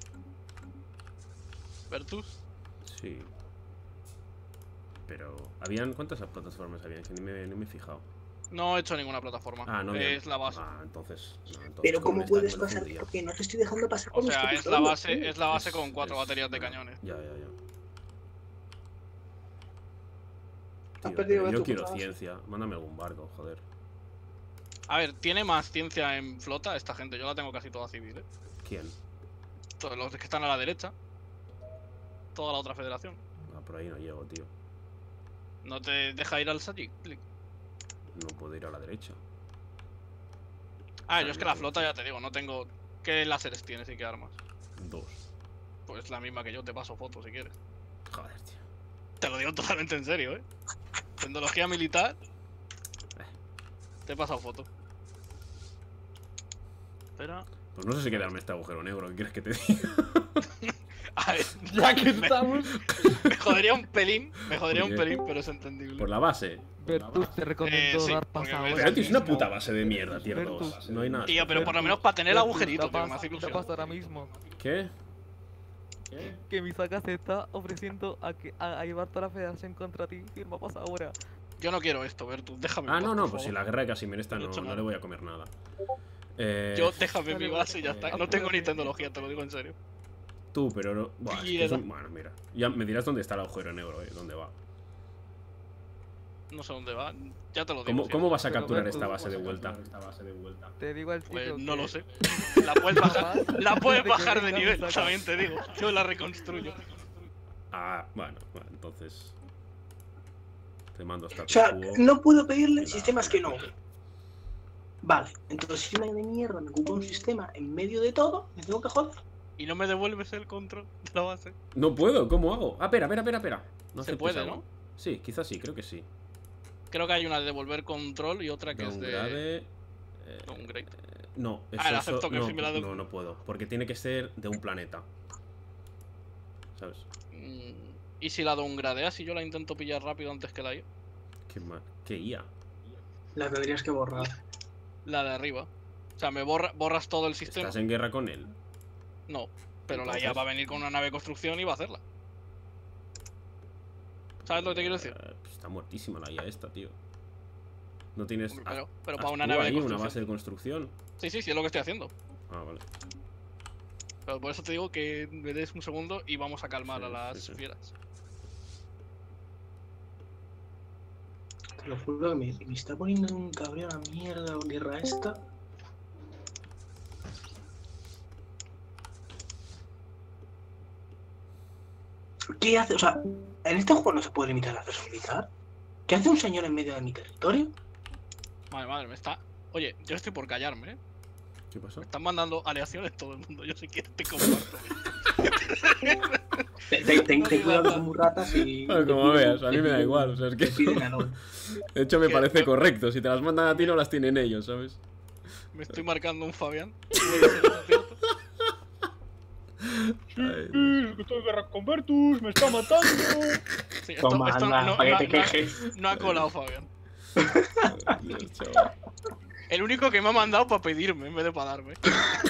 ¿Vertus? Sí. Pero... ¿Cuántas plataformas habían? Que ni me he fijado. No he hecho ninguna plataforma. Ah, no. Es la base. Ah, entonces pero ¿cómo puedes pasar? Porque no te estoy dejando pasar por O sea, es la base con 4 baterías de cañones. Ya. Has Tío, perdido yo quiero ciencia. Mándame algún barco, joder. A ver, tiene más ciencia en flota esta gente. Yo la tengo casi toda civil, ¿eh? ¿Quién? Todos los que están a la derecha. Toda la otra federación. Ah, por ahí no llego, tío. ¿No te deja ir al Sajik? No puedo ir a la derecha. Ah, yo es que la flota ya te digo, no tengo... ¿Qué láseres tienes y qué armas? 2. Pues la misma que yo, te paso fotos si quieres. Joder, tío. Te lo digo totalmente en serio, ¿eh? Tecnología militar. Te he pasado foto. Espera. Pues no sé si quedarme este agujero negro, ¿qué quieres que te diga? A ver, ya que estamos. Me jodería un pelín, pero es entendible. Por la base. Vertus, te recomiendo dar pasadores. Pero tío, es una puta base de mierda, tier 2. No hay nada. Tío, pero por lo menos para tener el agujerito, tío, me hace ¿Qué ilusión. pasa ahora mismo? ¿Qué? Que mi saga se está ofreciendo a llevar toda la federación contra ti. Firma pasadora. Yo no quiero esto, Vertus, déjame. Ah, no, pues si la guerra de Casimir esta no le voy a comer nada. Yo déjame mi base y ya está. No tengo ni tecnología, te lo digo en serio. Tú, pero no... Buah, bueno, mira. Ya me dirás dónde está el agujero negro, ¿dónde va? No sé dónde va, ya te lo digo. ¿Cómo vas a capturar esta base de vuelta? Te digo al sitio no lo sé. La puedes bajar de nivel, también te digo. Yo la reconstruyo. Ah, bueno, entonces... Te mando esta. O sea, no puedo pedirle sistemas que no. Vale, entonces si me de mierda me ocupa un sistema en medio de todo, me tengo que joder. ¿Y no me devuelves el control de la base? No puedo, ¿cómo hago? Ah, espera. No se puede, ¿no? Sí, quizás sí, creo que sí. Creo que hay una de devolver control y otra que es de... Downgrade. No, eso no puedo. Porque tiene que ser de un planeta. ¿Sabes? ¿Y si la downgradeas y yo la intento pillar rápido antes que la IA? ¿Qué IA? La tendrías que borrar. La de arriba. O sea, me borras todo el sistema. ¿Estás en guerra con él? No, pero la IA va a venir con una nave de construcción y va a hacerla. ¿Sabes lo que te quiero decir? Está muertísima la IA esta, tío. No tienes... Pero para una nave de construcción. ¿Una base de construcción? Sí, es lo que estoy haciendo. Ah, vale. Pero por eso te digo que me des un segundo y vamos a calmar a las fieras. Te lo juro que me está poniendo un cabreo a la mierda la guerra esta. ¿Qué hace? O sea, en este juego no se puede limitar el acceso militar. ¿Qué hace un señor en medio de mi territorio? Madre, me está... Oye, yo estoy por callarme, ¿eh? ¿Qué pasó? Me están mandando aleaciones todo el mundo. Yo si quieres te comparto. Ten cuidado con ratas y... Bueno, como veas, a mí me da igual. O sea, es que... De hecho, me parece correcto. Si te las mandan a ti, no las tienen ellos, ¿sabes? Me estoy marcando un Fabián. Estoy en guerra con Vertus, me está matando. Sí, esto no ha colado, Fabián. El único que me ha mandado para pedirme en vez de para darme.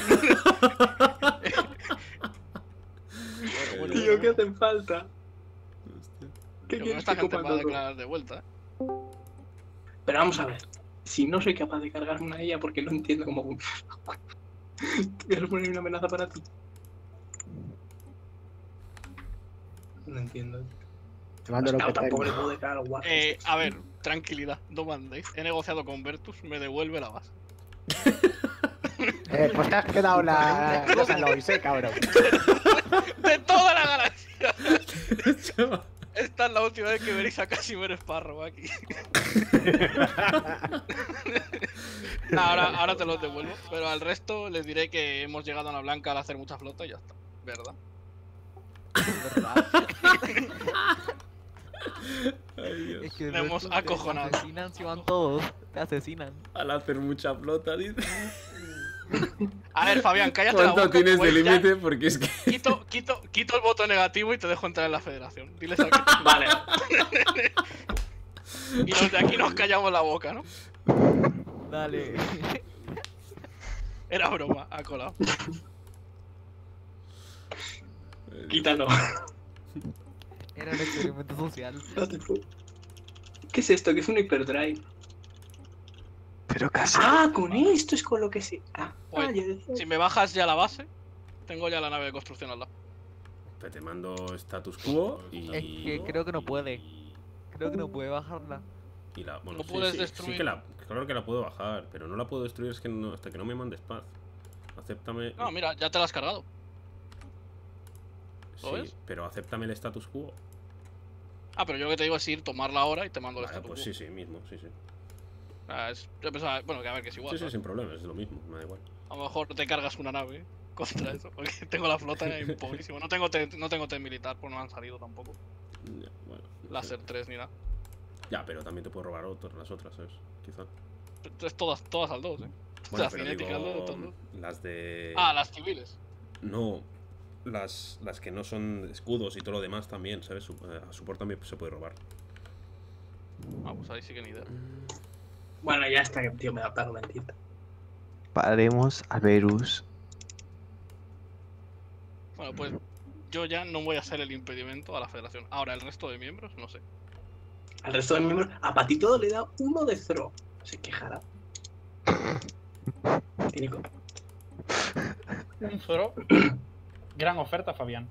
Tío, ¿qué hacen falta? ¿Qué quieres esta gente va a declarar de vuelta? Pero vamos a ver. Si no soy capaz de cargarme una IA porque no entiendo cómo funciona. ¿Quieres poner una amenaza para ti? No entiendo. Te mando lo que tampoco le tengo. puedo dejar algo guapo. A ver, tranquilidad, no mandéis. He negociado con Vertus, me devuelve la base. Pues te has quedado la Lois, cabrón. De toda la galaxia. Esta es la última vez que veréis a Casimir Sparrow aquí. Ahora te los devuelvo, pero al resto les diré que hemos llegado a una blanca al hacer mucha flota y ya está. ¿Verdad? Ay, Dios. Es que Me hemos acojonado. Te asesinan si van todos. Te asesinan. Al hacer mucha flota, dice. A ver, Fabián, cállate la boca. ¿Cuánto tienes de pues, límite? Porque es que... Quito el voto negativo y te dejo entrar en la federación. Diles a que... Vale. Y los de aquí nos callamos la boca, ¿no? Dale. Era broma, ha colado. Quítalo. Era un experimento social. ¿Qué es esto? ¿Qué es un hyperdrive? Pero casi. Ah, con esto es con lo que se. Pues, si me bajas ya la base, tengo ya la nave de construcción al lado. Pues te mando status quo y... Es que creo que no puede. Creo que no puede bajarla. Y la, bueno, ¿No sí, puedes sí, destruir? sí que claro que la puedo bajar, pero no la puedo destruir es que no, hasta que no me mandes paz. Acéptame... No, mira, ya te la has cargado. ¿Lo Sí, ves? pero acéptame el status quo. Ah, pero yo lo que te digo es ir, tomarla ahora y te mando el Vale, status pues quo. sí, sí, mismo, sí, sí. Yo pensaba, bueno, que a ver, que es igual. Sí, sí, ¿sabes? sin problema, es lo mismo, me da igual. A lo mejor te cargas una nave contra eso, porque tengo la flota en pobrísimo. No tengo test militar, pues no han salido tampoco. Ya, bueno, no Láser sé. 3 ni nada. Ya, pero también te puedo robar las otras, ¿sabes? Quizá. Es todas al 2, Bueno, la pero cinética al 2, digo, todas. las de... Ah, las civiles. No, las que no son escudos y todo lo demás también, ¿sabes? A support también se puede robar. Ah, pues ahí sí que ni idea. Bueno, ya está, que tío me da paro mentira. Paremos a Verus. Bueno, pues yo ya no voy a hacer el impedimento a la federación. Ahora, el resto de miembros, no sé. Al resto de miembros, a Patito le da 1 de throw. Se quejará. Tiene Un throw. Gran oferta, Fabián.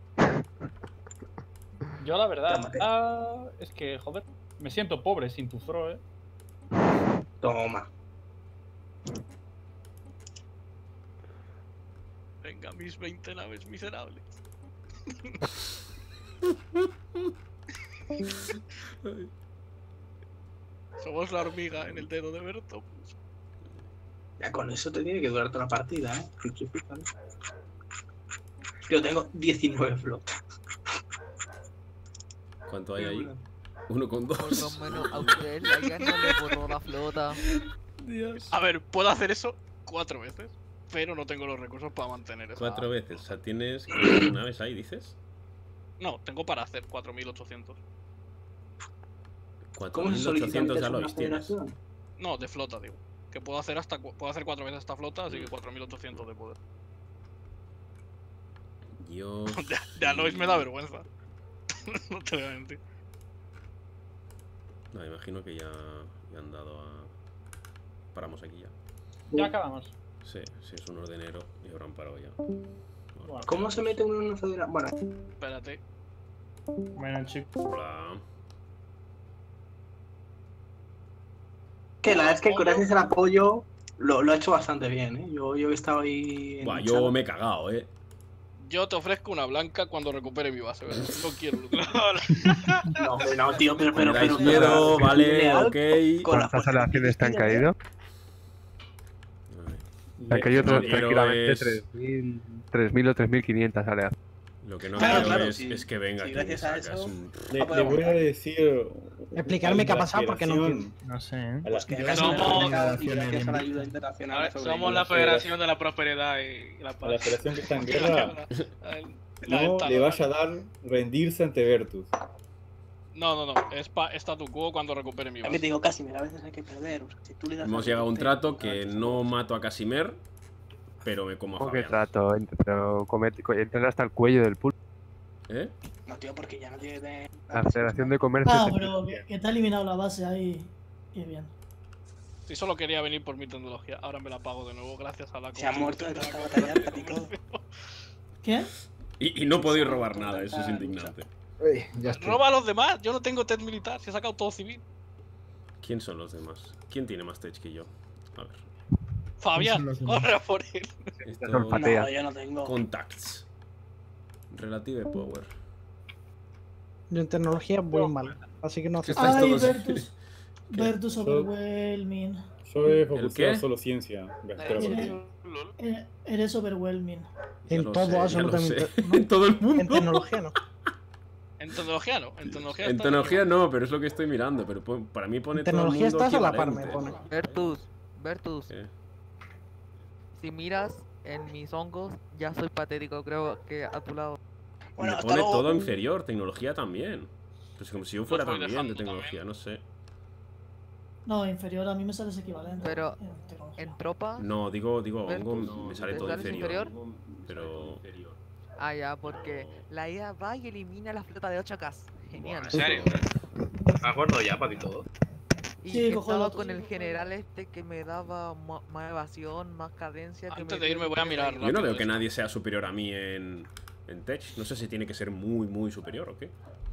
Yo la verdad es que, joder, me siento pobre sin tu throw, Toma. Venga, mis 20 naves miserables. Somos la hormiga en el dedo de Berto. Ya con eso te tiene que durar toda la partida, Yo tengo 19 flotas. ¿Cuánto hay ahí? 1 con 2. Por lo menos a usted la no le borró la flota. Dios. A ver, puedo hacer eso 4 veces, pero no tengo los recursos para mantener eso. 4 veces, o sea, tienes... ¿cuántas naves ahí, dices? No, tengo para hacer 4800. ¿Cómo se solicita 4800 una Aloys tienes. federación? No, de flota, digo. Que puedo hacer puedo hacer 4 veces esta flota, así que 4800 de poder. Dios. De Aloys me da vergüenza. No te voy a mentir. No, imagino que ya han dado a... Paramos aquí ya. Ya acabamos. Sí, sí, es un ordenero y habrán parado ya. ¿Cómo se mete uno en una federación? Bueno, Espérate. Bueno, chicos. Hola. que la verdad es que gracias al apoyo lo ha hecho bastante bien, Yo he estado ahí. Buah, yo me he cagado, Yo te ofrezco una blanca cuando recupere mi base, ¿verdad? No quiero. No, hombre, no, tío, pero. miedo, vale, ok. ¿Cuántas aleaciones te han caído? Te han caído tranquilamente 3.000 o 3.500 aleaciones. Lo que no Claro, quiero claro, es que venga sí, aquí gracias y a sacas eso. un... Le voy a decir... Explicarme qué ha pasado porque no entiendo. No sé. Pues que Somos- gracias a la ayuda internacional. Ahora somos la Federación de la Prosperidad y la A la Paz. federación que está en guerra, no ventana. le vaya a dar rendirse ante Vertus. No. Es statu quo cuando recupere mi Es que base. te digo, casi, a veces hay que perder. O sea, si tú le das Hemos llegado a un trato que no mato a Casimir, pero me como a ¿Cómo que Fabián. trato? Pero entra hasta el cuello del pulpo. ¿Eh? No, tío, porque ya no tiene. La Federación de Comercio. Ah, pero que te ha eliminado la base ahí. Y bien. Si solo quería venir por mi tecnología, ahora me la pago de nuevo gracias a la Se ha muerto de tanta batalla y todo. ¿Qué? Y no podéis robar nada, eso es indignante. Roba a los demás, yo no tengo tech militar, se ha sacado todo civil. ¿Quién son los demás? ¿Quién tiene más tech que yo? A ver. Fabián, corre por él. No, yo no tengo. Contacts. Relative power. Yo en tecnología voy mal, así que no hace Estáis Ay, todos- Vertus overwhelming. Yo he qué? focusado solo ciencia. Eres overwhelming. En lo todo, sé, ya lo absolutamente. sé. En todo el mundo. En tecnología no. En tecnología no, en tecnología En está tecnología no, pero es lo que estoy mirando. Pero para mí pone En todo el tecnología mundo estás a la par, me equivalente. pone. Vertus. ¿Qué? Si miras en mis hongos, ya soy patético, creo que a tu lado. Bueno, Me hasta pone luego. todo inferior, tecnología también. Pues como si yo fuera voy también de dejando tecnología, no sé. No, inferior, a mí me sales equivalente. Pero en tecnología. en tropa. No, digo, hongo Vertus, me sale ¿te todo sales inferior. Pero. Ah, ya, porque la IA va y elimina la flota de 8K. Genial. ¿En serio? ¿Has guardado ya para ti todo? Y Sí, cojo estaba el con otro. el general este que me daba más evasión, más cadencia. Que Antes me de irme voy a mirar Yo no rápido veo que esto. nadie sea superior a mí en tech. No sé si tiene que ser muy superior o qué.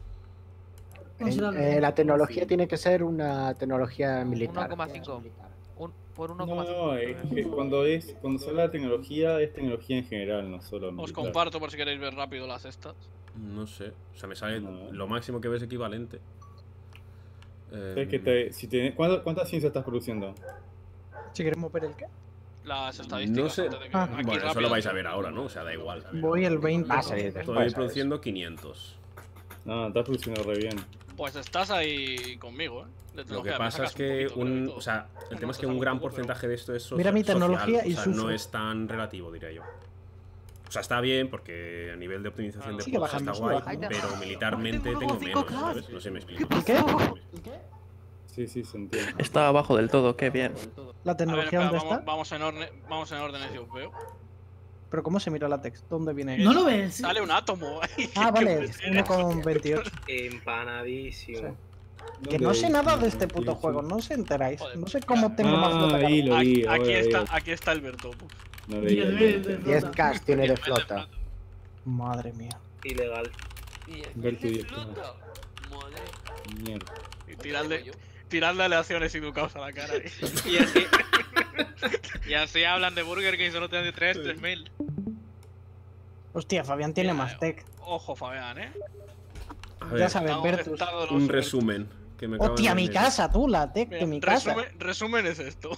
La tecnología tiene que ser una tecnología militar. 1,5. Por 1,5. No, es que cuando se habla de tecnología, es tecnología en general, no solo Os militar. comparto por si queréis ver rápido las estas. No sé. O sea, me sale lo máximo que ves equivalente. Es que ¿cuántas ciencias estás produciendo? Si queremos ver el qué. Las estadísticas. No sé. antes de que- Ah. aquí Bueno, eso rápido. lo vais a ver ahora, ¿no? O sea, da igual. Voy el 20. Va a salir Estoy después. produciendo 500. No, estás produciendo re bien. Pues estás ahí conmigo, De Lo que tecnología, me pasa es sacas que poquito, creo, de todo. o sea, el Bueno, tema es te que saco un gran poco, pero- porcentaje de esto es Mira mi tecnología social, y o sea, sufro. no es tan relativo, diría yo. O sea, está bien porque a nivel de optimización de Sigue pods bajando, está sigue guay, bajando. pero militarmente tengo menos, ¿sabes? No sé, me explico. ¿El qué? Sí, se entiende. Está abajo del todo, qué bien. ¿La A ver, tecnología espera, dónde vamos, está? vamos en orden si os veo. Pero ¿cómo se mira la text? ¿Dónde viene? ¿No lo ves? Sale un átomo ahí. Ah, vale, 1,28. Empanadísimo. Que no sé nada de este puto juego, no os enteráis. No sé cómo tengo más flota que ahí lo Aquí, vi. aquí está el Bertopo. No Y veía. el de 10K tiene de flota. Madre mía. Ilegal. Ver tu 10K. Madre. Mierda. Y tiradle aleaciones educados a la cara. Y así, y así hablan de Burger King, solo te dan de 3.000. Hostia, Fabián tiene Mira, más tech. Ojo, Fabián, A Ya ver, sabes, Vertus. un resumen que me acabo Hostia, de mi leer. casa, tú, la tech de mi casa. Resumen es esto.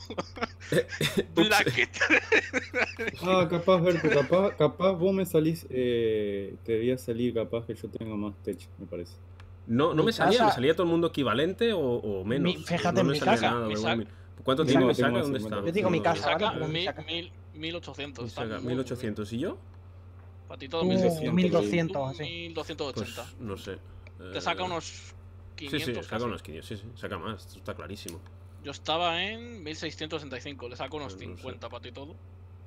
Ah, capaz, Berto, capaz vos me salís, te debía salir capaz que yo tengo más tech, me parece. No Mi me salía, casa- me salía todo el mundo equivalente o menos. Fíjate no en me mi salía casa. nada, Mi igual. saca- ¿Cuánto Mi tiene mi saca saca? tengo ¿Dónde 50. está? Yo digo mi No, casa, Saca ¿vale? Mi saca. 1800. mi está saca, muy 1800. ¿Y yo? Para ti todo Tú, 1600. 1200 así. 1280. Pues no sé. Te saca unos 500. Sí, saca casi. unos 500, sí, saca más, esto está clarísimo. Yo estaba en 1665, le saco unos Pues no sé. 50 para ti todo.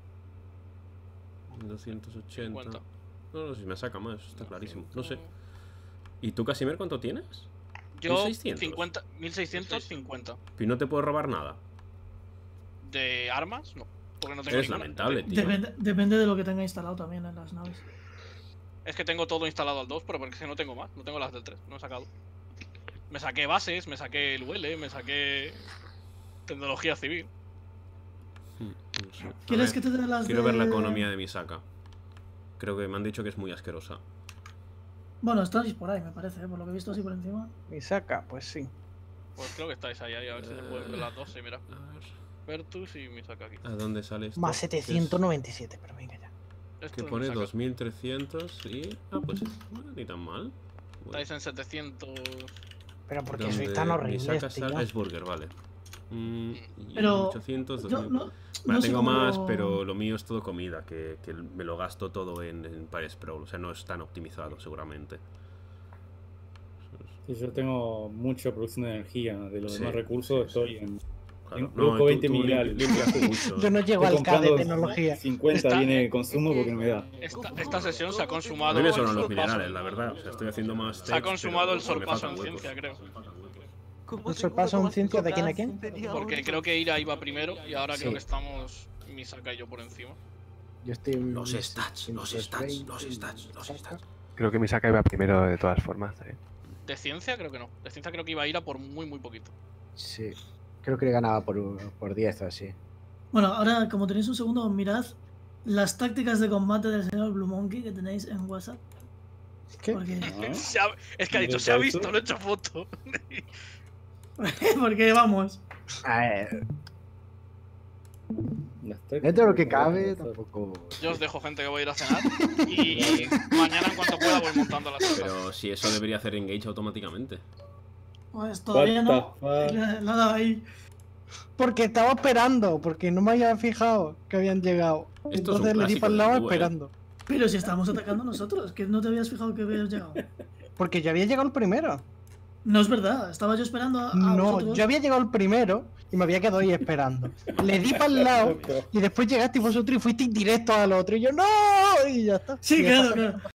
280. 50. No, si me saca más, está clarísimo. No sé. ¿Y tú, Casimir, cuánto tienes? Yo 1600. 1650. ¿Y no te puedo robar nada? ¿De armas? No. Porque no tengo Eres ninguna. lamentable, tío. Depende de lo que tenga instalado también en las naves. Es que tengo todo instalado al 2, pero porque si no tengo más. No tengo las del 3, no he sacado. Me saqué bases, me saqué el UL, me saqué tecnología civil. No sé. A ¿Quieres ver, que te dé las quiero de...? ver la economía de mi saca. Creo que me han dicho que es muy asquerosa. Bueno, estáis por ahí, me parece, por lo que he visto así por encima. Mi saca, pues sí. Pues creo que estáis ahí, a ver si se pueden ver las dos. Sí, mira. Vertus y mi saca aquí. ¿A dónde sale esto? Más ¿Qué es? 797, pero venga ya. Esto Que es mi pone saca. 2300 y... Ah, pues bueno, ni tan mal. Estáis en 700. Pero porque ¿Dónde soy tan mi horrible, saca tío. sale? Es Burger, vale. Y Pero 800, yo 2000. no- Bueno, no sé tengo cómo más, lo- pero lo mío es todo comida, que me lo gasto todo en Paris Pro. O sea, no es tan optimizado, seguramente. Sí, yo tengo mucha producción de energía, de los Sí, demás recursos estoy en... Claro. Produzco tú 20 minerales. limpias mucho. Yo no llego Estoy al K de comprando tecnología. 50 Está- viene de consumo porque no me da. Esta sesión se ha A consumado. mí me el sobran los sorpaso. minerales, la verdad. O sea, estoy haciendo más Se ha tech, consumado pero el me sorpaso faltan en huecos. ciencia, creo. ¿Un sorpaso un ciencia de quién a quién? Porque creo que Ira iba primero y ahora creo que estamos Misaka y yo por encima. Yo estoy en los stats. Creo que Misaka iba primero de todas formas. De ciencia creo que no. De ciencia creo que iba a Ira por muy poquito. Sí, creo que le ganaba por 10 o así. Bueno, ahora como tenéis un segundo, mirad las tácticas de combate del señor Blue Monkey que tenéis en WhatsApp. ¿Qué? Porque... es que ha dicho, se ha visto, no he hecho foto. Porque vamos. A ver. Dentro de lo que cabe, tampoco. Yo os dejo, gente, que voy a ir a cenar. Y mañana, en cuanto pueda, voy montando las cosas. Pero si eso debería hacer engage automáticamente. Pues todavía no. Nada ahí. Porque estaba esperando, porque no me había fijado que habían llegado. Entonces le di para el lado esperando. Pero si estábamos atacando nosotros, que no te habías fijado que habías llegado. Porque yo había llegado el primero. No es verdad, estaba yo esperando a No, vosotros. yo había llegado el primero y me había quedado ahí esperando. Le di para el lado y después llegasteis vosotros y fuisteis directo al otro. Y yo, ¡no! Y ya está. Sí, y claro.